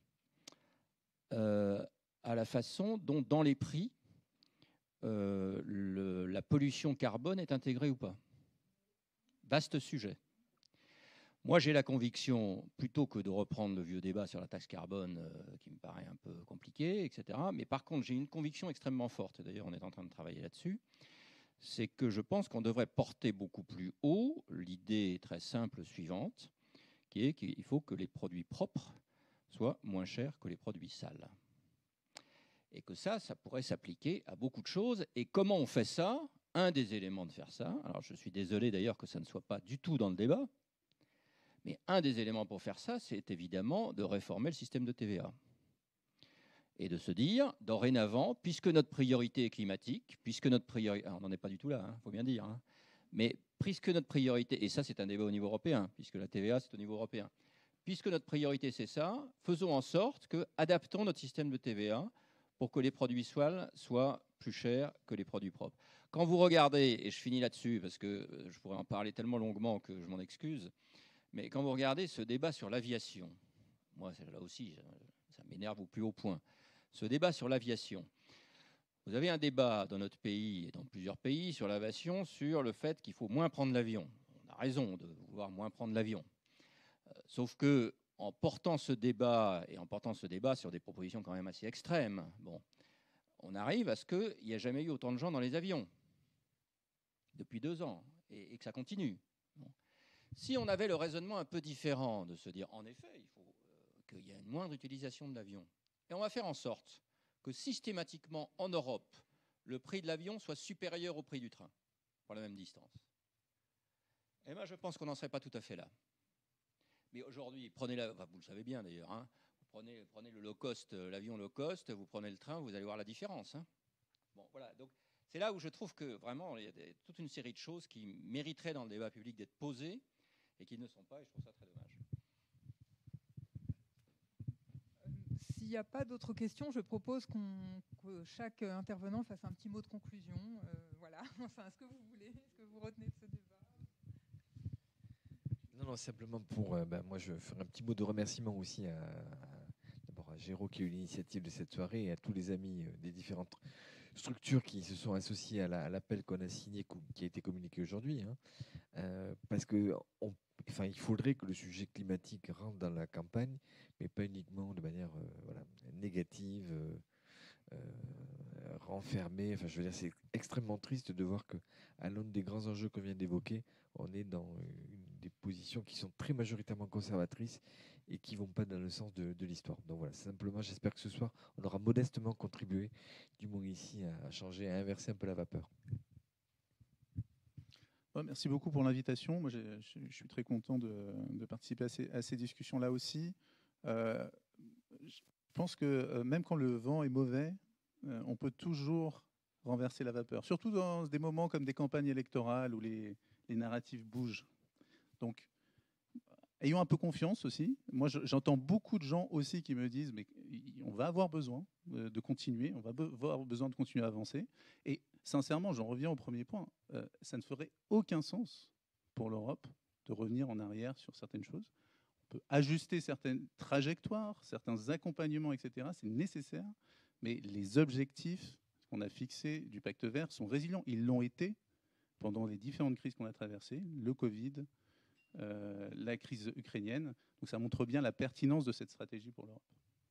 euh, à la façon dont, dans les prix, euh, le, la pollution carbone est intégrée ou pas. Vaste sujet. Moi, j'ai la conviction, plutôt que de reprendre le vieux débat sur la taxe carbone, euh, qui me paraît un peu compliqué, et cetera, mais par contre, j'ai une conviction extrêmement forte, et d'ailleurs, on est en train de travailler là-dessus, c'est que je pense qu'on devrait porter beaucoup plus haut l'idée très simple suivante, qui est qu'il faut que les produits propres soient moins chers que les produits sales. Et que ça, ça pourrait s'appliquer à beaucoup de choses. Et comment on fait ça ? Un des éléments de faire ça, alors je suis désolé d'ailleurs que ça ne soit pas du tout dans le débat, mais un des éléments pour faire ça, c'est évidemment de réformer le système de T V A. Et de se dire, dorénavant, puisque notre priorité est climatique, puisque notre priorité... on n'en est pas du tout là, il hein, faut bien dire. Hein, mais puisque notre priorité... Et ça, c'est un débat au niveau européen, puisque la T V A, c'est au niveau européen. Puisque notre priorité, c'est ça, faisons en sorte que, adaptons notre système de T V A pour que les produits soient, soient plus chers que les produits propres. Quand vous regardez, et je finis là-dessus parce que je pourrais en parler tellement longuement que je m'en excuse, mais quand vous regardez ce débat sur l'aviation, moi là aussi ça m'énerve au plus haut point, ce débat sur l'aviation, vous avez un débat dans notre pays et dans plusieurs pays sur l'aviation sur le fait qu'il faut moins prendre l'avion. On a raison de vouloir moins prendre l'avion. Euh, sauf que en portant ce débat et en portant ce débat sur des propositions quand même assez extrêmes, bon, on arrive à ce qu'il n'y ait jamais eu autant de gens dans les avions depuis deux ans et, et que ça continue. Bon. Si on avait le raisonnement un peu différent de se dire, en effet, il faut euh, qu'il y ait une moindre utilisation de l'avion, et on va faire en sorte que systématiquement en Europe, le prix de l'avion soit supérieur au prix du train pour la même distance. Eh bien, je pense qu'on n'en serait pas tout à fait là. Mais aujourd'hui, prenez la, enfin, vous le savez bien d'ailleurs, hein, vous prenez, prenez le low cost, l'avion low cost, vous prenez le train, vous allez voir la différence. Hein. Bon, voilà. Donc, c'est là où je trouve que vraiment, il y a des, toute une série de choses qui mériteraient dans le débat public d'être posées et qui ne sont pas, et je trouve ça très dommage. S'il n'y a pas d'autres questions, je propose qu'on, que chaque intervenant fasse un petit mot de conclusion. Euh, voilà, enfin, ce que vous voulez, ce que vous retenez de ce débat. Non, non, simplement pour... Euh, ben, moi, je ferai un petit mot de remerciement aussi à, à, d'abord à Géraud qui a eu l'initiative de cette soirée et à tous les amis euh, des différentes structures qui se sont associées à, la, à l'appel qu'on a signé, qui a été communiqué aujourd'hui. Hein. Euh, parce que on, enfin, il faudrait que le sujet climatique rentre dans la campagne, mais pas uniquement de manière euh, voilà, négative, euh, euh, renfermée. Enfin, je veux dire, c'est extrêmement triste de voir qu'à l'aune des grands enjeux qu'on vient d'évoquer, on est dans une, des positions qui sont très majoritairement conservatrices et qui ne vont pas dans le sens de, de l'histoire. Donc voilà, simplement, j'espère que ce soir, on aura modestement contribué, du moins ici, à, à changer, à inverser un peu la vapeur. Ouais, merci beaucoup pour l'invitation. Moi, je, je suis très content de, de participer à ces, à ces discussions-là aussi. Euh, je pense que euh, même quand le vent est mauvais, euh, on peut toujours renverser la vapeur. Surtout dans des moments comme des campagnes électorales où les, les narratifs bougent. Donc, ayons un peu confiance aussi. Moi, je, j'entends beaucoup de gens aussi qui me disent mais on va avoir besoin de continuer, on va avoir besoin de continuer à avancer. Et sincèrement, j'en reviens au premier point. Euh, ça ne ferait aucun sens pour l'Europe de revenir en arrière sur certaines choses. On peut ajuster certaines trajectoires, certains accompagnements, et cetera. C'est nécessaire. Mais les objectifs qu'on a fixés du pacte vert sont résilients. Ils l'ont été pendant les différentes crises qu'on a traversées, le Covid, euh, la crise ukrainienne. Donc ça montre bien la pertinence de cette stratégie pour l'Europe.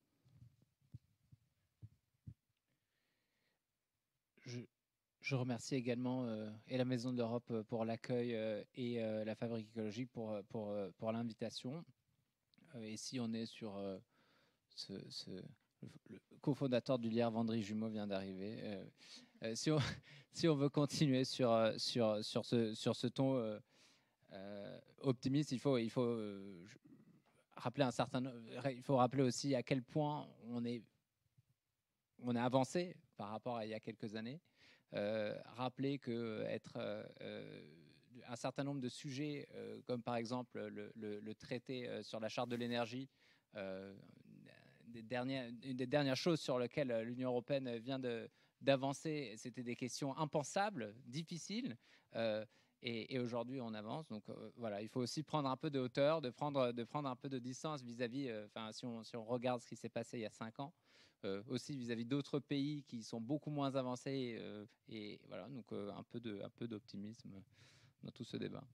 Je, je remercie également euh, et la Maison de l'Europe pour l'accueil euh, et euh, la Fabrique écologique pour, pour, pour l'invitation. Euh, et si on est sur euh, ce, ce, le, le cofondateur du Lierre, Vendry Jumeau, vient d'arriver. Euh, euh, si, on, si on veut continuer sur, sur, sur, ce, sur ce ton euh, euh, optimiste, il faut, il faut euh, rappeler un certain, il faut rappeler aussi à quel point on est on a avancé par rapport à il y a quelques années. Euh, rappeler que être euh, euh, un certain nombre de sujets, euh, comme par exemple le, le, le traité euh, sur la charte de l'énergie, euh, des dernières, une des dernières choses sur lesquelles l'Union européenne vient de, d'avancer, c'était des questions impensables, difficiles, euh, et, et aujourd'hui on avance. Donc euh, voilà, il faut aussi prendre un peu de hauteur, de prendre, de prendre un peu de distance vis-à-vis, enfin euh, si, on, si on regarde ce qui s'est passé il y a cinq ans, Euh, aussi vis-à-vis d'autres pays qui sont beaucoup moins avancés euh, et voilà, donc euh, un peu de, un peu d'optimisme dans tout ce débat.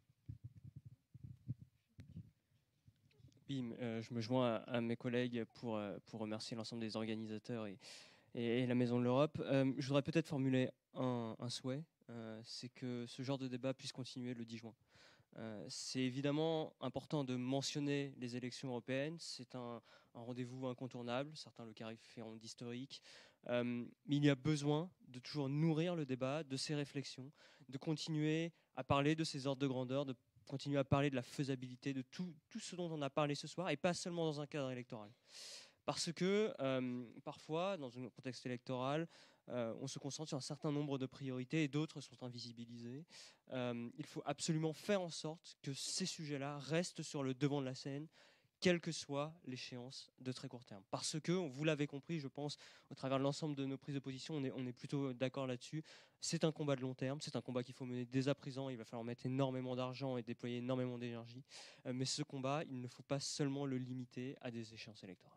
Oui, euh, je me joins à, à mes collègues pour, euh, pour remercier l'ensemble des organisateurs et, et, et la Maison de l'Europe. Euh, je voudrais peut-être formuler un, un souhait, euh, c'est que ce genre de débat puisse continuer le dix juin. Euh, c'est évidemment important de mentionner les élections européennes, c'est un, un rendez-vous incontournable, certains le qualifieront d'historique, euh, mais il y a besoin de toujours nourrir le débat, de ces réflexions, de continuer à parler de ces ordres de grandeur, de continuer à parler de la faisabilité, de tout, tout ce dont on a parlé ce soir, et pas seulement dans un cadre électoral. Parce que euh, parfois, dans un contexte électoral, Euh, on se concentre sur un certain nombre de priorités et d'autres sont invisibilisées. Euh, il faut absolument faire en sorte que ces sujets-là restent sur le devant de la scène, quelle que soit l'échéance de très court terme. Parce que, vous l'avez compris, je pense, au travers de l'ensemble de nos prises de position, on est, on est plutôt d'accord là-dessus. C'est un combat de long terme, c'est un combat qu'il faut mener dès à présent, il va falloir mettre énormément d'argent et déployer énormément d'énergie. Euh, mais ce combat, il ne faut pas seulement le limiter à des échéances électorales.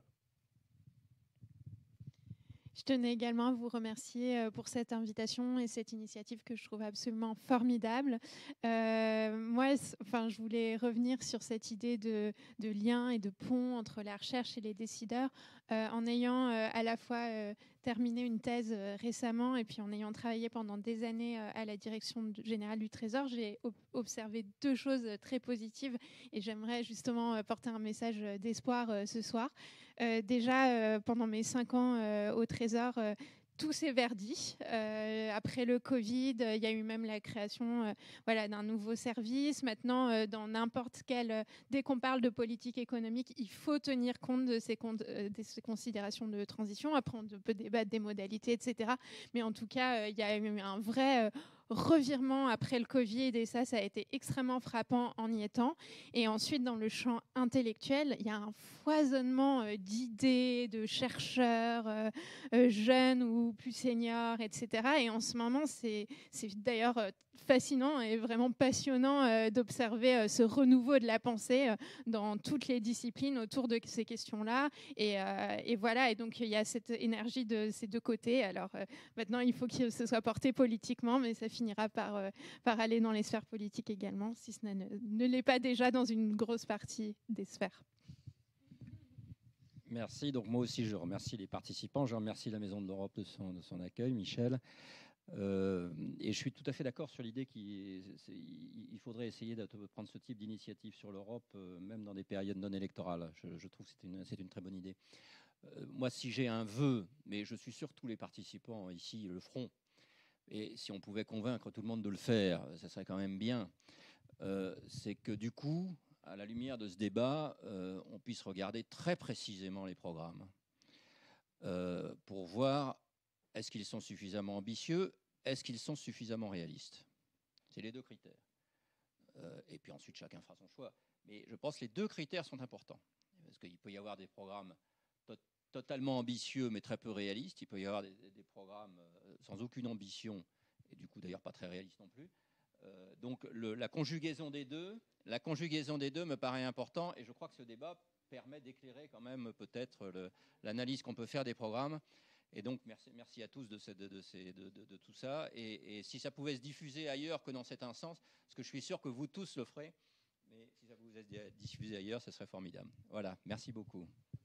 Je tenais également à vous remercier pour cette invitation et cette initiative que je trouve absolument formidable. Euh, moi, enfin, je voulais revenir sur cette idée de, de lien et de pont entre la recherche et les décideurs, euh, en ayant euh, à la fois euh, terminé une thèse euh, récemment et puis en ayant travaillé pendant des années euh, à la direction générale du Trésor, j'ai ob- observé deux choses très positives et j'aimerais justement euh, porter un message d'espoir euh, ce soir. Euh, déjà, euh, pendant mes cinq ans euh, au Trésor, euh, tout s'est verdi. Euh, après le Covid, il euh, y a eu même la création euh, voilà, d'un nouveau service. Maintenant, euh, dans n'importe quel... Euh, dès qu'on parle de politique économique, il faut tenir compte de ces, con- euh, de ces considérations de transition. Après, on peut débattre des modalités, et cetera. Mais en tout cas, il euh, y a eu un vrai... Euh, revirement après le Covid et ça, ça a été extrêmement frappant en y étant. Et ensuite, dans le champ intellectuel, il y a un foisonnement euh, d'idées, de chercheurs euh, euh, jeunes ou plus seniors, et cetera. Et en ce moment, c'est, c'est d'ailleurs euh, fascinant et vraiment passionnant euh, d'observer euh, ce renouveau de la pensée euh, dans toutes les disciplines autour de ces questions-là. Et, euh, et voilà, et donc il y a cette énergie de ces deux côtés. Alors euh, maintenant, il faut que ce soit porté politiquement, mais ça finira par, euh, par aller dans les sphères politiques également, si ce ne, ne l'est pas déjà dans une grosse partie des sphères. Merci. Donc moi aussi, je remercie les participants. Je remercie la Maison de l'Europe de son, de son accueil, Michel. Euh, et je suis tout à fait d'accord sur l'idée qu'il il faudrait essayer de prendre ce type d'initiative sur l'Europe, euh, même dans des périodes non électorales. Je, je trouve que c'est une, c'est une très bonne idée. Euh, moi, si j'ai un vœu, mais je suis sûr que tous les participants ici le feront, et si on pouvait convaincre tout le monde de le faire, ça serait quand même bien, euh, c'est que du coup, à la lumière de ce débat, euh, on puisse regarder très précisément les programmes euh, pour voir est-ce qu'ils sont suffisamment ambitieux, est-ce qu'ils sont suffisamment réalistes. C'est les deux critères. Euh, et puis ensuite, chacun fera son choix. Mais je pense que les deux critères sont importants. Parce qu'il peut y avoir des programmes to- totalement ambitieux, mais très peu réalistes. Il peut y avoir des, des programmes euh, sans aucune ambition, et du coup d'ailleurs pas très réalistes non plus. Euh, donc le, la conjugaison des deux, la conjugaison des deux me paraît important, et je crois que ce débat permet d'éclairer quand même peut-être le, l'analyse qu'on peut faire des programmes. Et donc, merci, merci à tous de, de, de, de, de, de tout ça. Et, et si ça pouvait se diffuser ailleurs que dans cet instance, parce que je suis sûr que vous tous le ferez, mais si ça pouvait se diffuser ailleurs, ce serait formidable. Voilà, merci beaucoup.